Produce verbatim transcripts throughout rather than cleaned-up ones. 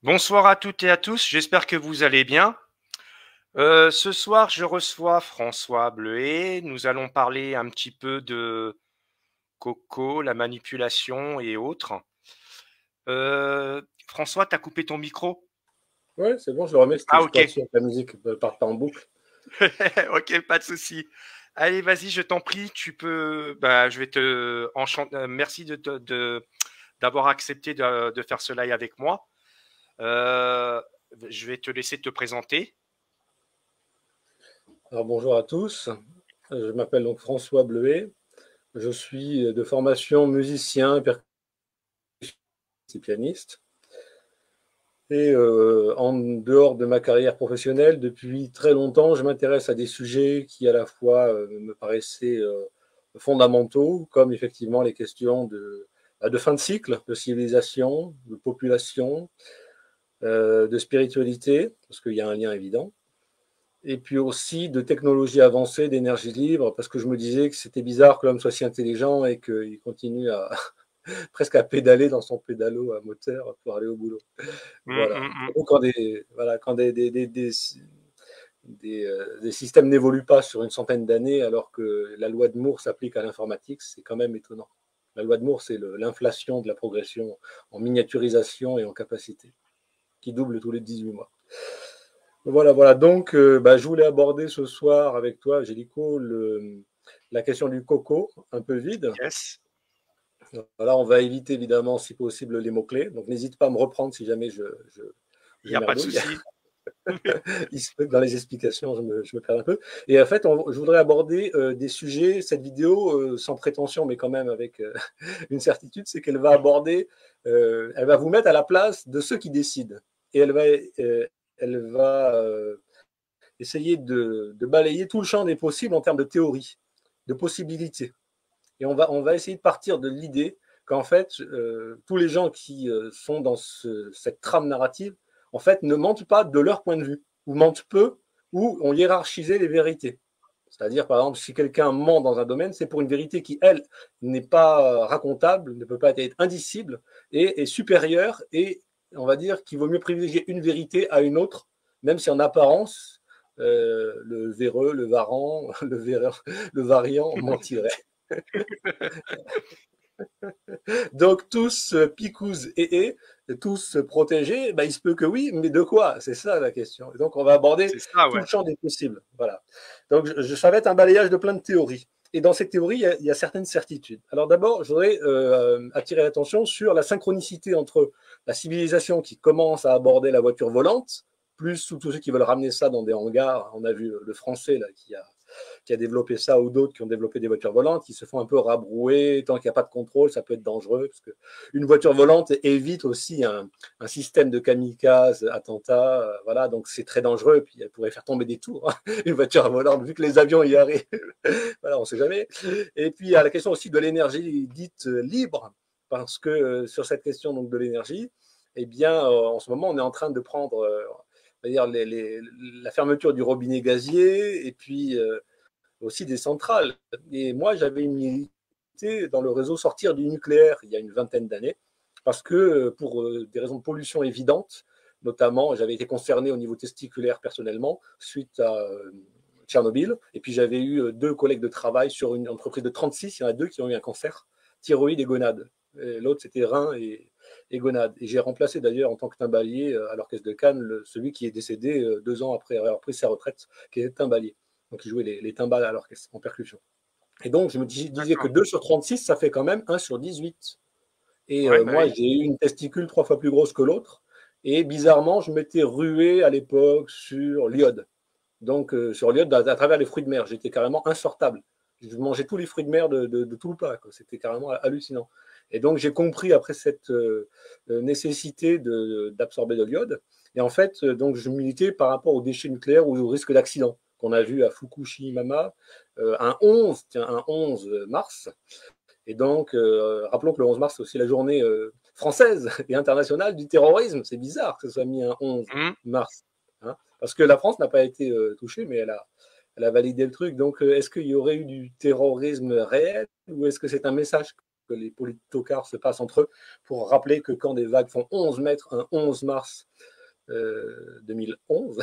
Bonsoir à toutes et à tous, j'espère que vous allez bien. Euh, ce soir, je reçois François Bleuet. Nous allons parler un petit peu de Coco, la manipulation et autres. Euh, François, tu as coupé ton micro? Ouais, c'est bon, je le remets, c'était Ah, juste pour ok. être sûr que la musique ne parte pas en boucle. Ok, pas de souci. Allez, vas-y, je t'en prie, tu peux. Bah, je vais te enchanter. euh, Merci de, te- de- d'avoir accepté de, de faire ce live avec moi. Euh, je vais te laisser te présenter. Alors bonjour à tous, je m'appelle donc François Bleuet, je suis de formation musicien, percussionniste et pianiste. Et euh, en dehors de ma carrière professionnelle, depuis très longtemps, je m'intéresse à des sujets qui à la fois euh, me paraissaient euh, fondamentaux, comme effectivement les questions de, de fin de cycle, de civilisation, de population, euh, de spiritualité, parce qu'il y a un lien évident. Et puis aussi de technologies avancées, d'énergie libre, parce que je me disais que c'était bizarre que l'homme soit si intelligent et qu'il continue à presque à pédaler dans son pédalo à moteur pour aller au boulot. Hum, Voilà. hum, hum. Donc, quand des, voilà, quand des, des, des, des, des, euh, des systèmes n'évoluent pas sur une centaine d'années, alors que la loi de Moore s'applique à l'informatique, c'est quand même étonnant. La loi de Moore, c'est l'inflation de la progression en miniaturisation et en capacité, qui double tous les dix-huit mois. Voilà, voilà. Donc, euh, bah, je voulais aborder ce soir avec toi, Gélico, le, la question du coco, un peu vide. Yes. Voilà, on va éviter évidemment, si possible, les mots-clés. Donc, n'hésite pas à me reprendre si jamais je, je, Il je n'y a pas de merdouille. souci. Il se peut que dans les explications, je me, je me perds un peu. Et en fait, on, je voudrais aborder euh, des sujets, cette vidéo, euh, sans prétention, mais quand même avec euh, une certitude, c'est qu'elle va aborder, euh, elle va vous mettre à la place de ceux qui décident. Et elle va, euh, elle va euh, essayer de, de balayer tout le champ des possibles en termes de théorie, de possibilités. Et on va, on va essayer de partir de l'idée qu'en fait, euh, tous les gens qui euh, sont dans ce, cette trame narrative, en fait, ne mentent pas de leur point de vue, ou mentent peu, ou ont hiérarchisé les vérités. C'est-à-dire, par exemple, si quelqu'un ment dans un domaine, c'est pour une vérité qui, elle, n'est pas racontable, ne peut pas être indicible, et est supérieure, et on va dire qu'il vaut mieux privilégier une vérité à une autre, même si en apparence, euh, le véreux, le varan, le, véreux, le variant mentirait. Donc tous euh, picous et et, tous protégés, ben, il se peut que oui, mais de quoi? C'est ça la question. Et donc on va aborder C'est ça, tout le ouais. champ des possibles. Voilà. Donc je, je, ça va être un balayage de plein de théories. Et dans ces théories, il y a, il y a certaines certitudes. Alors d'abord, je voudrais euh, attirer l'attention sur la synchronicité entre la civilisation qui commence à aborder la voiture volante, plus tous ceux qui veulent ramener ça dans des hangars. On a vu le français là qui a qui a développé ça ou d'autres qui ont développé des voitures volantes qui se font un peu rabrouer. Tant qu'il n'y a pas de contrôle, ça peut être dangereux parce qu'une voiture volante évite aussi un, un système de kamikaze, attentat. Euh, voilà, donc c'est très dangereux. Puis elle pourrait faire tomber des tours, hein, une voiture volante, vu que les avions y arrivent. Voilà, on ne sait jamais. Et puis il y a la question aussi de l'énergie dite libre, parce que euh, sur cette question donc, de l'énergie, eh bien, euh, en ce moment, on est en train de prendre. Euh, c'est-à-dire les, les, la fermeture du robinet gazier et puis euh, aussi des centrales. Et moi, j'avais milité dans le réseau sortir du nucléaire il y a une vingtaine d'années, parce que pour euh, des raisons de pollution évidentes, notamment, j'avais été concerné au niveau testiculaire personnellement suite à euh, Tchernobyl, et puis j'avais eu euh, deux collègues de travail sur une entreprise de trente-six, il y en a deux qui ont eu un cancer, thyroïde et gonade. L'autre, c'était rein et, et gonade. Et j'ai remplacé d'ailleurs en tant que timbalier euh, à l'Orchestre de Cannes le, celui qui est décédé euh, deux ans après avoir pris sa retraite, qui était timbalier. Donc, il jouait les, les timbales à l'orchestre en percussion. Et donc, je me disais que D'accord. deux sur trente-six, ça fait quand même un sur dix-huit. Et Ouais, euh, bah moi, oui. j'ai eu une testicule trois fois plus grosse que l'autre. Et bizarrement, je m'étais rué à l'époque sur l'iode. Donc, euh, sur l'iode, à, à, travers les fruits de mer, j'étais carrément insortable. Je mangeais tous les fruits de mer de, de, de tout le pas. C'était carrément hallucinant. Et donc, j'ai compris après cette euh, nécessité d'absorber de, de l'iode. Et en fait, euh, donc, je militais par rapport aux déchets nucléaires ou au risque d'accident qu'on a vu à Fukushima, euh, un onze, tiens, un onze mars. Et donc, euh, rappelons que le onze mars, c'est aussi la journée euh, française et internationale du terrorisme. C'est bizarre que ce soit mis un onze Hum. mars. Hein, parce que la France n'a pas été euh, touchée, mais elle a, elle a validé le truc. Donc, euh, est-ce qu'il y aurait eu du terrorisme réel ou est-ce que c'est un message que les politocars se passent entre eux pour rappeler que quand des vagues font onze mètres un onze mars euh, deux mille onze,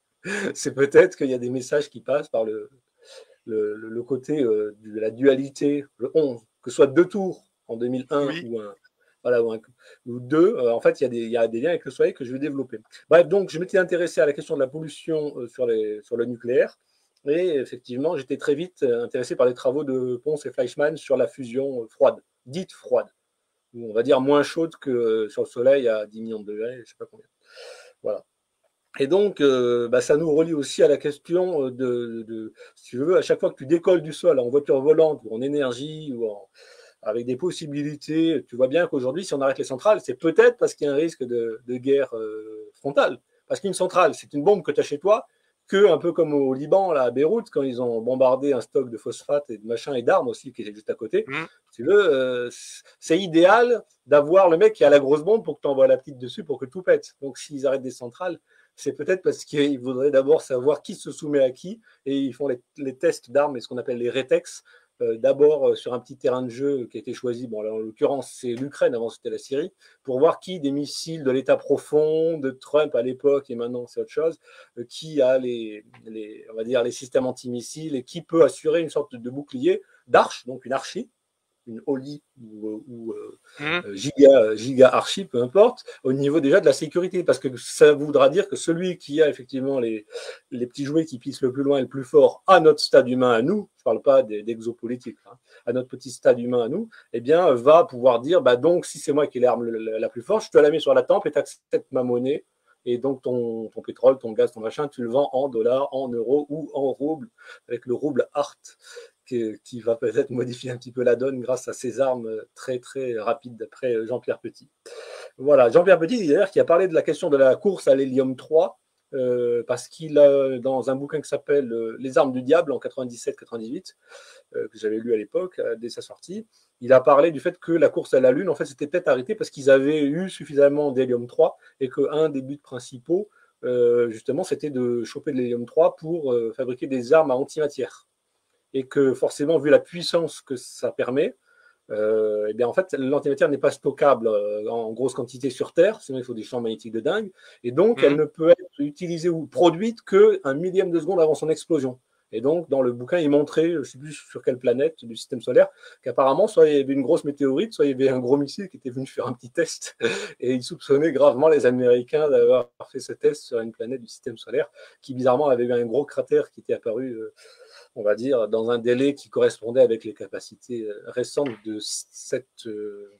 c'est peut-être qu'il y a des messages qui passent par le, le, le côté euh, de la dualité, le onze, que ce soit deux tours en deux mille un Oui. ou un, voilà, ou, un, ou deux, euh, en fait, il y, a des, il y a des liens avec le Soleil que je vais développer. Bref, donc, je m'étais intéressé à la question de la pollution euh, sur, les, sur le nucléaire, et effectivement, j'étais très vite intéressé par les travaux de Pons et Fleischmann sur la fusion froide, dite froide, ou on va dire moins chaude que sur le Soleil à dix millions de degrés, je ne sais pas combien. Voilà. Et donc, euh, bah, ça nous relie aussi à la question de, de, de, si tu veux, à chaque fois que tu décolles du sol en voiture volante ou en énergie ou en, avec des possibilités, tu vois bien qu'aujourd'hui, si on arrête les centrales, c'est peut-être parce qu'il y a un risque de, de guerre euh, frontale. Parce qu'une centrale, c'est une bombe que tu as chez toi, que un peu comme au Liban, là, à Beyrouth, quand ils ont bombardé un stock de phosphate et de machin et d'armes aussi qui était juste à côté. Mmh. Si tu veux, euh, c'est idéal d'avoir le mec qui a la grosse bombe pour que tu envoies la petite dessus pour que tout pète. Donc s'ils arrêtent des centrales, c'est peut-être parce qu'ils voudraient d'abord savoir qui se soumet à qui, et ils font les, les tests d'armes et ce qu'on appelle les rétex, euh, d'abord euh, sur un petit terrain de jeu qui a été choisi, bon, là, en l'occurrence c'est l'Ukraine, avant c'était la Syrie, pour voir qui des missiles de l'État profond, de Trump à l'époque, et maintenant c'est autre chose, euh, qui a les, les, on va dire, les systèmes antimissiles et qui peut assurer une sorte de bouclier d'arche, donc une archie, une Oli ou, ou Mmh. euh, giga, giga archi, peu importe, au niveau déjà de la sécurité, parce que ça voudra dire que celui qui a effectivement les, les petits jouets qui pissent le plus loin et le plus fort à notre stade humain à nous, je ne parle pas d'exopolitique, hein, à notre petit stade humain à nous, eh bien, va pouvoir dire, bah donc, si c'est moi qui ai l'arme la plus forte, je te la mets sur la tempe et tu acceptes ma monnaie. Et donc, ton, ton pétrole, ton gaz, ton machin, tu le vends en dollars, en euros ou en roubles, avec le rouble art, qui, qui va peut-être modifier un petit peu la donne grâce à ses armes très, très rapides, d'après Jean-Pierre Petit. Voilà, Jean-Pierre Petit, d'ailleurs, qui a parlé de la question de la course à l'hélium trois, euh, parce qu'il a, dans un bouquin qui s'appelle euh, Les armes du diable, en quatre-vingt-dix-sept quatre-vingt-dix-huit, euh, que j'avais lu à l'époque, euh, dès sa sortie, il a parlé du fait que la course à la Lune, en fait, c'était peut-être arrêté parce qu'ils avaient eu suffisamment d'hélium trois et qu'un des buts principaux, euh, justement, c'était de choper de l'hélium trois pour euh, fabriquer des armes à antimatière. Et que forcément, vu la puissance que ça permet, euh, eh bien, en fait, l'antimatière n'est pas stockable euh, en grosse quantité sur Terre, sinon il faut des champs magnétiques de dingue, et donc elle Mmh. ne peut être utilisée ou produite qu'un millième de seconde avant son explosion. Et donc, dans le bouquin, il montrait, je ne sais plus sur quelle planète du système solaire, qu'apparemment, soit il y avait une grosse météorite, soit il y avait un gros missile qui était venu faire un petit test, et il soupçonnait gravement les Américains d'avoir fait ce test sur une planète du système solaire, qui bizarrement avait eu un gros cratère qui était apparu euh, on va dire, dans un délai qui correspondait avec les capacités récentes de cette euh,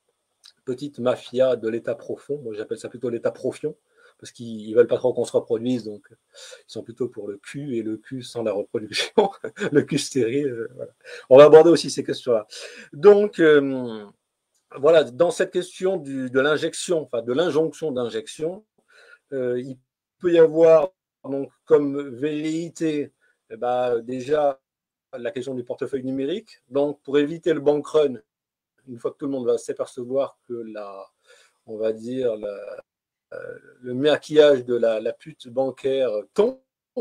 petite mafia de l'État profond. Moi, j'appelle ça plutôt l'État profion, parce qu'ils ne veulent pas trop qu'on se reproduise, donc ils sont plutôt pour le cul, et le cul sans la reproduction, le cul stérile. Euh, voilà. On va aborder aussi ces questions-là. Donc, euh, voilà, dans cette question du, de l'injection, enfin de l'injonction d'injection, euh, il peut y avoir, donc, comme velléité, eh ben, déjà la question du portefeuille numérique. Donc, pour éviter le bank run, une fois que tout le monde va s'apercevoir que la, on va dire, la, euh, le maquillage de la, la pute bancaire tombe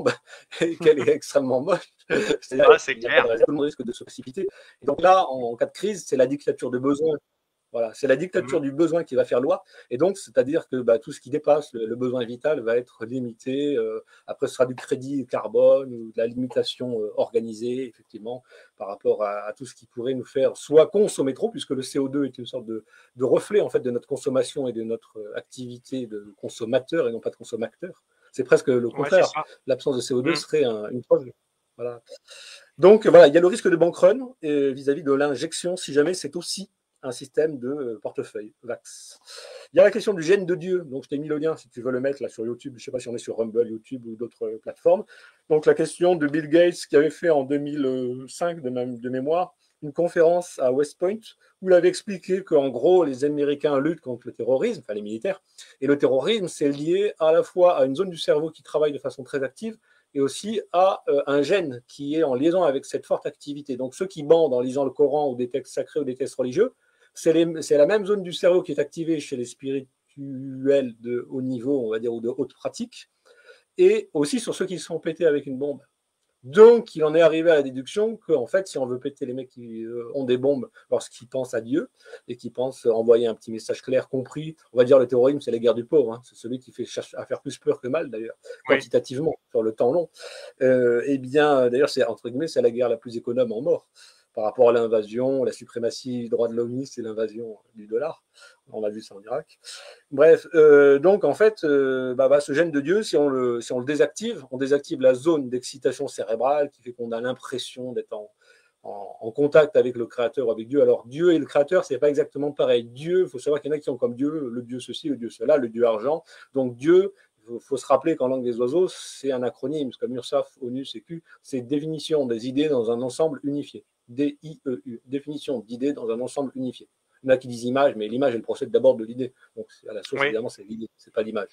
et qu'elle est extrêmement moche, c'est-à-dire Ah, c'est qu'il n'y a pas de clair. raison, tout le monde risque de se précipiter. Et donc là, en, en cas de crise, c'est la dictature de besoin. Voilà, c'est la dictature Mmh. du besoin qui va faire loi. Et donc, c'est-à-dire que bah, tout ce qui dépasse le, le besoin vital va être limité. Euh, après, ce sera du crédit carbone ou de la limitation euh, organisée, effectivement, par rapport à, à tout ce qui pourrait nous faire soit consommer trop, puisque le C O deux est une sorte de, de reflet en fait, de notre consommation et de notre activité de consommateur et non pas de consommateur. C'est presque le Ouais, c'est contraire. ça. L'absence de C O deux Mmh. serait un, une preuve. Voilà. Donc, voilà, il y a le risque de bank run euh, vis-à-vis de l'injection, si jamais c'est aussi un système de portefeuille, V A X. Il y a la question du gène de Dieu. Donc, je t'ai mis le lien si tu veux le mettre là sur YouTube. Je ne sais pas si on est sur Rumble, YouTube ou d'autres plateformes. Donc, la question de Bill Gates qui avait fait en deux mille cinq de, même, de mémoire une conférence à West Point où il avait expliqué qu'en gros, les Américains luttent contre le terrorisme, enfin les militaires. Et le terrorisme, c'est lié à la fois à une zone du cerveau qui travaille de façon très active et aussi à euh, un gène qui est en liaison avec cette forte activité. Donc, ceux qui bandent en lisant le Coran ou des textes sacrés ou des textes religieux, c'est la même zone du cerveau qui est activée chez les spirituels de haut niveau, on va dire, ou de haute pratique, et aussi sur ceux qui se sont pétés avec une bombe. Donc, il en est arrivé à la déduction qu'en fait, si on veut péter les mecs qui euh, ont des bombes lorsqu'ils pensent à Dieu et qui pensent envoyer un petit message clair, compris, on va dire le terrorisme, c'est la guerre du pauvre, hein. C'est celui qui fait cherche à faire plus peur que mal, d'ailleurs, Oui. quantitativement, sur le temps long. Euh, eh bien, d'ailleurs, c'est entre guillemets, c'est la guerre la plus économe en mort par rapport à l'invasion, la suprématie du droit de l'homme, c'est l'invasion du dollar. On a vu ça en Irak. Bref, euh, donc en fait, euh, bah, bah, ce gène de Dieu, si on, le, si on le désactive, on désactive la zone d'excitation cérébrale qui fait qu'on a l'impression d'être en, en, en, contact avec le Créateur, avec Dieu. Alors Dieu et le Créateur, c'est pas exactement pareil. Dieu, il faut savoir qu'il y en a qui ont comme Dieu le Dieu ceci, le Dieu cela, le Dieu argent. Donc Dieu, il faut se rappeler qu'en langue des oiseaux, c'est un acronyme, comme URSAF, ONU, Sécu, c'est définition des idées dans un ensemble unifié. D I E U, définition d'idées dans un ensemble unifié. Il y en a qui disent image, mais l'image, elle procède d'abord de l'idée. Donc, à la source, oui. Évidemment, c'est l'idée, c'est pas l'image.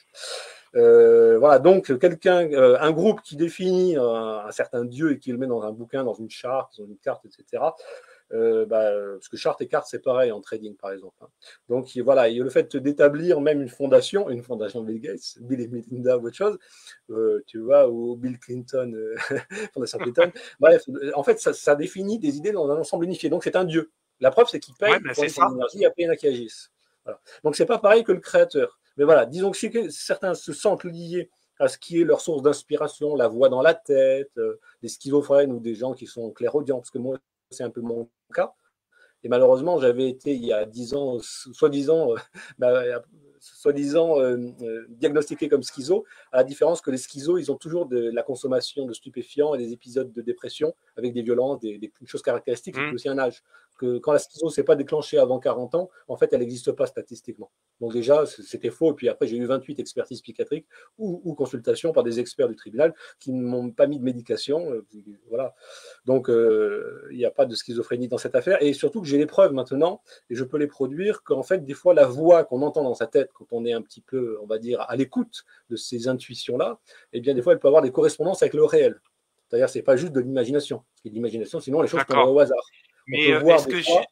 Euh, voilà, donc, quelqu'un, euh, un groupe qui définit un, un certain Dieu et qui le met dans un bouquin, dans une charte, dans une carte, et cetera. Euh, bah, parce que charte et carte, c'est pareil en trading, par exemple. Hein. Donc, voilà, et le fait d'établir même une fondation, une fondation Bill Gates, Bill et Melinda ou autre chose, euh, tu vois, ou Bill Clinton, euh, fondation Clinton, bref, en fait, ça, ça définit des idées dans un ensemble unifié. Donc, c'est un Dieu. La preuve, c'est qu'il paye ouais, pour son énergie et après, il y en a qui agissent. Voilà. Donc, c'est pas pareil que le créateur. Mais voilà, disons que si certains se sentent liés à ce qui est leur source d'inspiration, la voix dans la tête, euh, des schizophrènes ou des gens qui sont clairaudients, parce que moi, c'est un peu mon cas. Et malheureusement, j'avais été il y a dix ans, soi-disant, euh, bah, soi-disant euh, euh, diagnostiqué comme schizo, à la différence que les schizos, ils ont toujours de la consommation de stupéfiants et des épisodes de dépression avec des violences, des, des choses caractéristiques, mmh. et puis aussi un âge. Que quand la schizo ne s'est pas déclenchée avant quarante ans, en fait, elle n'existe pas statistiquement. Donc déjà, c'était faux. Et puis après, j'ai eu vingt-huit expertises psychiatriques ou, ou consultations par des experts du tribunal qui ne m'ont pas mis de médication. Euh, voilà. Donc, il euh, n'y a pas de schizophrénie dans cette affaire. Et surtout que j'ai les preuves maintenant, et je peux les produire, qu'en fait, des fois, la voix qu'on entend dans sa tête, quand on est un petit peu, on va dire, à l'écoute de ces intuitions-là, eh bien, des fois, elle peut avoir des correspondances avec le réel. C'est-à-dire, ce n'est pas juste de l'imagination. Parce que l'imagination, sinon, les choses tomberaient au hasard. Mais est-ce que, fois...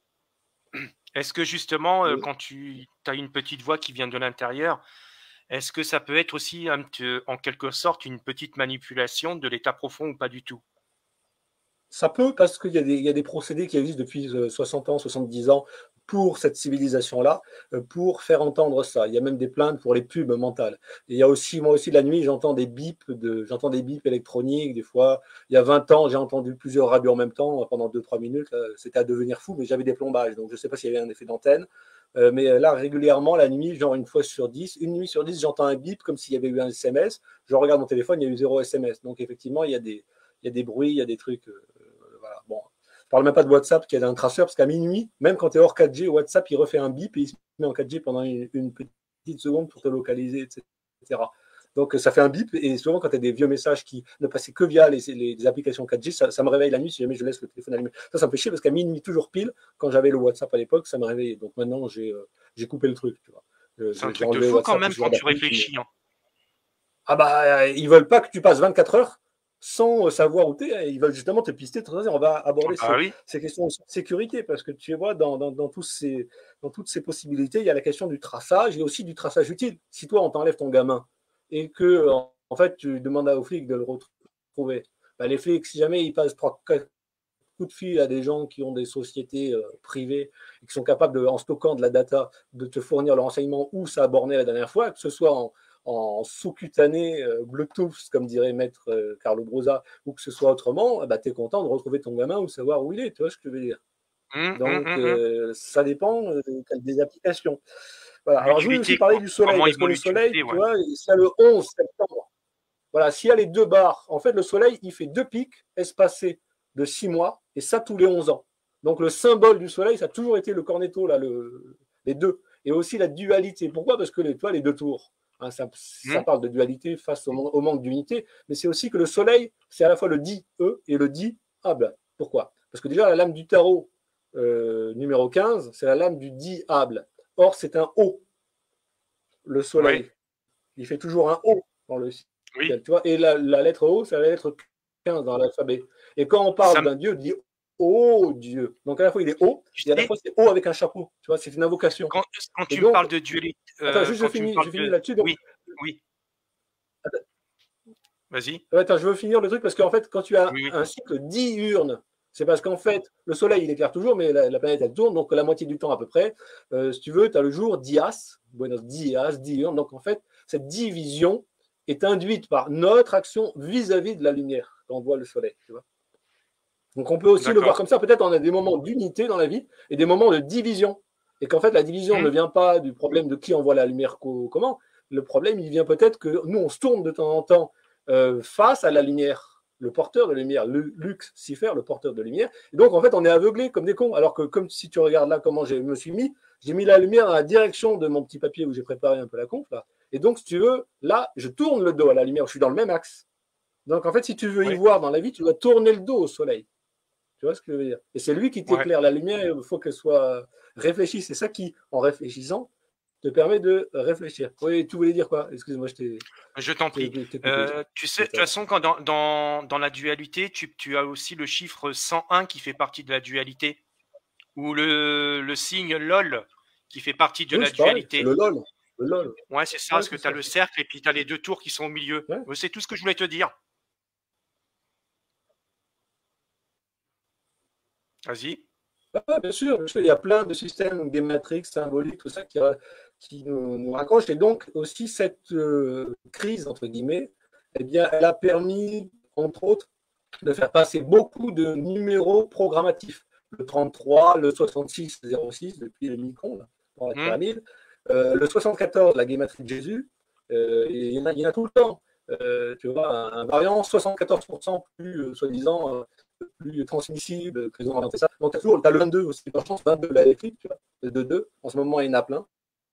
est-ce que justement, oui. euh, quand tu as une petite voix qui vient de l'intérieur, est-ce que ça peut être aussi, un, en quelque sorte, une petite manipulation de l'état profond ou pas du tout? Ça peut, parce qu'il y, y a des procédés qui existent depuis soixante ans, soixante-dix ans pour cette civilisation-là, pour faire entendre ça. Il y a même des plaintes pour les pubs mentales. Et il y a aussi, moi aussi, la nuit, j'entends des bips, de, j'entends des bips électroniques, des fois. Il y a vingt ans, j'ai entendu plusieurs radios en même temps, pendant deux trois minutes. C'était à devenir fou, mais j'avais des plombages, donc je ne sais pas s'il y avait un effet d'antenne. Euh, mais là, régulièrement, la nuit, genre une fois sur dix, une nuit sur dix, j'entends un bip comme s'il y avait eu un S M S. Je regarde mon téléphone, il y a eu zéro S M S. Donc, effectivement, il y a des, il y a des bruits, il y a des trucs... Euh, Voilà. Bon, je ne parle même pas de WhatsApp qui a un traceur, parce qu'à minuit, même quand tu es hors quatre G, WhatsApp, il refait un bip et il se met en quatre G pendant une, une petite seconde pour te localiser, et cetera. Donc, ça fait un bip, et souvent, quand tu as des vieux messages qui ne passaient que via les, les, les applications quatre G, ça, ça me réveille la nuit si jamais je laisse le téléphone allumé. Ça, ça me fait chier, parce qu'à minuit, toujours pile, quand j'avais le WhatsApp à l'époque, ça me réveillait. Donc, maintenant, j'ai euh, coupé le truc, tu vois. C'est un truc de fou quand même quand tu réfléchis. Hein. Ah bah, ils veulent pas que tu passes vingt-quatre heures sans savoir où tu es. Ils veulent justement te pister. On va aborder ah bah ces, oui. ces questions de sécurité, parce que tu vois, dans, dans, dans, tous ces, dans toutes ces possibilités, il y a la question du traçage et aussi du traçage utile. Si toi, on t'enlève ton gamin et que, en, en fait, tu demandes aux flics de le retrouver, bah, les flics, si jamais ils passent trois, quatre coups de fil à des gens qui ont des sociétés euh, privées et qui sont capables, de, en stockant de la data, de te fournir le renseignement où ça a borné la dernière fois, que ce soit en en sous-cutané euh, Bluetooth, comme dirait maître euh, Carlo Brosa, ou que ce soit autrement, bah, tu es content de retrouver ton gamin ou savoir où il est, tu vois ce que je veux dire. Mmh, Donc, mmh, euh, mmh. ça dépend euh, des applications. Voilà. Alors, je voulais aussi parler du soleil, parce que le soleil, tu ouais. vois, c'est le onze septembre. Voilà, s'il y a les deux barres, en fait, le soleil, il fait deux pics espacés de six mois, et ça tous les onze ans. Donc, le symbole du soleil, ça a toujours été le cornetto, là, le, les deux. Et aussi la dualité. Pourquoi? Parce que les, toi, les deux tours. Hein, ça, ça parle de dualité face au, au manque d'unité, mais c'est aussi que le soleil, c'est à la fois le di-e et le di-able. Pourquoi? Parce que déjà, la lame du tarot euh, numéro quinze, c'est la lame du di-able. Or, c'est un O, le soleil. Oui. Il fait toujours un O dans le ciel. Oui. Tu vois, et la, la lettre O, c'est la lettre quinze dans l'alphabet. Et quand on parle d'un dieu, on dit Oh Dieu. Donc à la fois il est haut, et à la fois c'est haut avec un chapeau. Tu vois, c'est une invocation. Quand, quand tu donc, parles de dualité. Euh, attends, juste je finis, je finis de... là-dessus. Donc... Oui, oui. Vas-y. Attends, je veux finir le truc parce qu'en fait, quand tu as Oui, oui. un cycle diurne, c'est parce qu'en fait, le soleil, il éclaire toujours, mais la, la planète, elle tourne, donc la moitié du temps à peu près. Euh, si tu veux, tu as le jour dias, buenos dias, diurne. Donc en fait, cette division est induite par notre action vis-à-vis de la lumière quand on voit le soleil. Tu vois. Donc on peut aussi le voir D'accord. comme ça. Peut-être on a des moments d'unité dans la vie et des moments de division. Et qu'en fait, la division Mmh. ne vient pas du problème de qui envoie la lumière comment. Le problème, il vient peut-être que nous, on se tourne de temps en temps euh, face à la lumière, le porteur de lumière, le Lucifer, le porteur de lumière. Et donc, en fait, on est aveuglé comme des cons. Alors que, comme si tu regardes là comment je me suis mis, j'ai mis la lumière dans la direction de mon petit papier où j'ai préparé un peu la conf. Là. Et donc, si tu veux, là, je tourne le dos à la lumière. Je suis dans le même axe. Donc, en fait, si tu veux y Ouais. voir dans la vie, tu dois tourner le dos au soleil. Tu vois ce que je veux dire? Et c'est lui qui Ouais. t'éclaire. La lumière, il faut qu'elle soit réfléchie. C'est ça qui, en réfléchissant, te permet de réfléchir. Oui, tu voulais dire quoi? Excuse-moi, je t'ai Je t'en t'ai- prie. t'ai coupé. Euh, tu sais, de toute façon, quand dans, dans, dans la dualité, tu, tu as aussi le chiffre cent un qui fait partie de la dualité, ou le, le signe LOL qui fait partie de Oui, la c'est pareil. C'est dualité. le LOL. Le LOL. Ouais, c'est ça, Ouais, parce que c'est tu as ça. le cercle et puis tu as les deux tours qui sont au milieu. Ouais. C'est tout ce que je voulais te dire. Vas-y. Ah, bien sûr, bien sûr, il y a plein de systèmes, des matrices symboliques, tout ça qui, qui nous, nous raccrochent. Et donc, aussi, cette euh, crise, entre guillemets, eh bien, elle a permis, entre autres, de faire passer beaucoup de numéros programmatifs. Le trente-trois, le soixante-six zéro six, depuis le Micron, là, pour la Mmh. pyramide. Euh, le soixante-quatorze, la guématrie de Jésus. Euh, il, y en a, il y en a tout le temps. Euh, tu vois, un, un variant soixante-quatorze pour cent plus, euh, soi-disant, euh, plus transmissible que les ont inventé ça. Donc, tu as toujours, as le vingt-deux aussi, par chance, vingt-deux, la électrique, tu vois, le deux deux. En ce moment, il y en a plein.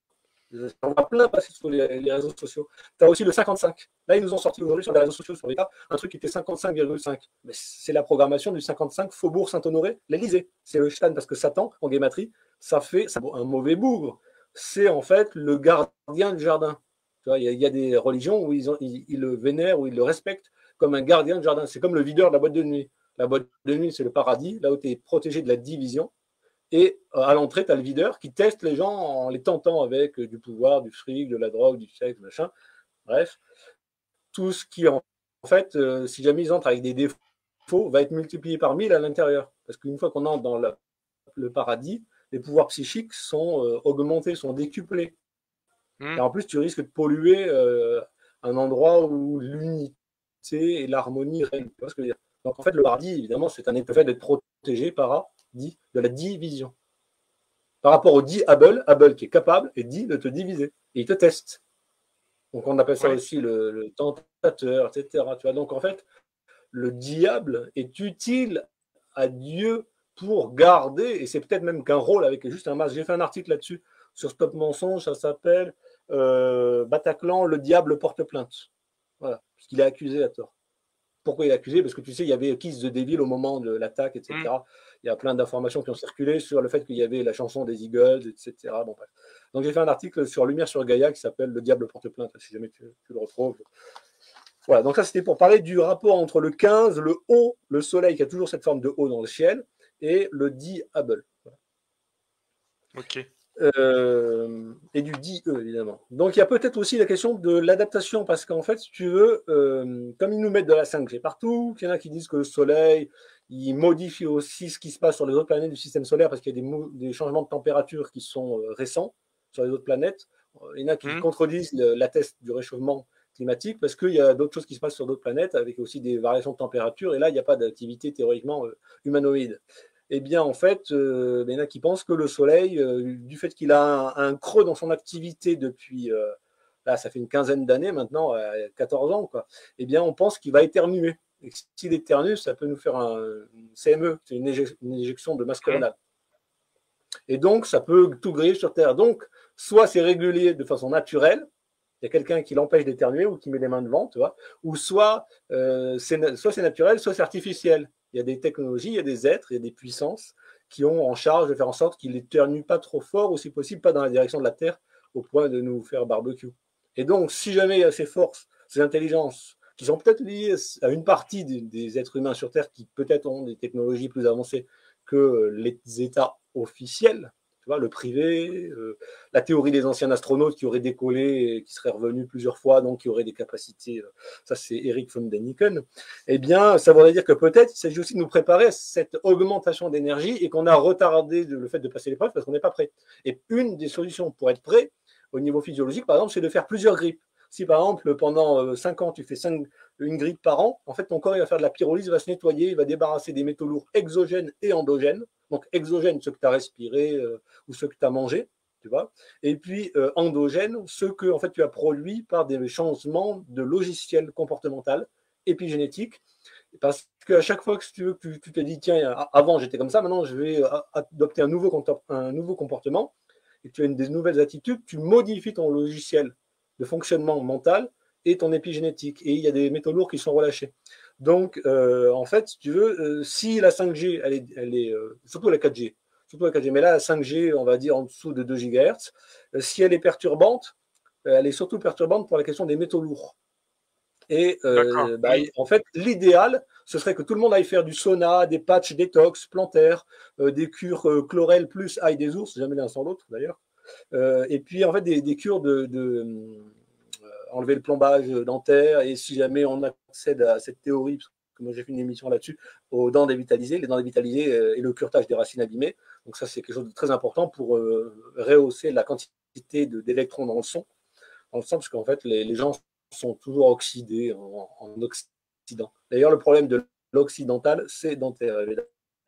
On va plein passer sur les, les réseaux sociaux. Tu as aussi le cinquante-cinq. Là, ils nous ont sorti aujourd'hui sur les réseaux sociaux, sur l'État, un truc qui était cinquante-cinq virgule cinq. Mais c'est la programmation du cinquante-cinq Faubourg Saint-Honoré, l'Élysée. C'est le Satan, parce que Satan, en guématrie, ça fait ça, un mauvais bougre. C'est en fait le gardien du jardin. Tu vois, il, y a, il y a des religions où ils, ont, ils, ils le vénèrent, où ils le respectent comme un gardien du jardin. C'est comme le videur de la boîte de nuit. La boîte de nuit, c'est le paradis, là où tu es protégé de la division. Et à l'entrée, tu as le videur qui teste les gens en les tentant avec du pouvoir, du fric, de la drogue, du sexe, machin. Bref, tout ce qui, en fait, euh, si jamais ils entrent avec des défauts, va être multiplié par mille à l'intérieur. Parce qu'une fois qu'on entre dans le, le paradis, les pouvoirs psychiques sont euh, augmentés, sont décuplés. Mmh. Et en plus, tu risques de polluer euh, un endroit où l'unité et l'harmonie règnent. Tu vois ce que je veux dire? Donc en fait, le paradis, évidemment, c'est un effet d'être protégé par dit, de la division. Par rapport au dit Hubble, Hubble qui est capable et dit de te diviser. Et il te teste. Donc on appelle ça Ouais. aussi le, le tentateur, et cetera. Tu vois, donc en fait, le diable est utile à Dieu pour garder, et c'est peut-être même qu'un rôle avec juste un masque. J'ai fait un article là-dessus sur Stop Mensonge, ça s'appelle euh, Bataclan, le diable porte plainte. Voilà, parce qu'il est accusé à tort. Pourquoi il est accusé? Parce que tu sais, il y avait Kiss the Devil au moment de l'attaque, et cetera. Mmh. Il y a plein d'informations qui ont circulé sur le fait qu'il y avait la chanson des Eagles, et cetera. Bon, bref. Donc j'ai fait un article sur Lumière sur Gaïa qui s'appelle Le diable porte plainte, si jamais tu, tu le retrouves. Voilà, donc ça c'était pour parler du rapport entre le quinze, le O, le soleil qui a toujours cette forme de O dans le ciel, et le dit Hubble. Voilà. Ok. Euh, et du dit E, évidemment. Donc il y a peut-être aussi la question de l'adaptation, parce qu'en fait, si tu veux, euh, comme ils nous mettent de la cinq G partout, il y en a qui disent que le soleil, il modifie aussi ce qui se passe sur les autres planètes du système solaire, parce qu'il y a des, des changements de température qui sont euh, récents sur les autres planètes. Il y en a qui Mmh. contredisent le, la thèse du réchauffement climatique, parce qu'il y a d'autres choses qui se passent sur d'autres planètes, avec aussi des variations de température, et là, il n'y a pas d'activité théoriquement euh, humanoïde. Eh bien, en fait, euh, il y en a qui pensent que le Soleil, euh, du fait qu'il a un, un, creux dans son activité depuis, euh, là, ça fait une quinzaine d'années maintenant, euh, quatorze ans, quoi, eh bien, on pense qu'il va éternuer. Et s'il éternue, ça peut nous faire un C M E, c'est une, éje une éjection de masse coronale. Mmh. Et donc, ça peut tout griller sur Terre. Donc, soit c'est régulier de façon naturelle, il y a quelqu'un qui l'empêche d'éternuer ou qui met les mains devant, tu vois, ou soit euh, c'est soit c'est naturel, soit c'est artificiel. Il y a des technologies, il y a des êtres, il y a des puissances qui ont en charge de faire en sorte qu'il n'éternue pas trop fort, ou si possible, pas dans la direction de la Terre, au point de nous faire barbecue. Et donc, si jamais il y a ces forces, ces intelligences, qui sont peut-être liées à une partie des, des êtres humains sur Terre, qui peut-être ont des technologies plus avancées que les États officiels, Tu vois, le privé, euh, la théorie des anciens astronautes qui auraient décollé et qui seraient revenus plusieurs fois, donc qui auraient des capacités, euh, ça c'est Eric von Däniken, eh bien, ça voudrait dire que peut-être il s'agit aussi de nous préparer à cette augmentation d'énergie et qu'on a retardé le fait de passer l'épreuve parce qu'on n'est pas prêt. Et une des solutions pour être prêt, au niveau physiologique, par exemple, c'est de faire plusieurs grippes. Si par exemple, pendant cinq ans, tu fais cinq, une grippe par an, en fait, ton corps il va faire de la pyrolyse, il va se nettoyer, il va débarrasser des métaux lourds exogènes et endogènes. Donc, exogènes, ceux que tu as respirés euh, ou ceux que tu as mangés, tu vois. Et puis, euh, endogènes, ceux que en fait, tu as produits par des changements de logiciel comportemental, épigénétique. Parce qu'à chaque fois que tu, veux, tu, tu te dis, tiens, avant j'étais comme ça, maintenant je vais adopter un nouveau, un nouveau comportement, et tu as une, des nouvelles attitudes, tu modifies ton logiciel de fonctionnement mental et ton épigénétique. Et il y a des métaux lourds qui sont relâchés. Donc, euh, en fait, si tu veux, euh, si la cinq G, elle est, elle est euh, surtout la quatre G, surtout la quatre G, mais là, la cinq G, on va dire en dessous de deux gigahertz, euh, si elle est perturbante, euh, elle est surtout perturbante pour la question des métaux lourds. Et euh, bah, oui. en fait, l'idéal, ce serait que tout le monde aille faire du sauna, des patchs détox, plantaires, euh, des cures euh, chlorelle plus ail des ours, jamais l'un sans l'autre d'ailleurs. Euh, et puis en fait, des, des cures de, de euh, enlever le plombage dentaire. Et si jamais on accède à cette théorie, parce que moi j'ai fait une émission là-dessus, aux dents dévitalisées, les dents dévitalisées euh, et le curetage des racines abîmées. Donc ça, c'est quelque chose de très important pour euh, rehausser la quantité d'électrons dans le son, dans le sang, parce qu'en fait, les, les gens sont toujours oxydés en, en Occident. D'ailleurs, le problème de l'occidental, c'est dentaire, évidemment.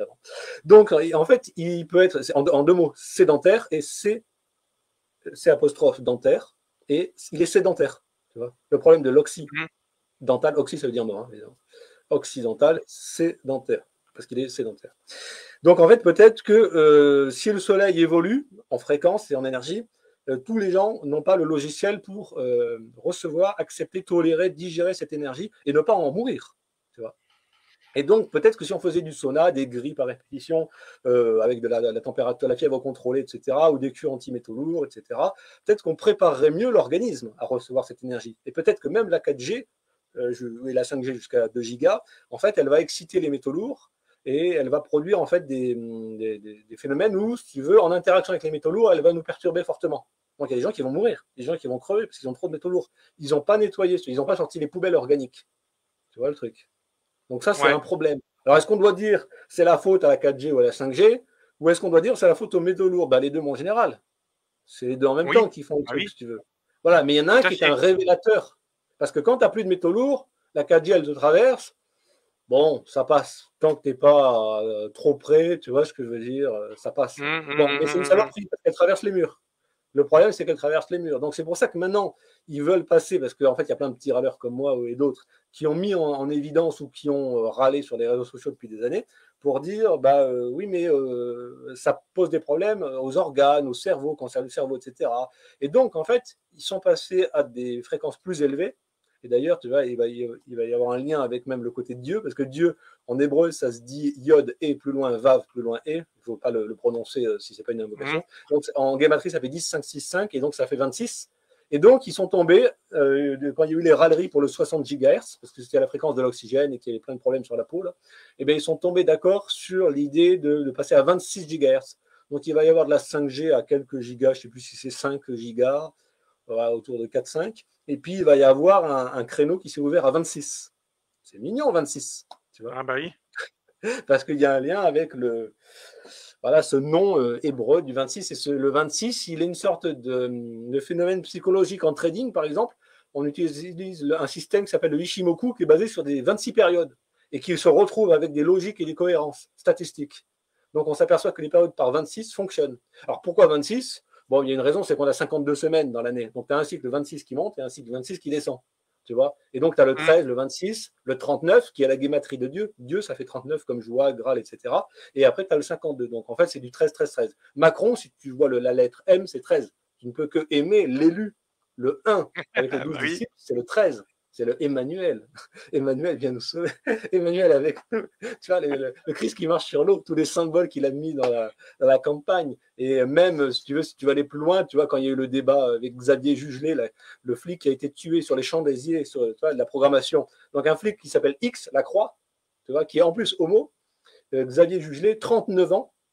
Donc, en fait, il peut être, en, en deux mots, sédentaire et c'est c'est apostrophe dentaire et il est sédentaire. Tu vois. Le problème de l'occidental, oxy ça veut dire mort, hein, occidental, sédentaire, parce qu'il est sédentaire. Donc en fait, peut-être que euh, si le soleil évolue en fréquence et en énergie, euh, tous les gens n'ont pas le logiciel pour euh, recevoir, accepter, tolérer, digérer cette énergie et ne pas en mourir. Tu vois. Et donc, peut-être que si on faisait du sauna, des grilles par répétition, euh, avec de la, la température, la fièvre contrôlée, et cetera, ou des cures anti-métaux lourds, et cetera, peut-être qu'on préparerait mieux l'organisme à recevoir cette énergie. Et peut-être que même la quatre G, euh, je, et la cinq G jusqu'à deux gigas, en fait, elle va exciter les métaux lourds et elle va produire en fait des, des, des phénomènes où, si tu veux, en interaction avec les métaux lourds, elle va nous perturber fortement. Donc, il y a des gens qui vont mourir, des gens qui vont crever parce qu'ils ont trop de métaux lourds. Ils n'ont pas nettoyé, ils n'ont pas sorti les poubelles organiques. Tu vois le truc? Donc ça, c'est Ouais. un problème. Alors, est-ce qu'on doit dire c'est la faute à la quatre G ou à la cinq G, ou est-ce qu'on doit dire c'est la faute aux métaux lourds? Ben, les deux, en général. C'est les deux en même Oui. temps qui font le Ah truc, oui. si tu veux. Voilà, mais il y en a Tout un à qui est fait. un révélateur. Parce que quand tu n'as plus de métaux lourds, la quatre G, elle te traverse. Bon, ça passe. Tant que tu n'es pas euh, trop près, tu vois ce que je veux dire, euh, ça passe. Hum, hum, Bon, mais hum, c'est une hum, hum. saloperie parce qu'elle traverse les murs. Le problème, c'est qu'elle traverse les murs. Donc, c'est pour ça que maintenant, ils veulent passer, parce qu'en fait, il y a plein de petits râleurs comme moi et d'autres qui ont mis en, en évidence ou qui ont euh, râlé sur les réseaux sociaux depuis des années pour dire, bah euh, oui, mais euh, ça pose des problèmes aux organes, au cerveau, cancer du cerveau, et cetera. Et donc, en fait, ils sont passés à des fréquences plus élevées. Et d'ailleurs, tu vois, il va, y, il va y avoir un lien avec même le côté de Dieu, parce que Dieu, en hébreu, ça se dit yod et plus loin, vav plus loin et. Il ne faut pas le, le prononcer euh, si ce n'est pas une invocation. Hum. Donc, en gématrie, ça fait dix, cinq, six, cinq, et donc ça fait vingt-six. Et donc, ils sont tombés, euh, quand il y a eu les râleries pour le soixante gigahertz, parce que c'était à la fréquence de l'oxygène et qu'il y avait plein de problèmes sur la peau, là, et bien, ils sont tombés d'accord sur l'idée de, de passer à vingt-six gigahertz. Donc, il va y avoir de la cinq G à quelques gigas, je ne sais plus si c'est cinq gigas, voilà, autour de quatre cinq. Et puis, il va y avoir un, un créneau qui s'est ouvert à vingt-six. C'est mignon, vingt-six. Tu vois, Ah bah oui. parce qu'il y a un lien avec le, voilà, ce nom euh, hébreu du vingt-six. Et ce, le vingt-six, il est une sorte de, de phénomène psychologique en trading, par exemple. On utilise un système qui s'appelle le Ishimoku, qui est basé sur des vingt-six périodes et qui se retrouve avec des logiques et des cohérences statistiques. Donc, on s'aperçoit que les périodes par vingt-six fonctionnent. Alors, pourquoi vingt-six? Bon, il y a une raison, c'est qu'on a cinquante-deux semaines dans l'année. Donc, tu as un cycle de vingt-six qui monte et un cycle de vingt-six qui descend. Tu vois. Et donc, tu as le Hum. treize, le vingt-six, le trente-neuf, qui est la guématrie de Dieu. Dieu, ça fait trente-neuf comme joie, Graal, et cetera. Et après, tu as le cinquante-deux. Donc, en fait, c'est du treize, treize, treize. Macron, si tu vois le, la lettre M, c'est treize. Tu ne peux que aimer l'élu. Le un, avec les Ah douze bah oui. disciples, c'est le treize. C'est le Emmanuel. Emmanuel vient nous sauver. Emmanuel avec nous. Tu vois, le, le, le Christ qui marche sur l'eau, tous les symboles qu'il a mis dans la, dans la campagne. Et même, si tu veux, si tu vas aller plus loin, tu vois, quand il y a eu le débat avec Xavier Jugelé, là, le flic qui a été tué sur les Champs-Élysées, sur tu vois, de la programmation. Donc, un flic qui s'appelle X, la Croix, tu vois, qui est en plus homo, euh, Xavier Jugelé, trente-neuf ans,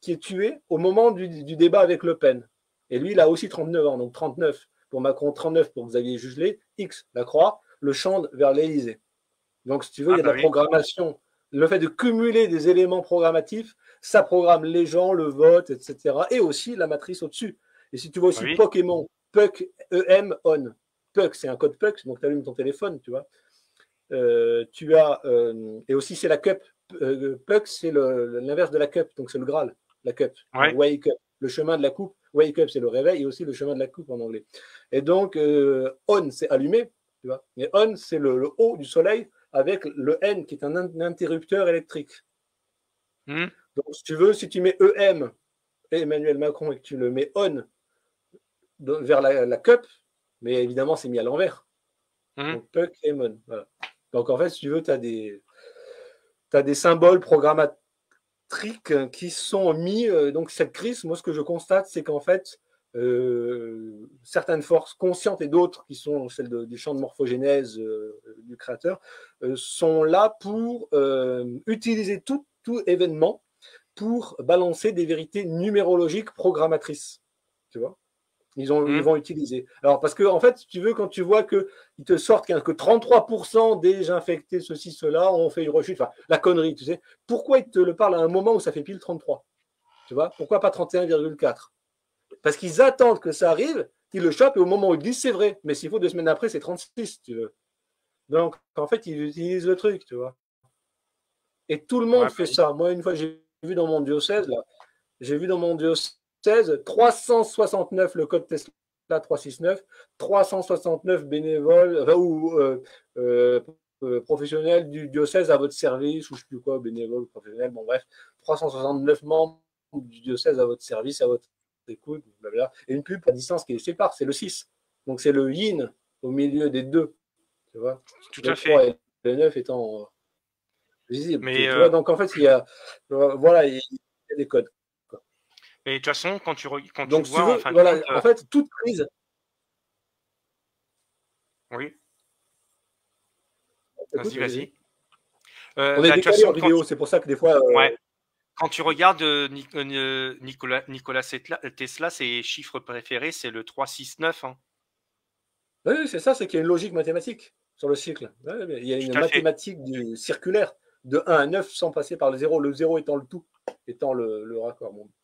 qui est tué au moment du, du débat avec Le Pen. Et lui, il a aussi trente-neuf ans, donc trente-neuf pour Macron, trente-neuf pour Xavier Jugelé, X, la croix, le champ vers l'Élysée. Donc, si tu veux, ah, il y a bah de la oui. programmation. Le fait de cumuler des éléments programmatifs, ça programme les gens, le vote, et cetera. Et aussi la matrice au-dessus. Et si tu vois aussi bah oui. Pokémon, Puck, E M, On. Puck, c'est un code Puck, donc tu allumes ton téléphone, tu vois. Euh, tu as, euh, et aussi c'est la cup. Euh, Puck, c'est l'inverse de la cup, donc c'est le Graal, la cup. Ouais. Wake up, le chemin de la coupe. Wake up, c'est le réveil, et aussi le chemin de la coupe en anglais. Et donc, euh, On, c'est allumé, tu vois. Et On, c'est le, le haut du soleil avec le N qui est un, un interrupteur électrique. Mmh. Donc, si tu veux, si tu mets E M et Emmanuel Macron et que tu le mets On vers la, la cup, mais évidemment, c'est mis à l'envers. Mmh. Donc, Puck et On. Voilà. Donc, en fait, si tu veux, tu as des, t'as des symboles programmatiques qui sont mis. Euh, donc, cette crise, moi, ce que je constate, c'est qu'en fait, euh, certaines forces conscientes et d'autres, qui sont celles de, du champ de morphogénèse euh, du créateur, euh, sont là pour euh, utiliser tout, tout événement pour balancer des vérités numérologiques programmatrices. Tu vois ? Ils, ont, mmh. ils vont utiliser. Alors, parce que, en fait, si tu veux, quand tu vois qu'ils te sortent que trente-trois pour cent des infectés, ceci, cela, ont fait une rechute, enfin, la connerie, tu sais, pourquoi ils te le parlent à un moment où ça fait pile trente-trois? Tu vois? Pourquoi pas trente et un virgule quatre? Parce qu'ils attendent que ça arrive, qu'ils le chopent, et au moment où ils disent c'est vrai, mais s'il faut deux semaines après, c'est trente-six, tu veux. Donc, en fait, ils utilisent le truc, tu vois. Et tout le monde ouais, fait ça. Moi, une fois, j'ai vu dans mon diocèse, là, j'ai vu dans mon diocèse, trois cent soixante-neuf le code Tesla trois cent soixante-neuf, trois cent soixante-neuf bénévoles enfin, ou euh, euh, professionnels du diocèse à votre service, ou je ne sais plus quoi, bénévoles, professionnels, bon bref, trois cent soixante-neuf membres du diocèse à votre service, à votre écoute, blablabla. Et une pub à distance qui les sépare, c'est le six. Donc c'est le yin au milieu des deux. Tu vois, tout le à fait. trois et le neuf étant visible. Mais tu euh... vois, donc en fait, il y a, voilà, il y a des codes. Mais de toute façon, quand tu, quand Donc, tu si vois, tu veux, en fin voilà, de compte, en fait, toute crise. Oui. Vas-y, vas-y. Euh, On est bah, décalé façon, en vidéo, tu... c'est pour ça que des fois. Euh... Ouais. Quand tu regardes euh, Nicolas, Nicolas Tesla, ses chiffres préférés, c'est le trois, six, neuf. Hein. Oui, c'est ça, c'est qu'il y a une logique mathématique sur le cycle. Ouais, il y a une mathématique du, circulaire de un à neuf sans passer par le zéro, le zéro étant le tout, étant le, le raccord. Bon.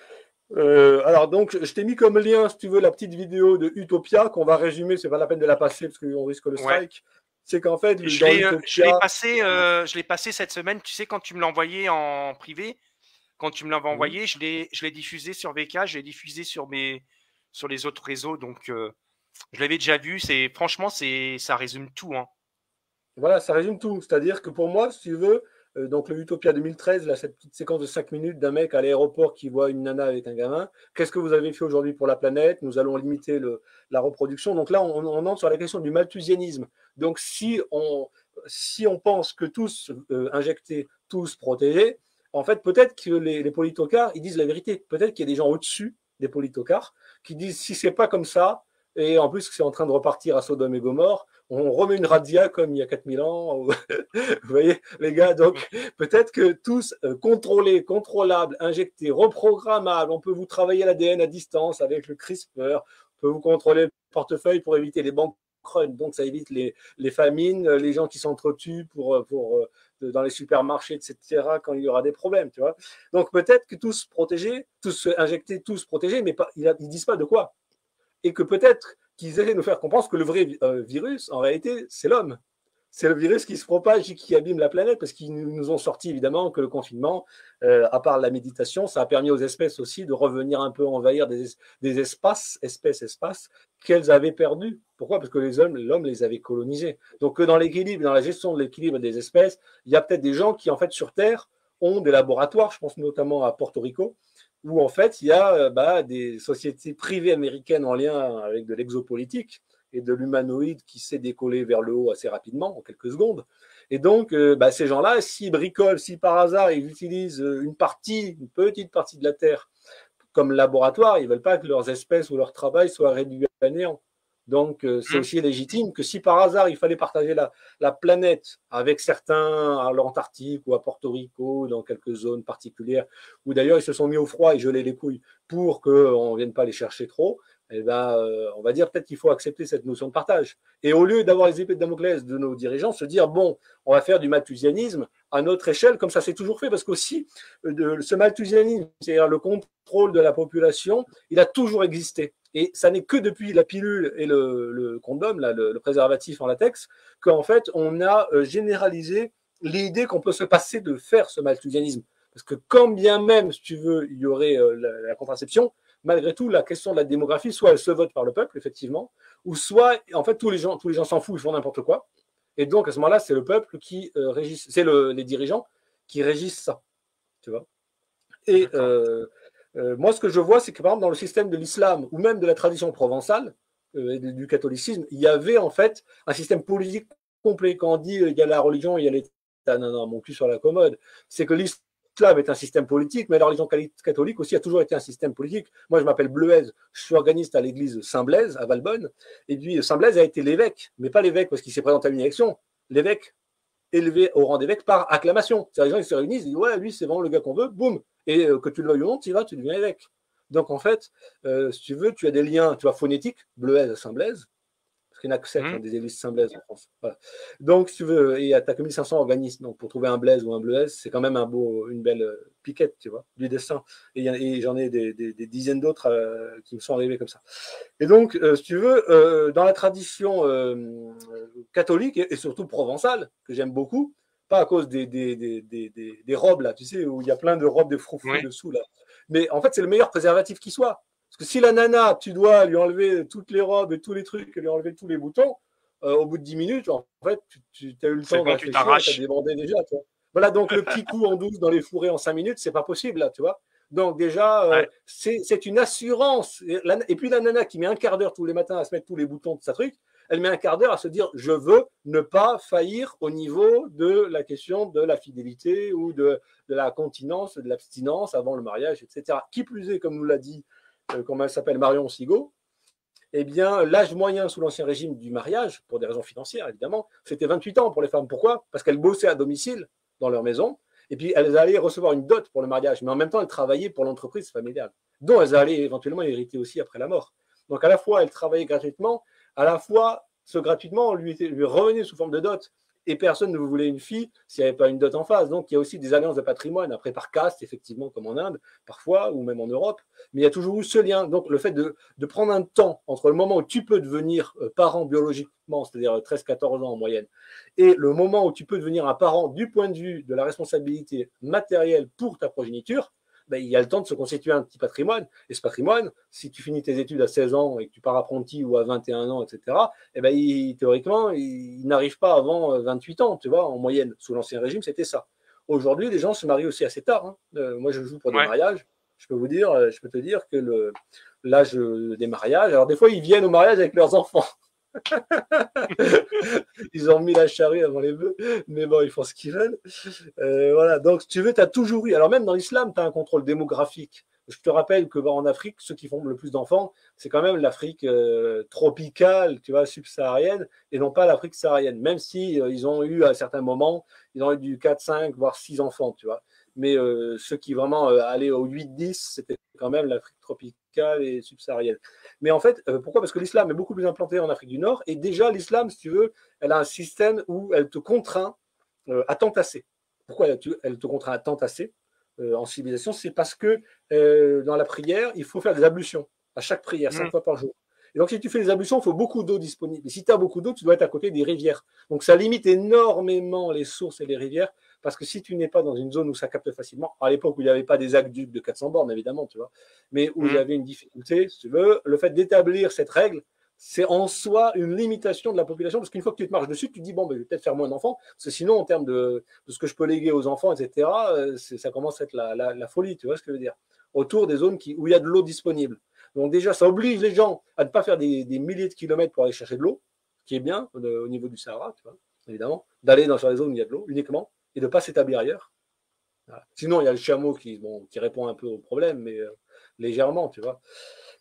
Euh, alors donc, je t'ai mis comme lien, si tu veux, la petite vidéo de Utopia qu'on va résumer. C'est pas la peine de la passer parce qu'on risque le strike. Ouais. C'est qu'en fait, je l'ai Utopia... passé, euh, je l'ai passé cette semaine. Tu sais, quand tu me l'as envoyé en privé, quand tu me l'avais mmh. envoyé, je l'ai, je l'ai diffusé sur V K, je l'ai diffusé sur mes, sur les autres réseaux. Donc, euh, je l'avais déjà vu. C'est franchement, c'est, ça résume tout. Hein. Voilà, ça résume tout. C'est-à-dire que pour moi, si tu veux. Euh, donc le Utopia deux mille treize, là, cette petite séquence de cinq minutes d'un mec à l'aéroport qui voit une nana avec un gamin. Qu'est-ce que vous avez fait aujourd'hui pour la planète? Nous allons limiter le, la reproduction. Donc là, on, on entre sur la question du malthusianisme. Donc si on, si on pense que tous euh, injectés, tous protégés, en fait, peut-être que les, les politocards, ils disent la vérité. Peut-être qu'il y a des gens au-dessus des politocards qui disent si c'est pas comme ça, et en plus c'est en train de repartir à Sodome et Gomorre, on remet une razzia comme il y a quatre mille ans. Vous voyez, les gars, donc peut-être que tous euh, contrôlés, contrôlables, injectés, reprogrammables, on peut vous travailler l'A D N à distance avec le CRISPR, on peut vous contrôler le portefeuille pour éviter les banques run, donc ça évite les, les famines, les gens qui s'entretuent pour, pour, euh, dans les supermarchés, et cetera, quand il y aura des problèmes, tu vois. Donc peut-être que tous protégés, tous injectés, tous protégés, mais pas, ils ne disent pas de quoi. Et que peut-être qu'ils essaient de nous faire comprendre que le vrai euh, virus, en réalité, c'est l'homme. C'est le virus qui se propage et qui abîme la planète, parce qu'ils nous ont sorti évidemment que le confinement, euh, à part la méditation, ça a permis aux espèces aussi de revenir un peu envahir des, des espaces, espèces, espaces, qu'elles avaient perdus. Pourquoi? Parce que les hommes, l'homme les avait colonisés. Donc dans l'équilibre, dans la gestion de l'équilibre des espèces, il y a peut-être des gens qui, en fait, sur Terre, ont des laboratoires, je pense notamment à Porto Rico, où en fait il y a bah, des sociétés privées américaines en lien avec de l'exopolitique et de l'humanoïde qui s'est décollé vers le haut assez rapidement, en quelques secondes. Et donc, euh, bah, ces gens-là, s'ils bricolent, si par hasard ils utilisent une partie, une petite partie de la Terre comme laboratoire, ils ne veulent pas que leurs espèces ou leur travail soient réduits à néant. Donc, euh, c'est Mmh. aussi légitime que si par hasard il fallait partager la, la planète avec certains à l'Antarctique ou à Porto Rico, dans quelques zones particulières, où d'ailleurs ils se sont mis au froid et gelaient les couilles pour qu'on ne vienne pas les chercher trop, eh ben, euh, on va dire peut-être qu'il faut accepter cette notion de partage. Et au lieu d'avoir les épées de Damoclès de nos dirigeants, se dire, bon, on va faire du malthusianisme à notre échelle, comme ça c'est toujours fait, parce qu'aussi, de, ce malthusianisme, c'est-à-dire le contrôle de la population, il a toujours existé. Et ça n'est que depuis la pilule et le, le condom, là, le, le préservatif en latex, qu'en fait, on a euh, généralisé l'idée qu'on peut se passer de faire ce malthusianisme. Parce que quand bien même, si tu veux, il y aurait euh, la, la contraception, malgré tout, la question de la démographie, soit elle se vote par le peuple, effectivement, ou soit, en fait, tous les gens tous les gens s'en foutent, ils font n'importe quoi. Et donc, à ce moment-là, c'est le peuple qui euh, régisse, c'est le, les dirigeants qui régissent ça, tu vois. Et euh, euh, moi, ce que je vois, c'est que par exemple, dans le système de l'islam ou même de la tradition provençale euh, et du catholicisme, il y avait en fait un système politique complet. Quand on dit euh, il y a la religion, il y a l'État, non, non, mon cul sur la commode, c'est que l'islam est un système politique, mais la religion catholique aussi a toujours été un système politique. Moi, je m'appelle Bleuez, je suis organiste à l'église Saint-Blaise, à Valbonne, et puis Saint-Blaise a été l'évêque, mais pas l'évêque parce qu'il s'est présenté à une élection, l'évêque élevé au rang d'évêque par acclamation. C'est-à-dire les gens ils se réunissent, ils disent ouais, lui c'est vraiment le gars qu'on veut, boum, et euh, que tu le veuilles ou non, tu y vas, tu deviens évêque. Donc en fait, euh, si tu veux, tu as des liens, tu vois, phonétiques, Bleuez à Saint-Blaise, parce qu'il n'y en a que sept Mmh. hein, des églises Saint-Blaise en France. Voilà. Donc si tu veux, et tu n'as que mille cinq cents organismes, donc pour trouver un Blaise ou un Bleuez, c'est quand même un beau, une belle euh, piquette, tu vois, du destin. Et, et j'en ai des, des, des dizaines d'autres euh, qui me sont arrivés comme ça. Et donc, euh, si tu veux, euh, dans la tradition euh, catholique et, et surtout provençale, que j'aime beaucoup, pas à cause des, des, des, des, des robes, là, tu sais, où il y a plein de robes de froufrous Oui. dessous, là. Mais en fait, c'est le meilleur préservatif qui soit. Parce que si la nana, tu dois lui enlever toutes les robes et tous les trucs, et lui enlever tous les boutons, euh, au bout de dix minutes, en fait, tu, tu as eu le C'est temps de bon, tu réfléchir et tu as t'arraches. débordé déjà, tu vois. Voilà, donc le petit coup en douce dans les fourrés en cinq minutes, c'est pas possible, là, tu vois. Donc déjà, euh, Ouais. c'est une assurance. Et, la, et puis la nana qui met un quart d'heure tous les matins à se mettre tous les boutons de sa truc, elle met un quart d'heure à se dire je veux ne pas faillir au niveau de la question de la fidélité ou de, de la continence, de l'abstinence avant le mariage, et cetera. Qui plus est, comme nous l'a dit, euh, comment elle s'appelle, Marion Sigaud, eh bien, l'âge moyen sous l'Ancien Régime du mariage, pour des raisons financières évidemment, c'était vingt-huit ans pour les femmes. Pourquoi? Parce qu'elles bossaient à domicile dans leur maison, et puis elles allaient recevoir une dot pour le mariage, mais en même temps, elles travaillaient pour l'entreprise familiale, dont elles allaient éventuellement hériter aussi après la mort. Donc à la fois, elles travaillaient gratuitement, à la fois, ce gratuitement lui, lui revenait sous forme de dot, et personne ne voulait une fille s'il n'y avait pas une dot en face. Donc il y a aussi des alliances de patrimoine, après par caste, effectivement, comme en Inde, parfois, ou même en Europe, mais il y a toujours eu ce lien. Donc le fait de, de prendre un temps entre le moment où tu peux devenir parent biologiquement, c'est-à-dire treize quatorze ans en moyenne, et le moment où tu peux devenir un parent du point de vue de la responsabilité matérielle pour ta progéniture, ben, il y a le temps de se constituer un petit patrimoine. Et ce patrimoine, si tu finis tes études à seize ans et que tu pars apprenti ou à vingt et un ans, et cetera, eh ben, il, théoriquement, il, il n'arrive pas avant vingt-huit ans, tu vois, en moyenne. Sous l'Ancien Régime, c'était ça. Aujourd'hui, les gens se marient aussi assez tard. Hein. Euh, moi, je joue pour des Ouais. mariages. Je peux vous dire, je peux te dire que le, l'âge des mariages, alors des fois, ils viennent au mariage avec leurs enfants. Ils ont mis la charrue avant les bœufs, mais bon, ils font ce qu'ils veulent. Euh, voilà, donc si tu veux, tu as toujours eu. Alors même dans l'islam, tu as un contrôle démographique. Je te rappelle que bah, en Afrique, ceux qui font le plus d'enfants, c'est quand même l'Afrique euh, tropicale, tu vois, subsaharienne, et non pas l'Afrique saharienne. Même si euh, ils ont eu à certains moments, ils ont eu du quatre, cinq, voire six enfants, tu vois. Mais euh, ceux qui vraiment euh, allaient au huit, dix, c'était quand même l'Afrique tropicale et subsaharienne. Mais en fait, euh, pourquoi? Parce que l'islam est beaucoup plus implanté en Afrique du Nord, et déjà l'islam, si tu veux, elle a un système où elle te contraint euh, à t'entasser. Pourquoi elle te, elle te contraint à t'entasser euh, en civilisation? C'est parce que euh, dans la prière, il faut faire des ablutions à chaque prière, cinq Mmh. fois par jour. Et donc, si tu fais des ablutions, il faut beaucoup d'eau disponible. Et si tu as beaucoup d'eau, tu dois être à côté des rivières. Donc, ça limite énormément les sources et les rivières, parce que si tu n'es pas dans une zone où ça capte facilement, à l'époque où il n'y avait pas des aqueducs de quatre cents bornes, évidemment, tu vois, mais où il y Mmh. avait une difficulté, si tu veux, le fait d'établir cette règle, c'est en soi une limitation de la population, parce qu'une fois que tu te marches dessus, tu te dis, bon, ben, je vais peut-être faire moins d'enfants, parce que sinon, en termes de, de ce que je peux léguer aux enfants, et cetera, euh, ça commence à être la, la, la, folie, tu vois ce que je veux dire, autour des zones qui, où il y a de l'eau disponible. Donc déjà, ça oblige les gens à ne pas faire des, des milliers de kilomètres pour aller chercher de l'eau, ce qui est bien de, au niveau du Sahara, tu vois, évidemment, d'aller dans les zones où il y a de l'eau uniquement, et de ne pas s'établir ailleurs. Voilà. Sinon, il y a le chameau qui, bon, qui répond un peu au problème, mais euh, légèrement, tu vois.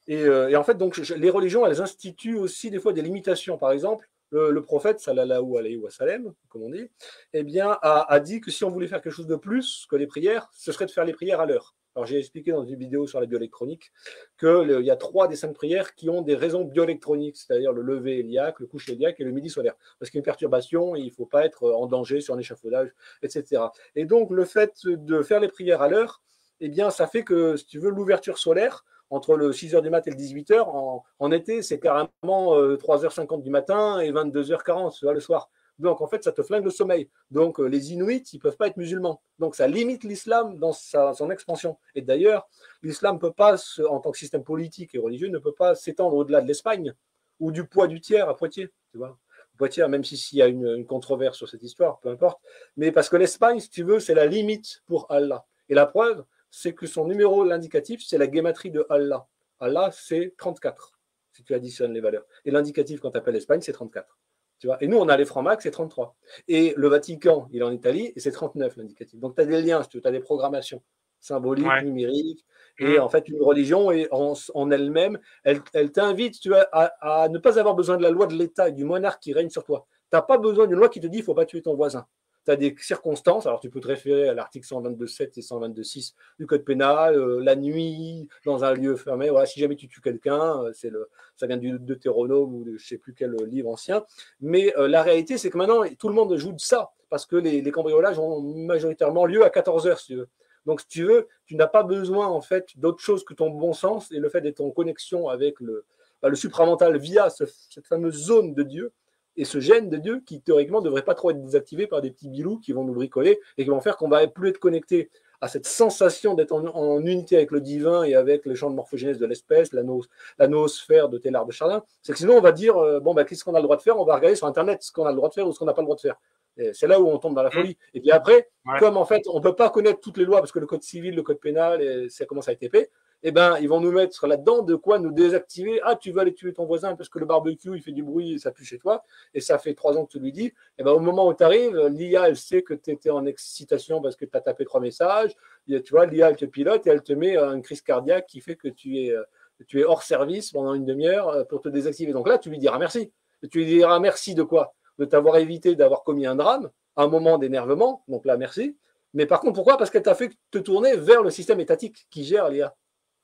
Et, euh, et en fait, donc, je, les religions, elles instituent aussi des fois des limitations. Par exemple, le, le prophète, sallallahu alayhi wa sallam, comme on dit, eh bien, a, a dit que si on voulait faire quelque chose de plus que les prières, ce serait de faire les prières à l'heure. Alors, j'ai expliqué dans une vidéo sur la bioélectronique qu'il y a trois des cinq prières qui ont des raisons bioélectroniques, c'est-à-dire le lever héliaque, le coucher héliaque et le midi solaire. Parce qu'il y a une perturbation et il ne faut pas être en danger sur un échafaudage, et cetera. Et donc, le fait de faire les prières à l'heure, eh bien, ça fait que, si tu veux, l'ouverture solaire, entre le six heures du mat et le dix-huit heures, en, en été, c'est carrément euh, trois heures cinquante du matin et vingt-deux heures quarante tu vois, le soir. Donc, en fait, ça te flingue le sommeil. Donc, euh, les Inuits, ils ne peuvent pas être musulmans. Donc, ça limite l'islam dans sa, son expansion. Et d'ailleurs, l'islam peut pas, se, en tant que système politique et religieux, ne peut pas s'étendre au-delà de l'Espagne ou du poids du tiers à Poitiers. Tu vois, Poitiers, même s'il si y a une, une controverse sur cette histoire, peu importe. Mais parce que l'Espagne, si tu veux, c'est la limite pour Allah. Et la preuve, c'est que son numéro, l'indicatif, c'est la gématrie de Allah. Allah, c'est trente-quatre, si tu additionnes les valeurs. Et l'indicatif, quand tu appelles l'Espagne, c'est trente-quatre. Tu vois, et nous, on a les francs max, c'est trente-trois. Et le Vatican, il est en Italie, et c'est trente-neuf l'indicatif. Donc, tu as des liens, tu as des programmations symboliques, ouais. numériques. Et mmh. en fait, une religion, est en, en elle-même, elle, elle t'invite tu vois, à, à ne pas avoir besoin de la loi de l'État et du monarque qui règne sur toi. Tu n'as pas besoin d'une loi qui te dit qu'il ne faut pas tuer ton voisin. Tu as des circonstances, alors tu peux te référer à l'article cent vingt-deux sept et cent vingt-deux six du Code pénal, euh, la nuit, dans un lieu fermé, voilà, si jamais tu tues quelqu'un, euh, c'est le, ça vient du Deutéronome ou de je ne sais plus quel livre ancien, mais euh, la réalité, c'est que maintenant, tout le monde joue de ça, parce que les, les cambriolages ont majoritairement lieu à quatorze heures, si tu veux. Donc, si tu veux, tu n'as pas besoin, en fait, d'autre chose que ton bon sens et le fait d'être en connexion avec le, bah, le supramental via ce, cette fameuse zone de Dieu, et ce gène de Dieu qui, théoriquement, ne devrait pas trop être désactivé par des petits bilous qui vont nous bricoler et qui vont faire qu'on ne va plus être connecté à cette sensation d'être en, en unité avec le divin et avec les champs de morphogénèse de l'espèce, la, no, la noosphère de Teilhard de Chardin. C'est que sinon, on va dire, euh, bon, bah, qu'est-ce qu'on a le droit de faire? On va regarder sur Internet ce qu'on a le droit de faire ou ce qu'on n'a pas le droit de faire. C'est là où on tombe dans la folie. Et puis après, ouais. comme en fait, on ne peut pas connaître toutes les lois parce que le code civil, le code pénal, et ça commence à être épais, eh ben, ils vont nous mettre là-dedans de quoi nous désactiver. Ah, tu vas aller tuer ton voisin parce que le barbecue, il fait du bruit et ça pue chez toi. Et ça fait trois ans que tu lui dis. Eh ben, au moment où tu arrives, l'I A, elle sait que tu étais en excitation parce que tu as tapé trois messages. Tu vois, l'I A, elle te pilote et elle te met une crise cardiaque qui fait que tu es, tu es hors service pendant une demi-heure pour te désactiver. Donc là, tu lui diras merci. Et tu lui diras merci de quoi? De t'avoir évité d'avoir commis un drame, un moment d'énervement. Donc là, merci. Mais par contre, pourquoi? Parce qu'elle t'a fait te tourner vers le système étatique qui gère l'I A.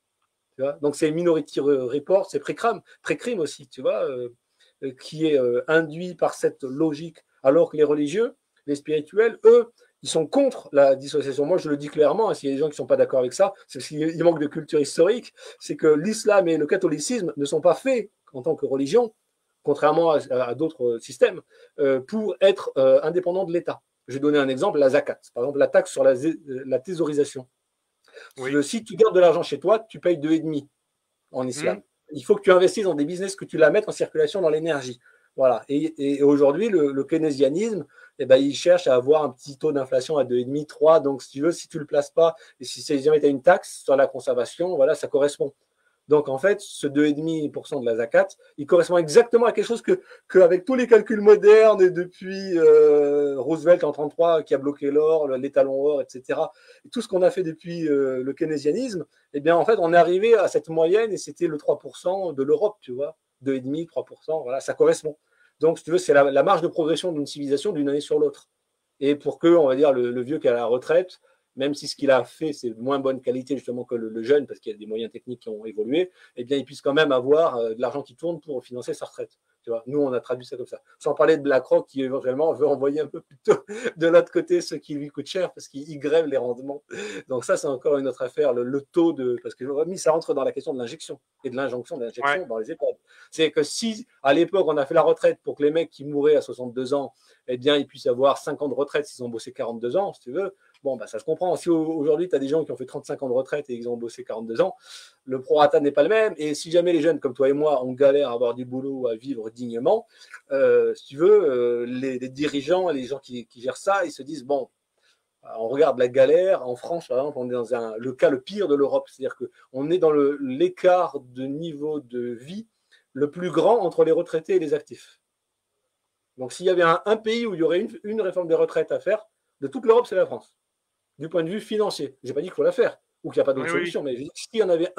Tu vois, donc c'est Minority Report, c'est pré-crime, pré-crime aussi, tu vois, euh, qui est euh, induit par cette logique, alors que les religieux, les spirituels, eux, ils sont contre la dissociation. Moi, je le dis clairement, hein, s'il y a des gens qui ne sont pas d'accord avec ça, c'est parce qu'il manque de culture historique, c'est que l'islam et le catholicisme ne sont pas faits en tant que religion, contrairement à, à d'autres systèmes, euh, pour être euh, indépendants de l'État. Je vais donner un exemple, la zakat, par exemple la taxe sur la, la thésaurisation. Oui. Si tu gardes de l'argent chez toi, tu payes deux virgule cinq en islam. Mmh. Il faut que tu investisses dans des business, que tu la mettes en circulation dans l'énergie. Voilà. Et, et aujourd'hui, le, le keynésianisme, eh ben, il cherche à avoir un petit taux d'inflation à deux virgule cinq, trois. Donc, si tu veux, si tu ne le places pas, et si jamais tu as une taxe sur la conservation, voilà, ça correspond. Donc, en fait, ce deux virgule cinq pour cent de la zakat, il correspond exactement à quelque chose que, qu'avec tous les calculs modernes, et depuis euh, Roosevelt en trente-trois, qui a bloqué l'or, l'étalon or, et cetera, et tout ce qu'on a fait depuis euh, le keynésianisme, eh bien, en fait, on est arrivé à cette moyenne et c'était le trois pour cent de l'Europe, tu vois, deux virgule cinq, trois pour cent, voilà, ça correspond. Donc, si tu veux, c'est la, la marge de progression d'une civilisation d'une année sur l'autre. Et pour que, on va dire, le, le vieux qui a la retraite, même si ce qu'il a fait, c'est de moins bonne qualité justement que le, le jeune, parce qu'il y a des moyens techniques qui ont évolué, eh bien, il puisse quand même avoir euh, de l'argent qui tourne pour financer sa retraite. Tu vois, nous, on a traduit ça comme ça. Sans parler de BlackRock qui, éventuellement, veut envoyer un peu plutôt de l'autre côté ce qui lui coûte cher, parce qu'il grève les rendements. Donc ça, c'est encore une autre affaire, le, le taux de... Parce que ça rentre dans la question de l'injection, et de l'injonction de l'injection ouais. dans les EHPAD. C'est que si, à l'époque, on a fait la retraite pour que les mecs qui mouraient à soixante-deux ans, eh bien, ils puissent avoir cinq ans de retraite s'ils ont bossé quarante-deux ans, si tu veux, bon, bah, ça se comprend. Si aujourd'hui, tu as des gens qui ont fait trente-cinq ans de retraite et ils ont bossé quarante-deux ans, le prorata n'est pas le même. Et si jamais les jeunes comme toi et moi, on galère à avoir du boulot, à vivre dignement, euh, si tu veux, euh, les, les dirigeants, les gens qui, qui gèrent ça, ils se disent, bon, on regarde la galère. En France, par exemple, on est dans un, le cas le pire de l'Europe. C'est-à-dire qu'on est dans le, l'écart de niveau de vie le plus grand entre les retraités et les actifs. Donc, s'il y avait un, un pays où il y aurait une, une réforme des retraites à faire, de toute l'Europe, c'est la France. Du point de vue financier. Je n'ai pas dit qu'il faut la faire ou qu'il n'y a pas d'autre oui, solution, oui. mais s'il y en avait un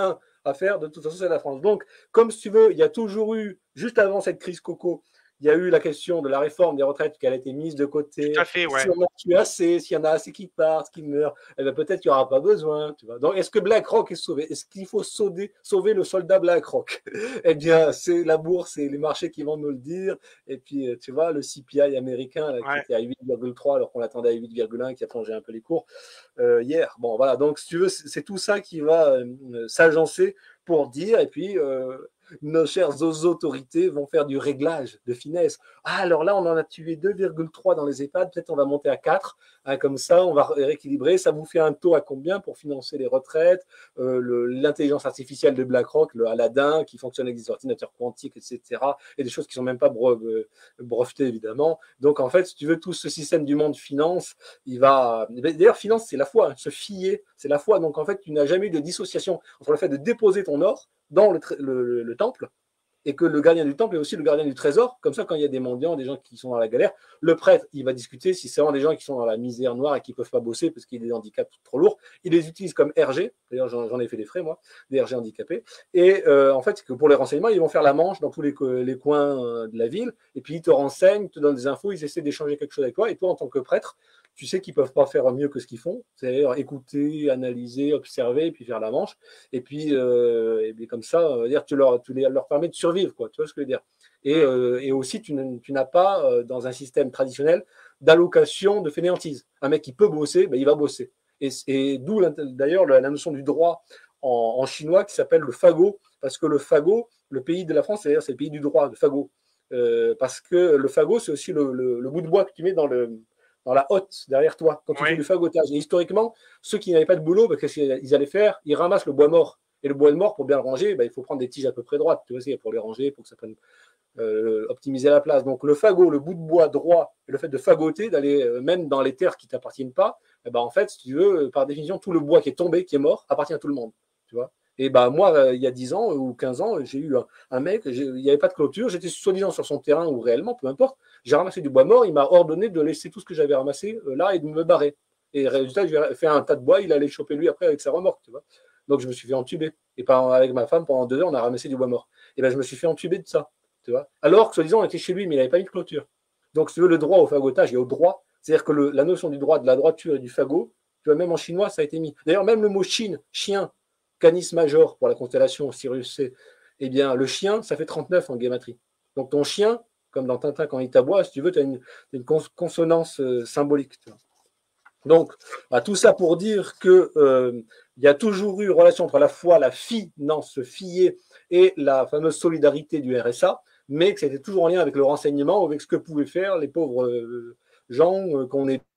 à faire, de toute façon, c'est la France. Donc, comme si tu veux, il y a toujours eu, juste avant cette crise coco, il y a eu la question de la réforme des retraites qui a été mise de côté. Tout à fait, Si ouais. on en tue assez, s'il y en a assez qui partent, qui meurent, eh ben peut-être qu'il n'y aura pas besoin. Tu vois. Donc, est-ce que BlackRock est sauvé? Est-ce qu'il faut sauver, sauver le soldat BlackRock? Eh bien, c'est la bourse et les marchés qui vont nous le dire. Et puis, tu vois, le C P I américain là, qui Ouais. était à huit virgule trois alors qu'on l'attendait à huit virgule un, qui a plongé un peu les cours euh, hier. Bon, voilà. Donc, si tu veux, c'est tout ça qui va euh, s'agencer pour dire. Et puis, euh, nos chères autorités vont faire du réglage, de finesse. Ah, alors là, on en a tué deux virgule trois dans les EHPAD, peut-être on va monter à quatre. Hein, comme ça, on va rééquilibrer. Ça vous fait un taux à combien pour financer les retraites? euh, L'intelligence artificielle de BlackRock, le Aladdin, qui fonctionne avec des ordinateurs quantiques, et cetera. Et des choses qui ne sont même pas brevetées, évidemment. Donc, en fait, si tu veux, tout ce système du monde finance, il va... D'ailleurs, finance, c'est la foi, hein, se fier, c'est la foi. Donc, en fait, tu n'as jamais eu de dissociation entre le fait de déposer ton or dans le, le, le, le temple, et que le gardien du temple est aussi le gardien du trésor. Comme ça, quand il y a des mendiants, des gens qui sont dans la galère, le prêtre, il va discuter si c'est vraiment des gens qui sont dans la misère noire et qui ne peuvent pas bosser parce qu'il y a des handicaps trop lourds. Il les utilise comme R G. D'ailleurs, j'en ai fait des frais, moi, des R G handicapés. Et euh, en fait, que pour les renseignements, ils vont faire la manche dans tous les, les coins de la ville. Et puis, ils te renseignent, te donnent des infos, ils essaient d'échanger quelque chose avec toi. Et toi, en tant que prêtre, tu sais qu'ils ne peuvent pas faire mieux que ce qu'ils font, c'est-à-dire écouter, analyser, observer, et puis faire la manche. Et puis, euh, et puis comme ça, dire, tu, leur, tu les, leur permets de survivre, quoi, tu vois ce que je veux dire. Et, euh, et aussi, tu n'as pas, euh, dans un système traditionnel, d'allocation de fainéantise. Un mec qui peut bosser, ben, il va bosser. Et, et d'où d'ailleurs la, la notion du droit en, en chinois qui s'appelle le fagot, parce que le fagot, le pays de la France, c'est le pays du droit, le fagot. Euh, parce que le fagot, c'est aussi le, le, le bout de bois que tu mets dans le dans la hotte derrière toi, quand tu Ouais. fais du fagotage. Et historiquement, ceux qui n'avaient pas de boulot, bah, qu'est-ce qu'ils allaient faire? Ils ramassent le bois mort. Et le bois de mort, pour bien le ranger, bah, il faut prendre des tiges à peu près droites, tu vois, pour les ranger, pour que ça prenne, euh, optimiser la place. Donc le fagot, le bout de bois droit, et le fait de fagoter, d'aller euh, même dans les terres qui ne t'appartiennent pas, eh ben, en fait, si tu veux, par définition, tout le bois qui est tombé, qui est mort, appartient à tout le monde. Tu vois. Et bah, moi, euh, il y a dix ans ou quinze ans, j'ai eu un, un mec, il n'y avait pas de clôture, j'étais soi-disant sur son terrain ou réellement, peu importe. J'ai ramassé du bois mort, il m'a ordonné de laisser tout ce que j'avais ramassé euh, là et de me barrer. Et résultat, j'ai fait un tas de bois, il allait choper lui après avec sa remorque, tu vois. Donc je me suis fait entuber. Et par, avec ma femme, pendant deux heures, on a ramassé du bois mort. Et ben je me suis fait entuber de ça, tu vois. Alors que soi-disant, on était chez lui, mais il n'avait pas mis de clôture. Donc si tu veux, le droit au fagotage et au droit, c'est-à-dire que le, la notion du droit, de la droiture et du fagot, tu vois, même en chinois, ça a été mis. D'ailleurs, même le mot Chine, chien, Canis Major pour la constellation Sirius C, eh bien, le chien, ça fait trente-neuf en guématrie. Donc ton chien, comme dans Tintin quand il t'aboie, si tu veux, tu as une, une consonance euh, symbolique. Tu vois. Donc, bah, tout ça pour dire que euh, il y a toujours eu relation entre la foi, la finance, se fier, et la fameuse solidarité du R S A, mais que c'était toujours en lien avec le renseignement, avec ce que pouvaient faire les pauvres euh, gens euh, qu'on est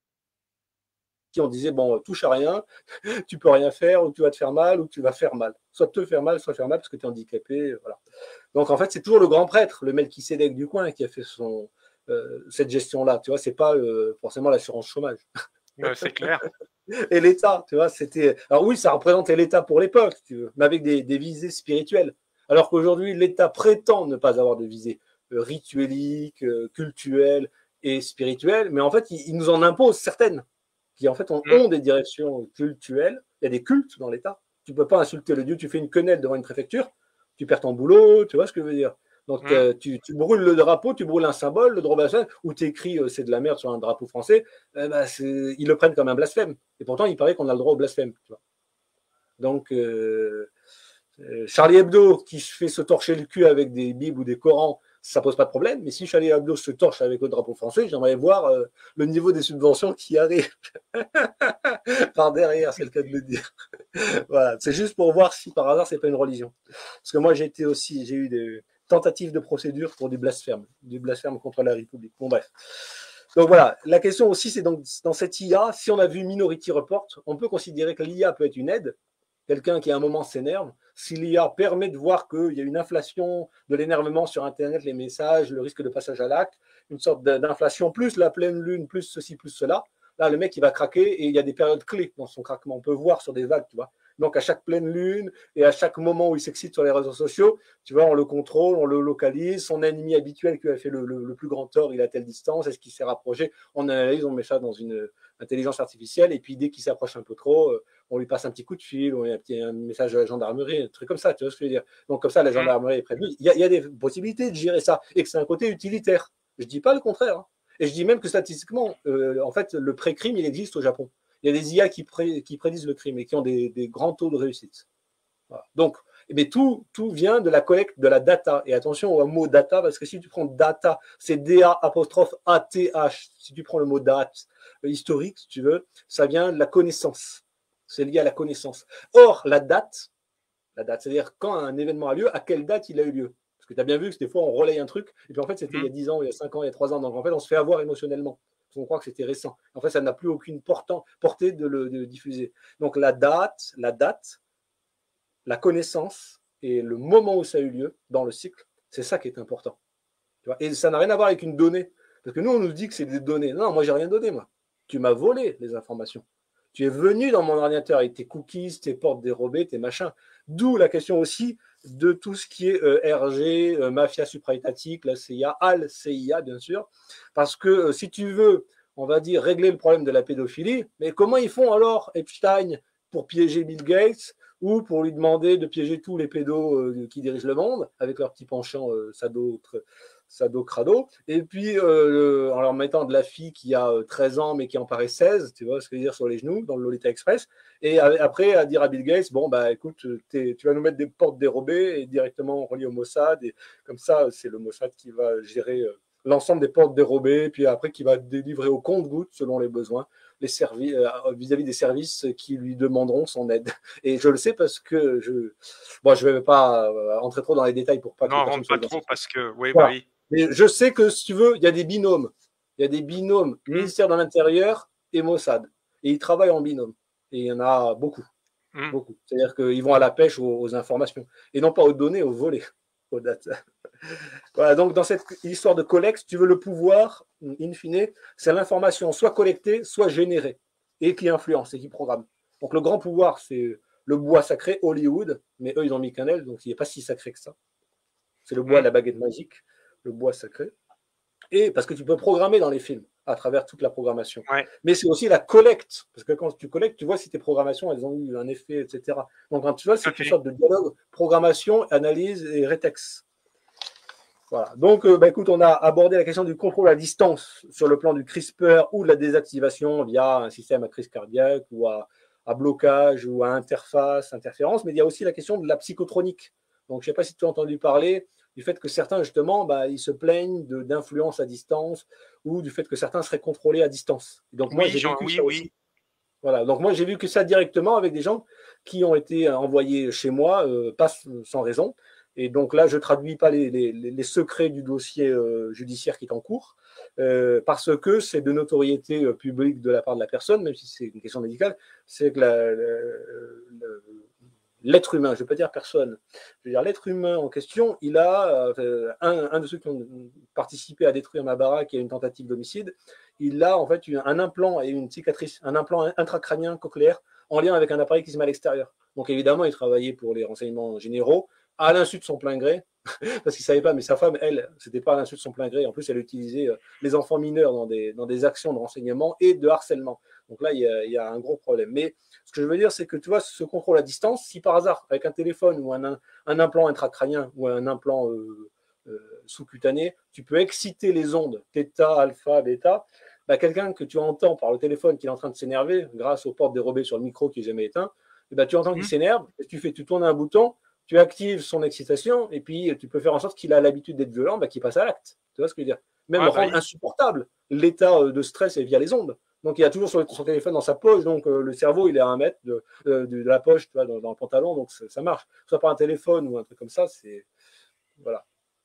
qui on disait, bon, touche à rien, tu peux rien faire, ou tu vas te faire mal, ou tu vas faire mal. Soit te faire mal, soit faire mal parce que tu es handicapé. Voilà. Donc, en fait, c'est toujours le grand prêtre, le Melchisédek du coin, qui a fait son, euh, cette gestion-là. Tu vois, c'est pas euh, forcément l'assurance chômage. Euh, c'est clair. Et l'État, tu vois, c'était. Alors oui, ça représentait l'État pour l'époque, tu veux, mais avec des, des visées spirituelles. Alors qu'aujourd'hui, l'État prétend ne pas avoir de visée euh, rituelique, euh, cultuelle et spirituelle, mais en fait, il, il nous en impose certaines qui en fait ont, Mm. ont des directions cultuelles. Il y a des cultes dans l'État. Tu ne peux pas insulter le Dieu, tu fais une quenelle devant une préfecture, tu perds ton boulot, tu vois ce que je veux dire. Donc Mm. euh, tu, tu brûles le drapeau, tu brûles un symbole, le drapeau où tu écris euh, c'est de la merde sur un drapeau français, eh ben, ils le prennent comme un blasphème. Et pourtant, il paraît qu'on a le droit au blasphème. Tu vois. Donc, euh, euh, Charlie Hebdo qui se fait se torcher le cul avec des Bibles ou des Corans, ça pose pas de problème. Mais si Charlie Hebdo se torche avec le drapeau français, j'aimerais voir euh, le niveau des subventions qui arrivent par derrière, c'est le cas de le dire. Voilà, c'est juste pour voir si par hasard c'est pas une religion. Parce que moi j'ai été aussi, j'ai eu des tentatives de procédure pour du blasphème, du blasphème contre la République. Bon bref. Donc voilà, la question aussi c'est donc dans cette I A, si on a vu Minority Report, on peut considérer que l'I A peut être une aide. Quelqu'un qui à un moment s'énerve, si l'I A permet de voir qu'il y a une inflation de l'énervement sur Internet, les messages, le risque de passage à l'acte, une sorte d'inflation, plus la pleine lune, plus ceci, plus cela, là, le mec, il va craquer et il y a des périodes clés dans son craquement. On peut voir sur des vagues, tu vois. Donc, à chaque pleine lune et à chaque moment où il s'excite sur les réseaux sociaux, tu vois, on le contrôle, on le localise. Son ennemi habituel qui lui a fait le, le, le plus grand tort, il a telle distance, est-ce qu'il s'est rapproché? On analyse, on met ça dans une intelligence artificielle et puis dès qu'il s'approche un peu trop, on lui passe un petit coup de fil, on a un petit un message de la gendarmerie, un truc comme ça, tu vois ce que je veux dire? Donc, comme ça, la gendarmerie est prévenue. Il y a, il y a des possibilités de gérer ça et que c'est un côté utilitaire. Je ne dis pas le contraire. Hein. Et je dis même que statistiquement, euh, en fait, le pré-crime, il existe au Japon. Il y a des I A qui, pré, qui prédisent le crime et qui ont des, des grands taux de réussite. Voilà. Donc, mais tout, tout vient de la collecte de la data. Et attention au mot data, parce que si tu prends data, c'est D A apostrophe A T H. Si tu prends le mot date historique, si tu veux, ça vient de la connaissance. C'est lié à la connaissance. Or, la date, la date, c'est-à-dire quand un événement a lieu, à quelle date il a eu lieu. Parce que tu as bien vu que des fois, on relaye un truc, et puis en fait, c'était mmh. il y a dix ans, il y a cinq ans, il y a trois ans. Donc en fait, on se fait avoir émotionnellement. On croit que c'était récent. En fait, ça n'a plus aucune portant, portée de le de diffuser. Donc la date, la date, la connaissance et le moment où ça a eu lieu dans le cycle, c'est ça qui est important. Tu vois, et ça n'a rien à voir avec une donnée. Parce que nous, on nous dit que c'est des données. Non, moi, j'ai rien donné, moi. Tu m'as volé les informations. Tu es venu dans mon ordinateur avec tes cookies, tes portes dérobées, tes machins. D'où la question aussi de tout ce qui est euh, R G, euh, mafia supraétatique, la C I A, A L C I A, bien sûr. Parce que euh, si tu veux, on va dire, régler le problème de la pédophilie, mais comment ils font alors, Epstein, pour piéger Bill Gates ou pour lui demander de piéger tous les pédos euh, qui dirigent le monde, avec leur petit penchant euh, sado, sado crado, et puis euh, en leur mettant de la fille qui a treize ans mais qui en paraît seize, tu vois ce que je veux dire, sur les genoux, dans le Lolita Express, et après à dire à Bill Gates, bon bah écoute, tu vas nous mettre des portes dérobées et directement reliées au Mossad, et comme ça c'est le Mossad qui va gérer euh, l'ensemble des portes dérobées, puis après qui va délivrer au compte-gouttes selon les besoins, les services euh, vis-à-vis des services qui lui demanderont son aide. Et je le sais parce que je, bon, je vais pas entrer trop dans les détails pour pas que non, les personnes rentre pas soient trop parce que oui, voilà. bah oui. Mais je sais que si tu veux, il y a des binômes, il y a des binômes mmh. ministère de l'Intérieur et Mossad, et ils travaillent en binôme. Et il y en a beaucoup, mmh. beaucoup. C'est-à-dire qu'ils vont à la pêche aux, aux informations et non pas aux données, aux volets, aux data. Voilà, donc dans cette histoire de collecte, tu veux le pouvoir, in fine, c'est l'information soit collectée, soit générée, et qui influence et qui programme. Donc le grand pouvoir, c'est le bois sacré, Hollywood, mais eux, ils ont mis qu'un L, donc il n'est pas si sacré que ça. C'est le bois de la baguette magique, le bois sacré. Et parce que tu peux programmer dans les films à travers toute la programmation. Ouais. Mais c'est aussi la collecte. Parce que quand tu collectes, tu vois si tes programmations, elles ont eu un effet, et cetera. Donc, quand tu vois, c'est une sorte de dialogue, programmation, analyse et rétex. Voilà. Donc, euh, bah, écoute, on a abordé la question du contrôle à distance sur le plan du CRISPR ou de la désactivation via un système à crise cardiaque ou à, à blocage ou à interface, interférence. Mais il y a aussi la question de la psychotronique. Donc, je ne sais pas si tu as entendu parler du fait que certains, justement, bah, ils se plaignent d'influence à distance ou du fait que certains seraient contrôlés à distance. Donc, moi, oui, j'ai vécu oui, ça oui. aussi. Voilà. Donc, moi, j'ai vu que ça directement avec des gens qui ont été envoyés chez moi, euh, pas sans raison. Et donc là, je ne traduis pas les, les, les secrets du dossier euh, judiciaire qui est en cours, euh, parce que c'est de notoriété euh, publique de la part de la personne, même si c'est une question médicale, c'est que la, la, la, l'être humain, je ne veux pas dire personne, je veux dire l'être humain en question, il a, euh, un, un de ceux qui ont participé à détruire ma baraque et à une tentative d'homicide, il a en fait un implant et une cicatrice, un implant intracrânien cochléaire en lien avec un appareil qui se met à l'extérieur. Donc évidemment, il travaillait pour les renseignements généraux, à l'insu de son plein gré, parce qu'il ne savait pas, mais sa femme, elle, ce n'était pas à l'insu de son plein gré. En plus, elle utilisait les enfants mineurs dans des, dans des actions de renseignement et de harcèlement. Donc là, il y, a, il y a un gros problème. Mais ce que je veux dire, c'est que tu vois, ce contrôle à distance, si par hasard, avec un téléphone ou un, un implant intracrânien ou un implant euh, euh, sous-cutané, tu peux exciter les ondes θ, alpha, bêta, bah, quelqu'un que tu entends par le téléphone qui est en train de s'énerver grâce aux portes dérobées sur le micro qui n'est jamais éteint, et bah, tu entends qu'il mmh. s'énerve, et tu, fais, tu tournes un bouton, tu actives son excitation et puis tu peux faire en sorte qu'il a l'habitude d'être violent, bah, qu'il passe à l'acte. Tu vois ce que je veux dire? Même ah, rendre bah, insupportable l'état de stress et via les ondes. Donc il a toujours son, son téléphone dans sa poche, donc euh, le cerveau il est à un mètre de, de, de la poche, tu vois, dans, dans le pantalon, donc ça marche. Soit par un téléphone ou un truc comme ça, c'est voilà.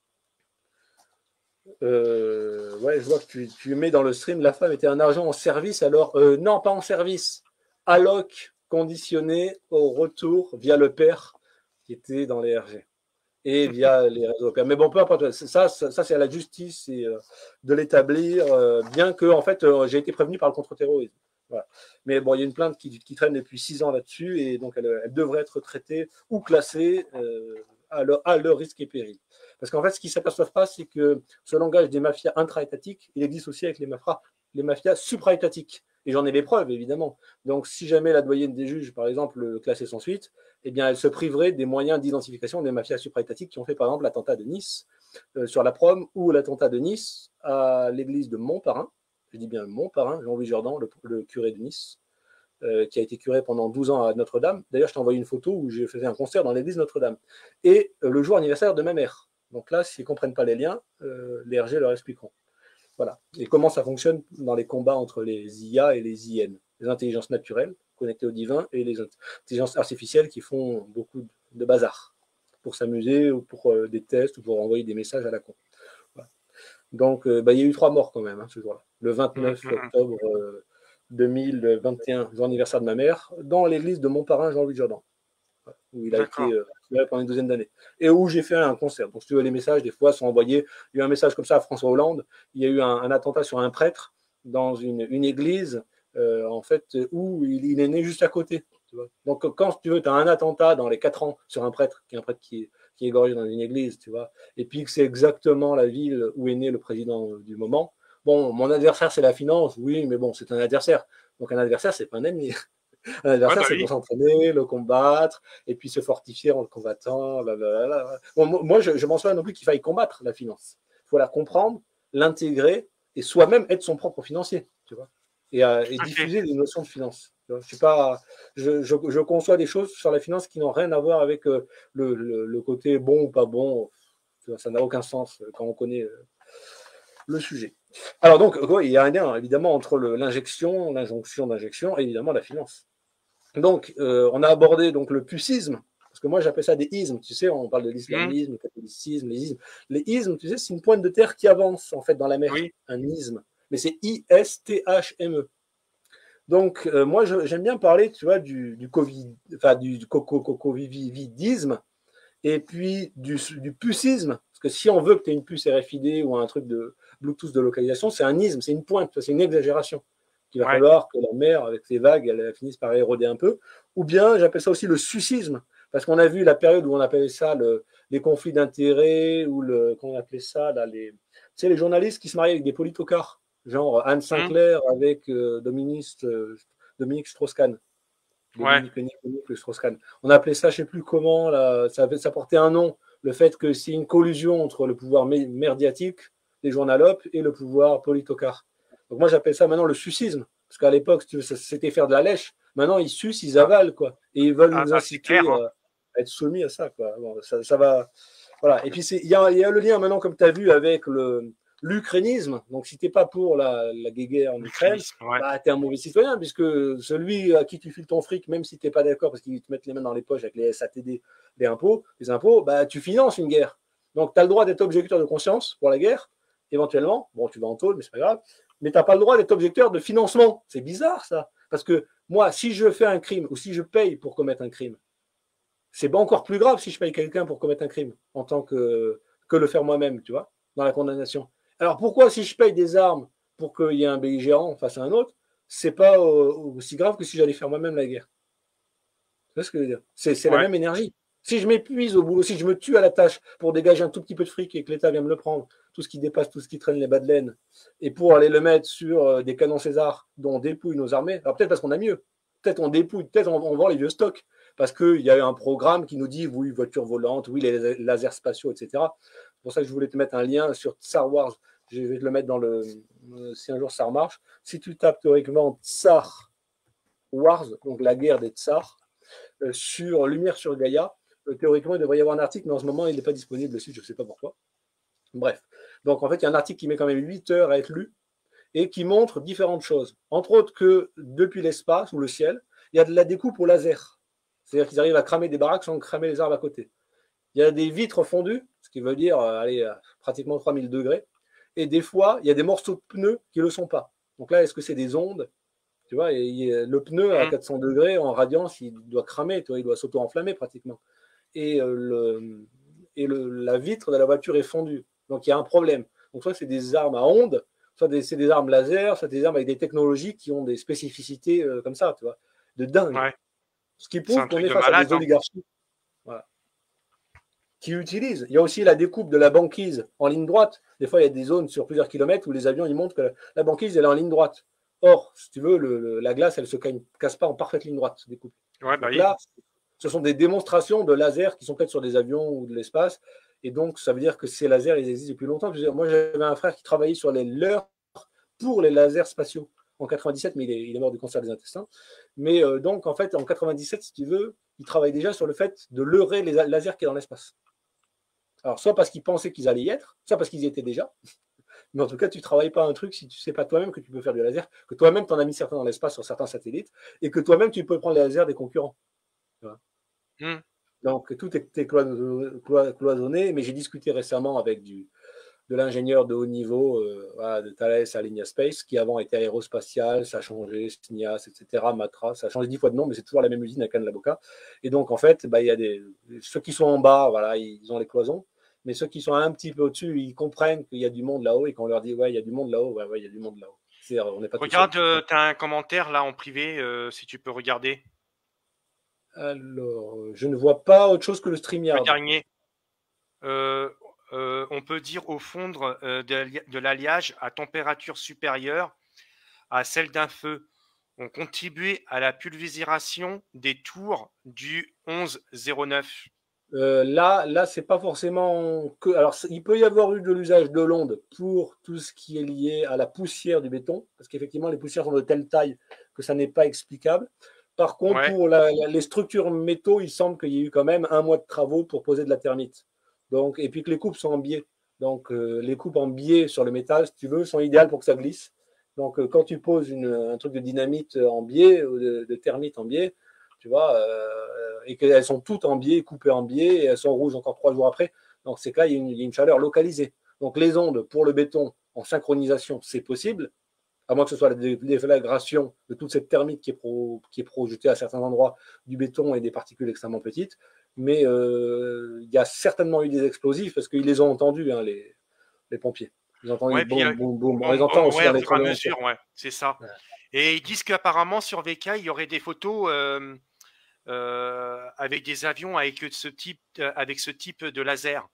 Euh, ouais, je vois que tu, tu mets dans le stream, la femme était un argent en service, alors euh, non, pas en service, alloc conditionné au retour via le père qui était dans les R G et via les réseaux. Mais bon, peu importe, ça, ça, ça c'est à la justice et, euh, de l'établir, euh, bien que, en fait, euh, j'ai été prévenu par le contre-terrorisme. Voilà. Mais bon, il y a une plainte qui, qui traîne depuis six ans là-dessus, et donc elle, elle devrait être traitée ou classée euh, à, leur, à leur risque et péril. Parce qu'en fait, ce qu'ils ne s'aperçoivent pas, c'est que ce langage des mafias intra-étatiques, il existe aussi avec les mafias, les mafias supra-étatiques. Et j'en ai les preuves, évidemment. Donc, si jamais la doyenne des juges, par exemple, le classait sans suite, eh bien, elle se priverait des moyens d'identification des mafias supra-étatiques qui ont fait, par exemple, l'attentat de Nice euh, sur la prom, ou l'attentat de Nice à l'église de Montparnasse. Je dis bien Montparnasse, Jean-Louis Jourdan, le, le curé de Nice, euh, qui a été curé pendant douze ans à Notre-Dame. D'ailleurs, je t'ai envoyé une photo où j'ai fait un concert dans l'église Notre-Dame. Et euh, le jour anniversaire de ma mère. Donc là, s'ils ne comprennent pas les liens, euh, les R G leur expliqueront. Voilà. Et comment ça fonctionne dans les combats entre les I A et les I N, les intelligences naturelles connectées au divin et les intelligences artificielles qui font beaucoup de bazar pour s'amuser ou pour euh, des tests ou pour envoyer des messages à la con. Voilà. Donc, euh, bah, il y a eu trois morts quand même hein, ce jour-là. Le vingt-neuf octobre euh, deux mille vingt et un, jour anniversaire de ma mère, dans l'église de Montparnasse, Jean-Louis Jourdan, où il a été euh, pendant une douzaine d'années, et où j'ai fait un concert. Donc, si tu veux, les messages, des fois, sont envoyés. Il y a eu un message comme ça à François Hollande. Il y a eu un, un attentat sur un prêtre dans une, une église, euh, en fait, où il, il est né juste à côté. Tu vois. Donc, quand tu veux, tu as un attentat dans les quatre ans sur un prêtre, qui est un prêtre qui est, qui est égorgé dans une église, tu vois, et puis que c'est exactement la ville où est né le président du moment. Bon, mon adversaire, c'est la finance, oui, mais bon, c'est un adversaire. Donc, un adversaire, c'est pas un ennemi. Un adversaire, ouais, bah c'est oui. Pour s'entraîner, le combattre, et puis se fortifier en le combattant. Blablabla. Bon, moi, je ne m'en souviens non plus qu'il faille combattre la finance. Il faut la comprendre, l'intégrer, et soi-même être son propre financier, tu vois, et, euh, et diffuser les notions de finance. Je, suis pas, je, je, je conçois des choses sur la finance qui n'ont rien à voir avec euh, le, le, le côté bon ou pas bon. Tu vois, ça n'a aucun sens quand on connaît euh, le sujet. Alors donc, il y a un lien évidemment entre l'injection, l'injonction d'injection et évidemment la finance. Donc, euh, on a abordé donc le pucisme, parce que moi j'appelle ça des ismes, tu sais, on parle de l'islamisme, le catholicisme, les ismes. Les ismes, tu sais, c'est une pointe de terre qui avance en fait dans la mer, oui. Un isme, mais c'est I S T H M E. Donc, euh, moi j'aime bien parler, tu vois, du, du Covid, enfin du, du coco-coco-vividisme, et puis du, du pucisme, parce que si on veut que tu aies une puce R F I D ou un truc de Bluetooth de localisation, c'est un isme, c'est une pointe, c'est une exagération. Il va ouais. falloir que la mer, avec ses vagues, elle, elle finisse par éroder un peu. Ou bien, j'appelle ça aussi le sucisme, parce qu'on a vu la période où on appelait ça le, les conflits d'intérêts, ou le, comment on appelait ça, là, les, tu sais, les journalistes qui se mariaient avec des politocards, genre Anne Sinclair mmh. avec euh, Dominique, euh, Dominique Strauss-Kahn. Dominique ouais. Strauss-Kahn. On appelait ça, je ne sais plus comment, là, ça, ça portait un nom, le fait que c'est une collusion entre le pouvoir merdiatique des journalopes et le pouvoir politocard. Donc moi, j'appelle ça maintenant le sucisme. Parce qu'à l'époque, c'était faire de la lèche. Maintenant, ils sucent, ils avalent, quoi. Et ils veulent ah, nous inciter clair, hein. à être soumis à ça, quoi. Bon, ça, ça va. Voilà. Et puis, il y a, y a le lien maintenant, comme tu as vu, avec le, l'ukrainisme. Donc, si tu n'es pas pour la, la guerre en Ukraine, ouais. bah, tu es un mauvais citoyen, puisque celui à qui tu files ton fric, même si tu n'es pas d'accord, parce qu'ils te mettent les mains dans les poches avec les S A T D, les impôts, les impôts, bah, tu finances une guerre. Donc, tu as le droit d'être objecteur de conscience pour la guerre, éventuellement. Bon, tu vas en tôle, mais c'est pas grave. Mais tu n'as pas le droit d'être objecteur de financement. C'est bizarre, ça. Parce que moi, si je fais un crime ou si je paye pour commettre un crime, c'est encore plus grave si je paye quelqu'un pour commettre un crime en tant que, que le faire moi-même, tu vois, dans la condamnation. Alors pourquoi, si je paye des armes pour qu'il y ait un belligérant face à un autre, c'est pas aussi grave que si j'allais faire moi-même la guerre? Tu vois ce que je veux dire? C'est ouais. la même énergie. Si je m'épuise au boulot, si je me tue à la tâche pour dégager un tout petit peu de fric et que l'État vient me le prendre, tout ce qui dépasse, tout ce qui traîne les bas de laine, et pour aller le mettre sur des canons César dont on dépouille nos armées, alors peut-être parce qu'on a mieux, peut-être on dépouille, peut-être on, on vend les vieux stocks, parce qu'il y a eu un programme qui nous dit, oui, voiture volante, oui, les lasers spatiaux, et cetera. C'est pour ça que je voulais te mettre un lien sur Tsar Wars. Je vais te le mettre dans le... Si un jour ça remarche. Si tu tapes théoriquement Tsar Wars, donc la guerre des Tsars, euh, sur Lumière sur Gaïa, théoriquement, il devrait y avoir un article, mais en ce moment, il n'est pas disponible dessus, je ne sais pas pourquoi. Bref. Donc, en fait, il y a un article qui met quand même huit heures à être lu et qui montre différentes choses. Entre autres que depuis l'espace ou le ciel, il y a de la découpe au laser. C'est-à-dire qu'ils arrivent à cramer des baraques sans cramer les arbres à côté. Il y a des vitres fondues, ce qui veut dire euh, allez, pratiquement trois mille degrés. Et des fois, il y a des morceaux de pneus qui ne le sont pas. Donc là, est-ce que c'est des ondes? Tu vois, et le pneu à quatre cents degrés en radiance, il doit cramer, tu vois, il doit s'auto-enflammer pratiquement. Et, euh, le, et le, la vitre de la voiture est fondue. Donc il y a un problème. Donc soit c'est des armes à ondes, soit des, c'est des armes laser, soit des armes avec des technologies qui ont des spécificités euh, comme ça, tu vois, de dingue. Ouais. Ce qui C'est prouve un qu'on truc est de face à malade, des hein. oligarchies voilà, qui utilisent. Il y a aussi la découpe de la banquise en ligne droite. Des fois, il y a des zones sur plusieurs kilomètres où les avions ils montrent que la banquise elle est en ligne droite. Or, si tu veux, le, le, la glace, elle ne se casse pas en parfaite ligne droite, découpe. Ouais, bah Donc oui. là, ce sont des démonstrations de lasers qui sont faites sur des avions ou de l'espace. Et donc, ça veut dire que ces lasers, ils existent depuis longtemps. Moi, j'avais un frère qui travaillait sur les leurres pour les lasers spatiaux en quatre-vingt-dix-sept, mais il est, il est mort du cancer des intestins. Mais euh, donc, en fait, en quatre-vingt-dix-sept, si tu veux, il travaille déjà sur le fait de leurrer les lasers qui est dans l'espace. Alors, soit parce qu'ils pensaient qu'ils allaient y être, soit parce qu'ils y étaient déjà. Mais en tout cas, tu ne travailles pas un truc si tu ne sais pas toi-même que tu peux faire du laser, que toi-même, tu en as mis certains dans l'espace sur certains satellites, et que toi-même, tu peux prendre les lasers des concurrents. Mmh. Donc, tout est cloisonné, mais j'ai discuté récemment avec du, de l'ingénieur de haut niveau euh, voilà, de Thales Alenia Space, qui avant était aérospatial, ça a changé, S N I A S, et cetera, Matra, ça a changé dix fois de nom, mais c'est toujours la même usine à Cannes-la-Boca. Et donc, en fait, bah, il y a des, ceux qui sont en bas, voilà, ils ont les cloisons, mais ceux qui sont un petit peu au-dessus, ils comprennent qu'il y a du monde là-haut, et quand on leur dit, ouais, il y a du monde là-haut, ouais, ouais, il y a du monde là-haut. On n'est pas tout seul. Regarde, euh, tu as un commentaire là en privé, euh, si tu peux regarder. Alors, je ne vois pas autre chose que le Le StreamYard. dernier. Euh, euh, on peut dire au fondre euh, de, de l'alliage à température supérieure à celle d'un feu ont contribué à la pulvérisation des tours du onze zéro neuf. Euh, là, là, c'est pas forcément que. Alors, il peut y avoir eu de l'usage de l'onde pour tout ce qui est lié à la poussière du béton, parce qu'effectivement, les poussières sont de telle taille que ça n'est pas explicable. Par contre, Ouais. pour la, la, les structures métaux, il semble qu'il y ait eu quand même un mois de travaux pour poser de la thermite. Donc, et puis que les coupes sont en biais. Donc, euh, les coupes en biais sur le métal, si tu veux, sont idéales pour que ça glisse. Donc, euh, quand tu poses une, un truc de dynamite en biais ou de, de thermite en biais, tu vois, euh, et qu'elles sont toutes en biais, coupées en biais, et elles sont rouges encore trois jours après. Donc, c'est que là, il y, a une, il y a une chaleur localisée. Donc, les ondes pour le béton en synchronisation, c'est possible, à moins que ce soit la déflagration de toute cette thermite qui est, pro, qui est projetée à certains endroits du béton et des particules extrêmement petites. Mais euh, il y a certainement eu des explosifs parce qu'ils les ont entendus, hein, les, les pompiers. Ils ont entendu Ouais, boum, euh, boum, boum. bon, On les entend bon, aussi ouais, dans au les fur et à tremblements de mesure, terre. ouais, c'est ça. Ouais. Et ils disent qu'apparemment sur V K, il y aurait des photos euh, euh, avec des avions avec ce type, avec ce type de laser.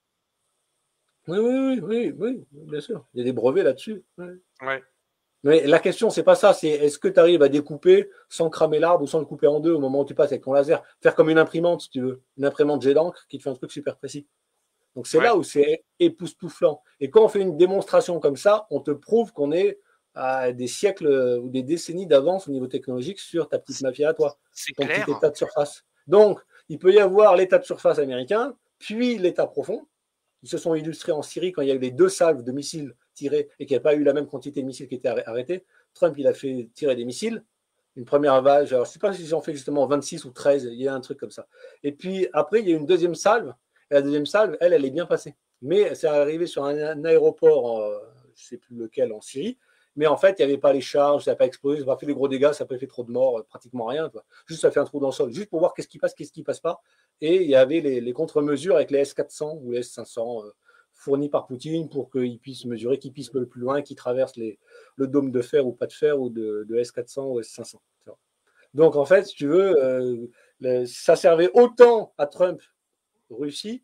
Oui, oui, oui, oui, oui, bien sûr. Il y a des brevets là-dessus. Ouais. Ouais. Mais la question, c'est pas ça, c'est est-ce que tu arrives à découper sans cramer l'arbre ou sans le couper en deux au moment où tu passes avec ton laser. Faire comme une imprimante, si tu veux. Une imprimante jet d'encre qui te fait un truc super précis. Donc c'est Ouais. là où c'est époustouflant. Et quand on fait une démonstration comme ça, on te prouve qu'on est à des siècles ou des décennies d'avance au niveau technologique sur ta petite mafia à toi, C'est ton clair. petit état de surface. Donc, il peut y avoir l'état de surface américain, puis l'état profond. Ils se sont illustrés en Syrie quand il y a eu les deux salves de missiles tirés et qu'il n'y a pas eu la même quantité de missiles qui étaient arrêtés. Trump, il a fait tirer des missiles. Une première vague, alors je ne sais pas s'ils ont fait justement vingt-six ou treize, il y a un truc comme ça. Et puis après, il y a une deuxième salve. Et la deuxième salve, elle, elle est bien passée. Mais c'est arrivé sur un, un aéroport, euh, je ne sais plus lequel, en Syrie. Mais en fait, il n'y avait pas les charges, ça n'a pas explosé, ça n'a pas fait des gros dégâts, ça n'a pas fait trop de morts, pratiquement rien. Quoi. Juste, ça fait un trou dans le sol, juste pour voir qu'est-ce qui passe, qu'est-ce qui ne passe pas. Et il y avait les, les contre-mesures avec les S quatre cents ou les S cinq cents euh, fournis par Poutine pour qu'ils puissent mesurer, qu'ils puissent le plus loin, qu'ils traversent les, le dôme de fer ou pas de fer ou de, de S quatre cents ou S cinq cents. Donc, en fait, si tu veux, euh, le, ça servait autant à Trump, Russie,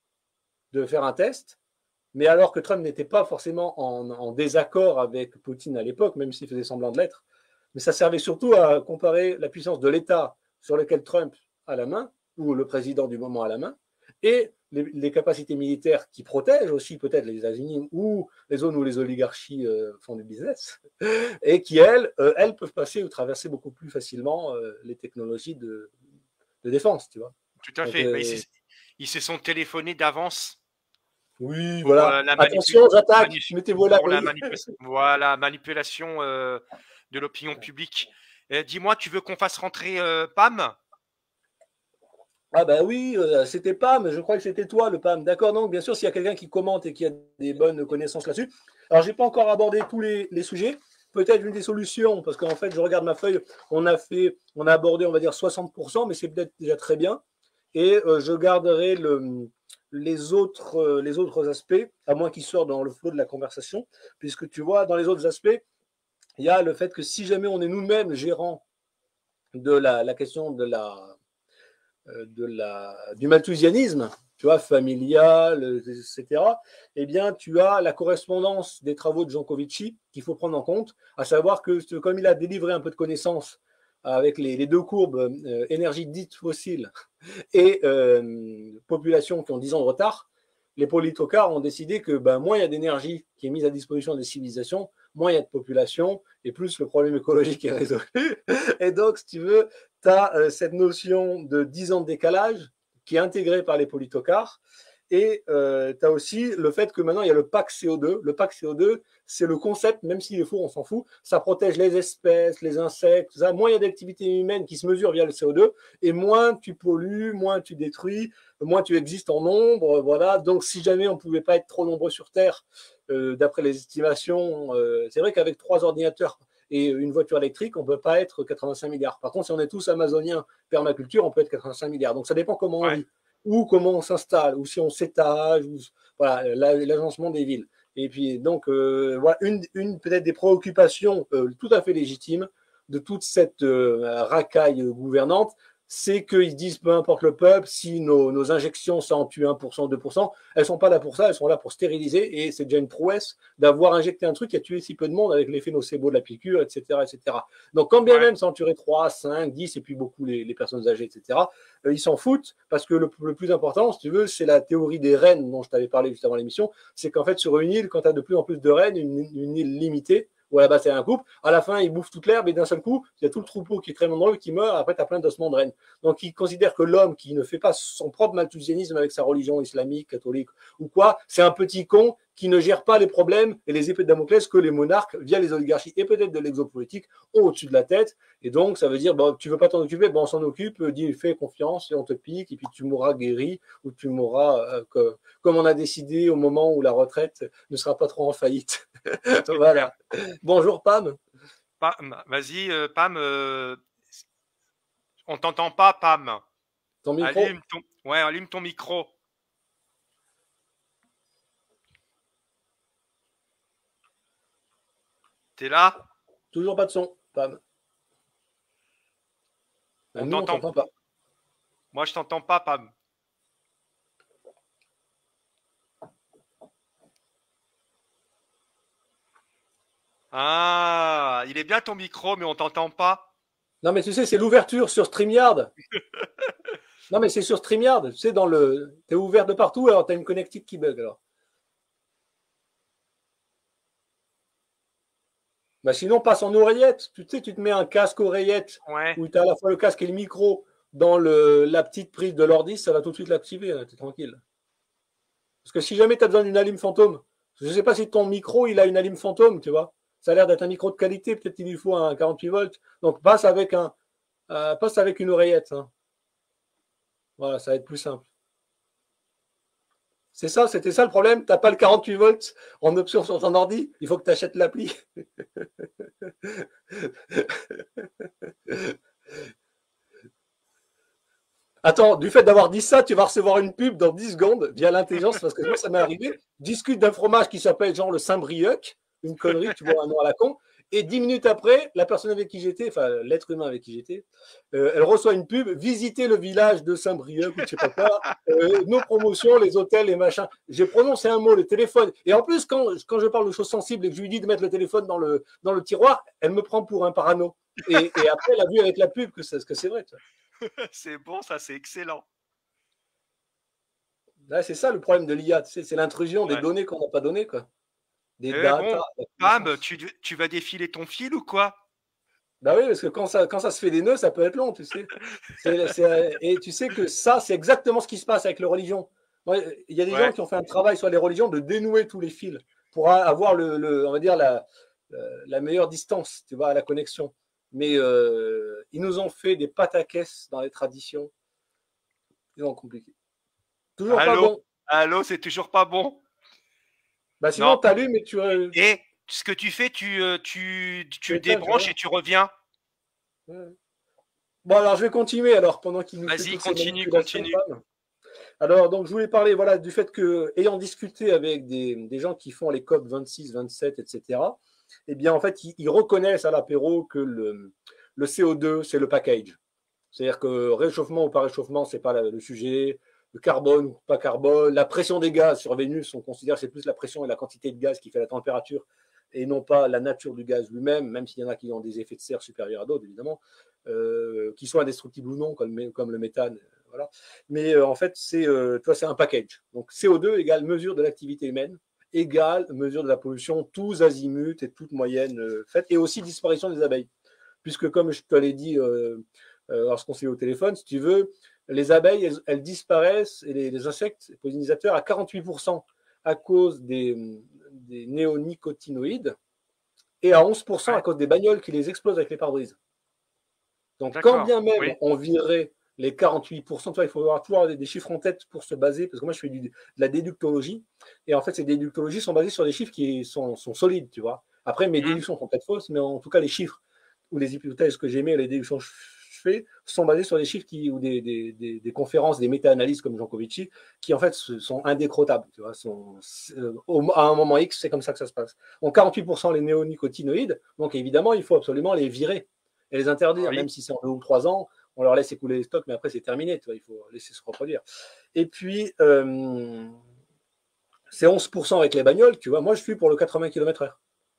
de faire un test, mais alors que Trump n'était pas forcément en, en désaccord avec Poutine à l'époque, même s'il faisait semblant de l'être, mais ça servait surtout à comparer la puissance de l'État sur lequel Trump a la main, ou le président du moment a la main, et les, les capacités militaires qui protègent aussi peut-être les États-Unis ou les zones où les oligarchies euh, font du business, et qui, elles, euh, elles peuvent passer ou traverser beaucoup plus facilement euh, les technologies de, de défense, tu vois. Tout à Donc, fait. euh, Mais ils, ils se sont téléphonés d'avance. oui, Pour voilà. euh, la Attention, j'attaque. manip Mettez-vous à pour la l'abri. manipulation, voilà, manipulation euh, de l'opinion publique. Euh, Dis-moi, tu veux qu'on fasse rentrer euh, Pam? Ah bah oui, euh, c'était Pam, je crois que c'était toi le Pam. D'accord, donc bien sûr, s'il y a quelqu'un qui commente et qui a des bonnes connaissances là-dessus. Alors, j'ai pas encore abordé tous les, les sujets. Peut-être une des solutions, parce qu'en fait, je regarde ma feuille, on a fait, on a abordé, on va dire, soixante pour cent, mais c'est peut-être déjà très bien. Et euh, je garderai le, les autres, euh, les autres aspects, à moins qu'ils sortent dans le flot de la conversation, puisque tu vois, dans les autres aspects, il y a le fait que si jamais on est nous-mêmes gérants de la, la question de la, euh, de la, du malthusianisme, tu vois, familial, et cetera, eh bien, tu as la correspondance des travaux de Jancovici qu'il faut prendre en compte, à savoir que comme il a délivré un peu de connaissances avec les, les deux courbes euh, énergie dite fossile et euh, population qui ont dix ans de retard, les politocars ont décidé que ben, moins il y a d'énergie qui est mise à disposition des civilisations, moins il y a de population, et plus le problème écologique est résolu. Et donc, si tu veux, tu as euh, cette notion de dix ans de décalage qui est intégrée par les politocars. Et euh, tu as aussi le fait que maintenant, il y a le pacte C O deux. Le pacte C O deux, c'est le concept, même s'il est faux, on s'en fout. Ça protège les espèces, les insectes, tout ça. Moins il y a d'activités humaines qui se mesurent via le C O deux, et moins tu pollues, moins tu détruis, moins tu existes en nombre. Voilà. Donc, si jamais on ne pouvait pas être trop nombreux sur Terre, euh, d'après les estimations, euh, c'est vrai qu'avec trois ordinateurs et une voiture électrique, on ne peut pas être quatre-vingt-cinq milliards. Par contre, si on est tous amazoniens permaculture, on peut être quatre-vingt-cinq milliards. Donc, ça dépend comment on Ouais. vit, ou comment on s'installe, ou si on s'étage, ou voilà, l'agencement des villes. Et puis, donc, euh, voilà, une, une peut-être des préoccupations euh, tout à fait légitimes de toute cette euh, racaille gouvernante, c'est qu'ils disent, peu importe le peuple, si nos, nos injections, ça en tue un pour cent, deux pour cent, elles ne sont pas là pour ça, elles sont là pour stériliser, et c'est déjà une prouesse d'avoir injecté un truc qui a tué si peu de monde avec l'effet nocebo de la piqûre, et cetera, et cetera. Donc, quand bien Ouais. même ça en tuerait trois, cinq, dix, et puis beaucoup les, les personnes âgées, et cetera, euh, ils s'en foutent, parce que le, le plus important, si tu veux, c'est la théorie des rennes dont je t'avais parlé juste avant l'émission, c'est qu'en fait, sur une île, quand tu as de plus en plus de rennes, une, une île limitée, où à la base c'est un couple, à la fin ils bouffent toute l'herbe et d'un seul coup, il y a tout le troupeau qui est très nombreux qui meurt, après tu as plein d'ossements de rennes. Donc ils considèrent que l'homme qui ne fait pas son propre malthusianisme avec sa religion islamique, catholique ou quoi, c'est un petit con qui ne gère pas les problèmes et les épées de Damoclès que les monarques, via les oligarchies et peut-être de l'exopolitique, ont au-dessus de la tête. Et donc ça veut dire, bon, tu veux pas t'en occuper, bon, on s'en occupe, dis, fais confiance et on te pique, et puis tu mourras guéri, ou tu mourras euh, que, comme on a décidé au moment où la retraite ne sera pas trop en faillite. Voilà. Bonjour Pam. Pam, vas-y, euh, Pam, euh, on t'entend pas, Pam. Ton micro. Allume ton, ouais, allume ton micro. T'es là? Toujours pas de son, Pam. On Nous, on t'entend. t'entend pas. Moi, je t'entends pas, Pam. Ah, il est bien ton micro, mais on t'entend pas. Non, mais tu sais, c'est l'ouverture sur StreamYard. Non, mais c'est sur StreamYard. Tu sais, dans le. T'es ouvert de partout, alors t'as une connectique qui bug alors. Bah sinon, passe en oreillette. Tu sais, tu te mets un casque oreillette Ouais. où tu as à la fois le casque et le micro dans le, la petite prise de l'ordi, ça va tout de suite l'activer. Tu es tranquille. Parce que si jamais tu as besoin d'une alim fantôme, je ne sais pas si ton micro il a une alim fantôme, tu vois. Ça a l'air d'être un micro de qualité, peut-être qu'il lui faut un quarante-huit volts. Donc passe avec un, euh, passe avec une oreillette. Hein. Voilà, ça va être plus simple. C'est ça, c'était ça le problème. Tu n'as pas le quarante-huit volts en option sur ton ordi. Il faut que tu achètes l'appli. Attends, du fait d'avoir dit ça, tu vas recevoir une pub dans dix secondes via l'intelligence, parce que moi, ça m'est arrivé. Discute d'un fromage qui s'appelle genre le Saint-Brieuc, une connerie, tu vois, un nom à la con. Et dix minutes après, la personne avec qui j'étais, enfin l'être humain avec qui j'étais, euh, elle reçoit une pub, visiter le village de Saint-Brieuc ou je sais pas quoi, euh, nos promotions, les hôtels, les machins. J'ai prononcé un mot, le téléphone. Et en plus, quand, quand je parle de choses sensibles et que je lui dis de mettre le téléphone dans le, dans le tiroir, elle me prend pour un parano. Et, et après, elle a vu avec la pub que c'est, que c'est vrai. C'est bon, ça, c'est excellent. Là, c'est ça le problème de l'I A, tu sais, c'est l'intrusion des Ouais. données qu'on n'a pas données, quoi. Des Eh data. bon, Pam, tu, tu vas défiler ton fil ou quoi? Bah oui, parce que quand ça, quand ça se fait des nœuds, ça peut être long, tu sais. C'est, c'est, et tu sais que ça, c'est exactement ce qui se passe avec les religions. Il y a des Ouais. gens qui ont fait un travail sur les religions de dénouer tous les fils pour avoir le, le on va dire la, la meilleure distance, tu vois, à la connexion. Mais euh, ils nous ont fait des pataquès dans les traditions. Ils ont compliqué. Toujours Allô? pas bon. Allô, c'est toujours pas bon. Bah sinon, t'allumes et tu. Et, et ce que tu fais, tu, euh, tu, tu, tu éteins, débranches et tu reviens. Ouais. Bon, alors je vais continuer alors pendant qu'il nous fait Vas-y, toutes ces continue, manipulations. continue. Alors, donc, je voulais parler voilà, du fait que, ayant discuté avec des, des gens qui font les COP vingt-six, vingt-sept, et cetera, eh bien, en fait, ils, ils reconnaissent à l'apéro que le, le C O deux, c'est le package. C'est-à-dire que réchauffement ou pas réchauffement, c'est pas le sujet. Le carbone ou pas carbone, la pression des gaz sur Vénus, on considère que c'est plus la pression et la quantité de gaz qui fait la température et non pas la nature du gaz lui-même, même s'il y en a qui ont des effets de serre supérieurs à d'autres, évidemment, euh, qui soient indestructibles ou non, comme, comme le méthane. Voilà. Mais euh, en fait, c'est euh, un package. Donc C O deux égale mesure de l'activité humaine, égale mesure de la pollution, tous azimuts et toutes moyennes euh, faites, et aussi disparition des abeilles. Puisque, comme je te l'ai dit euh, euh, lorsqu'on s'est eu au téléphone, si tu veux, les abeilles, elles, elles disparaissent, et les, les insectes, les pollinisateurs, à quarante-huit pour cent à cause des, des néonicotinoïdes et à onze pour cent Ouais. à cause des bagnoles qui les explosent avec les pare-brises. Donc, quand bien même oui. on virait les quarante-huit pour cent, toi, il faut avoir toujours des, des chiffres en tête pour se baser, parce que moi, je fais du, de la déductologie, et en fait, ces déductologies sont basées sur des chiffres qui sont, sont solides, tu vois. Après, mes mmh. déductions sont peut-être fausses, mais en tout cas, les chiffres ou les hypothèses que j'émets, les déductions que je fais, sont basées sur des chiffres qui, ou des, des, des, des conférences, des méta-analyses comme Jean Covici, qui en fait sont indécrottables, tu vois. Sont, euh, à un moment X, c'est comme ça que ça se passe. Donc, quarante-huit pour cent les néonicotinoïdes, donc évidemment, il faut absolument les virer et les interdire, oui. Même si c'est en deux ou trois ans, on leur laisse écouler les stocks, mais après c'est terminé, tu vois, il faut laisser se reproduire. Et puis, euh, c'est onze pour cent avec les bagnoles, tu vois, moi je suis pour le quatre-vingts kilomètres heure,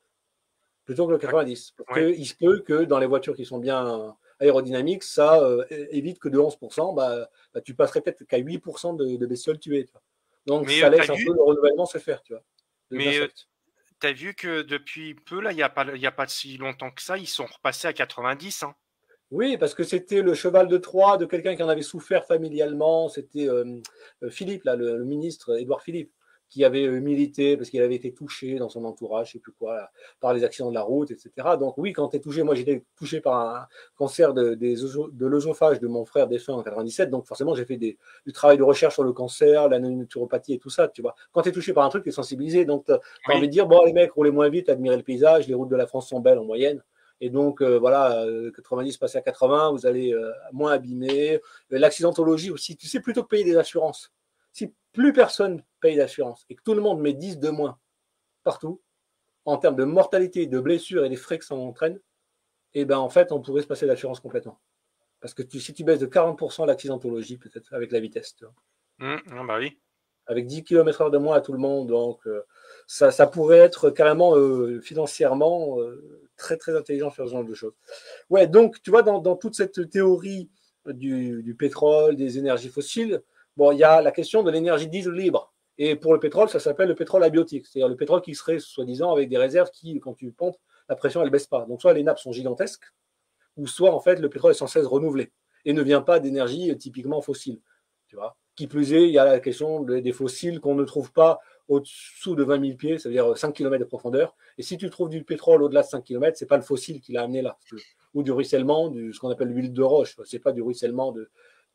plutôt que le quatre-vingt-dix. Parce ouais. qu'il se peut que dans les voitures qui sont bien aérodynamiques, ça euh, évite que de onze pour cent, bah, bah, tu passerais peut-être qu'à huit pour cent de, de bestioles tuées. Tu vois. Donc mais ça laisse un vu... peu le renouvellement se faire, tu vois. Mais euh, tu as vu que depuis peu, là, il n'y a, a pas si longtemps que ça, ils sont repassés à quatre-vingt-dix. Hein. Oui, parce que c'était le cheval de Troie de quelqu'un qui en avait souffert familialement. C'était euh, Philippe, là, le, le ministre Édouard Philippe, qui avait euh, milité parce qu'il avait été touché dans son entourage, je ne sais plus quoi, là, par les accidents de la route, et cetera. Donc oui, quand tu es touché, moi j'étais touché par un cancer de, des, de l'œsophage de mon frère défunt en quatre-vingt-dix-sept, donc forcément j'ai fait des, du travail de recherche sur le cancer, la non-naturopathie et tout ça, tu vois. Quand tu es touché par un truc, tu es sensibilisé, donc tu as oui. envie de dire, bon les mecs, roulez moins vite, admirez le paysage, les routes de la France sont belles en moyenne. Et donc, euh, voilà, euh, quatre-vingt-dix passé à quatre-vingts, vous allez euh, moins abîmer. L'accidentologie aussi, tu sais, plutôt que payer des assurances, si plus personne paye d'assurance et que tout le monde met dix de moins partout, en termes de mortalité, de blessures et des frais que ça entraîne, et ben en fait, on pourrait se passer d'assurance complètement. Parce que tu, si tu baisses de quarante pour cent l'accidentologie, peut-être, avec la vitesse, tu vois. Mmh, bah oui. Avec dix kilomètres heure de moins à tout le monde, donc euh, ça, ça pourrait être carrément euh, financièrement euh, très très intelligent de faire ce genre de choses. Ouais, donc tu vois, dans, dans toute cette théorie du, du pétrole, des énergies fossiles, bon, il y a la question de l'énergie dite libre. Et pour le pétrole, ça s'appelle le pétrole abiotique, c'est-à-dire le pétrole qui serait soi-disant avec des réserves qui, quand tu pompes, la pression elle baisse pas. Donc soit les nappes sont gigantesques, ou soit en fait le pétrole est sans cesse renouvelé et ne vient pas d'énergie typiquement fossile, tu vois. Qui plus est, il y a la question des fossiles qu'on ne trouve pas au-dessous de vingt mille pieds, c'est-à-dire cinq kilomètres de profondeur. Et si tu trouves du pétrole au-delà de cinq kilomètres, ce n'est pas le fossile qui l'a amené là. Ou du ruissellement, du, ce qu'on appelle l'huile de roche. Ce n'est pas du ruissellement de,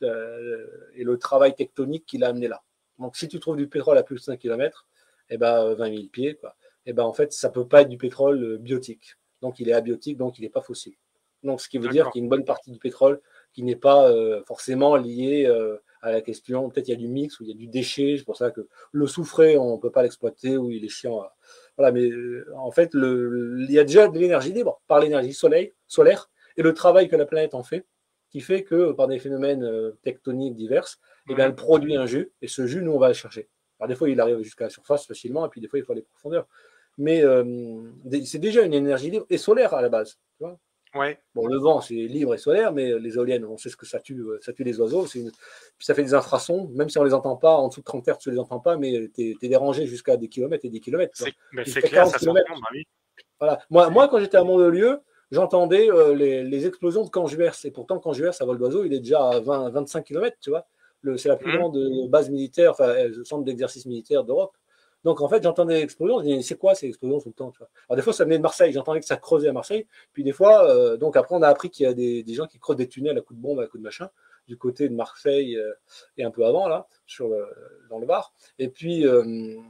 de, et le travail tectonique qui l'a amené là. Donc si tu trouves du pétrole à plus de cinq kilomètres, eh ben, vingt mille pieds, quoi, eh ben, en fait, ça ne peut pas être du pétrole biotique. Donc il est abiotique, donc il n'est pas fossile. Donc ce qui veut dire qu'il y a une bonne partie du pétrole qui n'est pas euh, forcément liée euh, à la question, peut-être il y a du mix ou il y a du déchet, c'est pour ça que le soufré, on ne peut pas l'exploiter ou il est chiant. À... Voilà, mais euh, en fait, le, il y a déjà de l'énergie libre par l'énergie soleil, solaire et le travail que la planète en fait, qui fait que par des phénomènes euh, tectoniques divers, mmh. eh bien, elle produit un jus et ce jus, nous, on va le chercher. Alors des fois, il arrive jusqu'à la surface facilement et puis des fois, il faut aller profondeur. Mais euh, c'est déjà une énergie libre et solaire à la base, tu vois. Ouais. Bon, le vent, c'est libre et solaire, mais les éoliennes, on sait ce que ça tue, ça tue les oiseaux. Une... Puis ça fait des infrasons, même si on ne les entend pas, en dessous de trente hertz, tu ne les entends pas, mais tu es, es dérangé jusqu'à des kilomètres et des kilomètres. C'est clair, ça s'entend, bah oui. Voilà. Moi, moi, quand j'étais à Mandelieu, j'entendais euh, les, les explosions de Canjuers. Et pourtant, Canjuers, à vol d'oiseau, il est déjà à vingt, vingt-cinq kilomètres, tu vois. C'est la plus mmh. grande base militaire, enfin, le centre d'exercice militaire d'Europe. Donc, en fait, j'entendais des explosions, je me disais, c'est quoi ces explosions tout le temps, tu vois. Alors, des fois, ça venait de Marseille, j'entendais que ça creusait à Marseille, puis des fois, euh, donc après, on a appris qu'il y a des, des gens qui creusent des tunnels à coups de bombe, à coups de machin, du côté de Marseille euh, et un peu avant, là, sur le, dans le Var. Et puis, euh,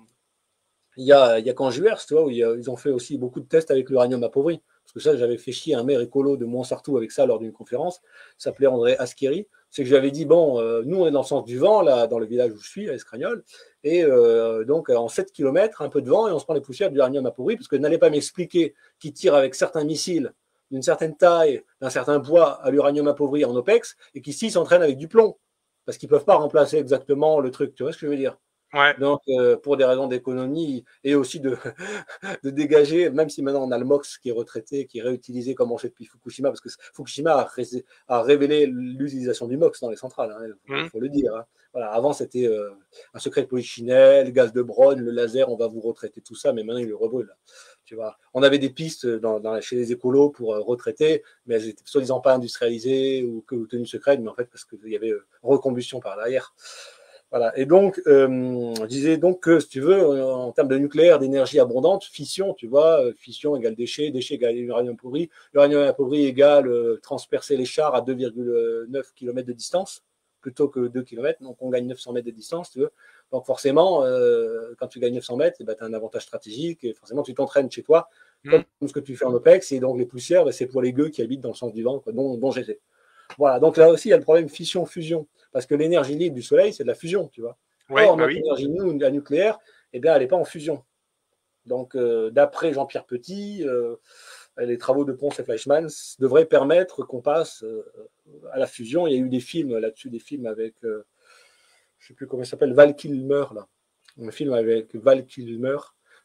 il y a, il y a Canjuers, tu vois, où il y a, ils ont fait aussi beaucoup de tests avec l'uranium appauvri. Parce que ça, j'avais fait chier un maire écolo de Montsartou avec ça lors d'une conférence, il s'appelait André Asqueri. C'est que j'avais dit, bon, euh, nous, on est dans le sens du vent, là, dans le village où je suis, à Escragnol, et euh, donc en sept kilomètres, un peu de vent, et on se prend les poussières d'uranium appauvri, parce que n'allez pas m'expliquer qu'ils tirent avec certains missiles d'une certaine taille, d'un certain poids à l'uranium appauvri en OPEX, et qu'ici, ils s'entraînent avec du plomb, parce qu'ils ne peuvent pas remplacer exactement le truc, tu vois ce que je veux dire? Ouais. Donc, euh, pour des raisons d'économie et aussi de, de dégager, même si maintenant on a le MOX qui est retraité, qui est réutilisé comme on fait depuis Fukushima, parce que Fukushima a, ré a révélé l'utilisation du MOX dans les centrales, il hein, faut, faut le dire. Hein. Voilà, avant, c'était euh, un secret de polichinelle, le gaz de Bronn, le laser, on va vous retraiter tout ça, mais maintenant, il le rebrûle. Tu vois. On avait des pistes dans, dans, chez les écolos pour euh, retraiter, mais elles étaient soi-disant pas industrialisées ou, ou tenues secrètes, mais en fait, parce qu'il y avait euh, recombustion par derrière. Voilà. Et donc, euh, je disais donc que, si tu veux, en termes de nucléaire, d'énergie abondante, fission, tu vois, fission égale déchet, déchet égale uranium appauvri, uranium appauvri égale euh, transpercer les chars à deux virgule neuf kilomètres de distance, plutôt que deux kilomètres, donc on gagne neuf cents mètres de distance, tu veux. Donc forcément, euh, quand tu gagnes neuf cents mètres, eh ben, tu as un avantage stratégique, et forcément tu t'entraînes chez toi, mmh. comme ce que tu fais en OPEX, et donc les poussières, ben, c'est pour les gueux qui habitent dans le sens du vent, quoi, dont, dont j'étais. Voilà, donc là aussi, il y a le problème fission-fusion. Parce que l'énergie libre du Soleil, c'est de la fusion, tu vois. Oui, Or, bah notre oui. énergie nous, la nucléaire, eh bien, elle n'est pas en fusion. Donc, euh, d'après Jean-Pierre Petit, euh, les travaux de Ponce et Fleischmann devraient permettre qu'on passe euh, à la fusion. Il y a eu des films là-dessus, des films avec, euh, je ne sais plus comment il s'appelle, Val Kilmer, là. Un film avec Val Kilmer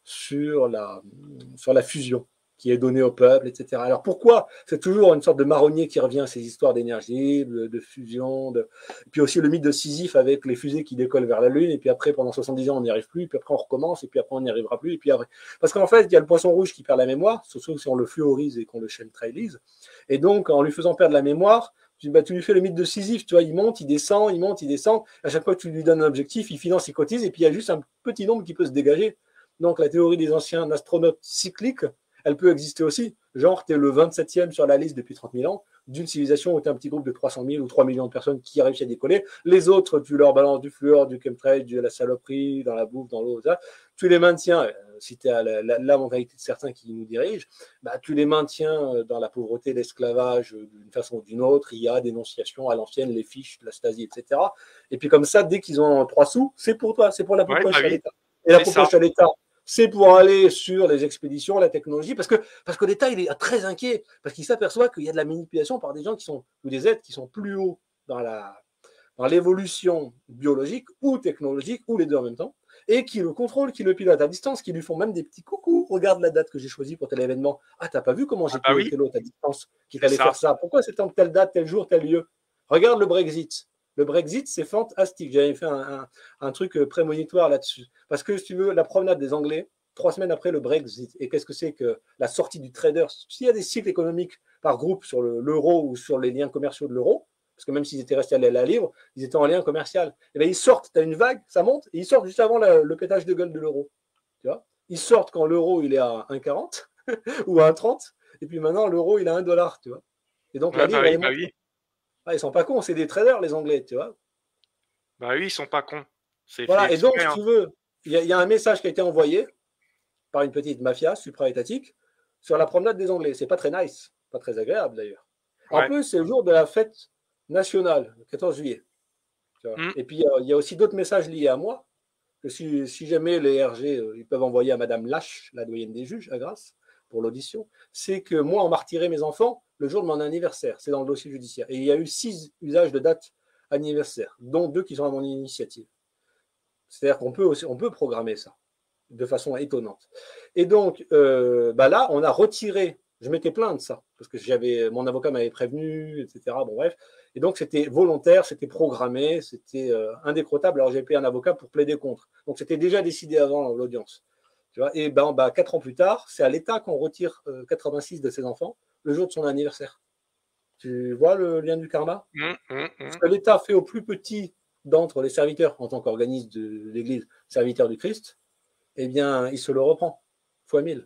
sur la, sur la fusion qui est donnée au peuple, et cetera. Alors pourquoi? C'est toujours une sorte de marronnier qui revient, ces histoires d'énergie, de, de fusion, de... et puis aussi le mythe de Sisyphe avec les fusées qui décollent vers la Lune, et puis après, pendant soixante-dix ans, on n'y arrive plus, et puis après, on recommence, et puis après, on n'y arrivera plus, et puis après... Parce qu'en fait, il y a le poisson rouge qui perd la mémoire, surtout si on le fluorise et qu'on le chemtrailise, et donc, en lui faisant perdre la mémoire, tu, bah, tu lui fais le mythe de Sisyphe, tu vois, il monte, il descend, il monte, il descend, à chaque fois que tu lui donnes un objectif, il finance, il cotise, et puis il y a juste un petit nombre qui peut se dégager. Donc, la théorie des anciens astronautes cycliques, elle peut exister aussi. Genre, tu es le vingt-septième sur la liste depuis trente mille ans d'une civilisation où tu as un petit groupe de trois cent mille ou trois millions de personnes qui réussissent à décoller. Les autres, tu leur balances du fluor, du chemtrail, de la saloperie, dans la bouffe, dans l'eau, ça. Tu les maintiens, si tu as la, la, la mentalité de certains qui nous dirigent, bah, tu les maintiens dans la pauvreté, l'esclavage, d'une façon ou d'une autre. Il y a dénonciation à l'ancienne, les fiches, la Stasi, et cetera. Et puis comme ça, dès qu'ils ont trois sous, c'est pour toi, c'est pour la popoche ouais, bah oui. à l'État. Et la popoche à l'État, c'est pour aller sur les expéditions, la technologie, parce que, parce que l'État, il est très inquiet, parce qu'il s'aperçoit qu'il y a de la manipulation par des gens qui sont, ou des êtres qui sont plus hauts dans la, dans l'évolution biologique ou technologique, ou les deux en même temps, et qui le contrôlent, qui le pilotent à distance, qui lui font même des petits coucou, regarde la date que j'ai choisie pour tel événement. Ah, t'as pas vu comment j'ai ah bah piloté oui. l'autre à distance, qui t'allait faire ça. Pourquoi c'est en telle date, tel jour, tel lieu? Regarde le Brexit. Le Brexit, c'est fantastique. J'avais fait un, un, un truc prémonitoire là-dessus. Parce que, si tu veux, la promenade des Anglais, trois semaines après le Brexit, et qu'est-ce que c'est que la sortie du trader? S'il y a des cycles économiques par groupe sur l'euro ou sur les liens commerciaux de l'euro, parce que même s'ils étaient restés à la livre, ils étaient en lien commercial. Et bien, ils sortent, tu as une vague, ça monte, et ils sortent juste avant la, le pétage de gueule de l'euro. Tu vois? Ils sortent quand l'euro, il est à un virgule quarante ou à un virgule trente, et puis maintenant, l'euro, il est à un dollar, tu vois. Et donc, ouais, la livre, bah oui, elle est bah oui. Ah, ils sont pas cons, c'est des traders, les Anglais, tu vois. Bah oui, ils sont pas cons. Voilà, et donc, si tu veux, il y, y a un message qui a été envoyé par une petite mafia supra-étatique sur la promenade des Anglais. C'est pas très nice, pas très agréable d'ailleurs. En ouais. plus, c'est le jour de la fête nationale, le quatorze juillet. Tu vois. Mm. Et puis, il y a aussi d'autres messages liés à moi, que si, si jamais les R G, euh, ils peuvent envoyer à Madame Lache, la doyenne des juges, à Grasse, pour l'audition, c'est que moi, on m'a retiré mes enfants le jour de mon anniversaire. C'est dans le dossier judiciaire. Et il y a eu six usages de date anniversaire, dont deux qui sont à mon initiative. C'est-à-dire qu'on peut, aussi, on peut programmer ça de façon étonnante. Et donc, euh, bah là, on a retiré, je m'étais plaint de ça, parce que j'avais, mon avocat m'avait prévenu, et cetera. Bon, bref. Et donc, c'était volontaire, c'était programmé, c'était euh, indécrottable. Alors, j'ai payé un avocat pour plaider contre. Donc, c'était déjà décidé avant l'audience. Tu vois, et ben, bah, quatre ans plus tard, c'est à l'État qu'on retire euh, quatre-vingt-six de ses enfants le jour de son anniversaire. Tu vois le lien du karma? mmh, mmh, mmh. Ce que l'État fait au plus petit d'entre les serviteurs, en tant qu'organisme de l'Église, serviteur du Christ, eh bien, il se le reprend, fois mille.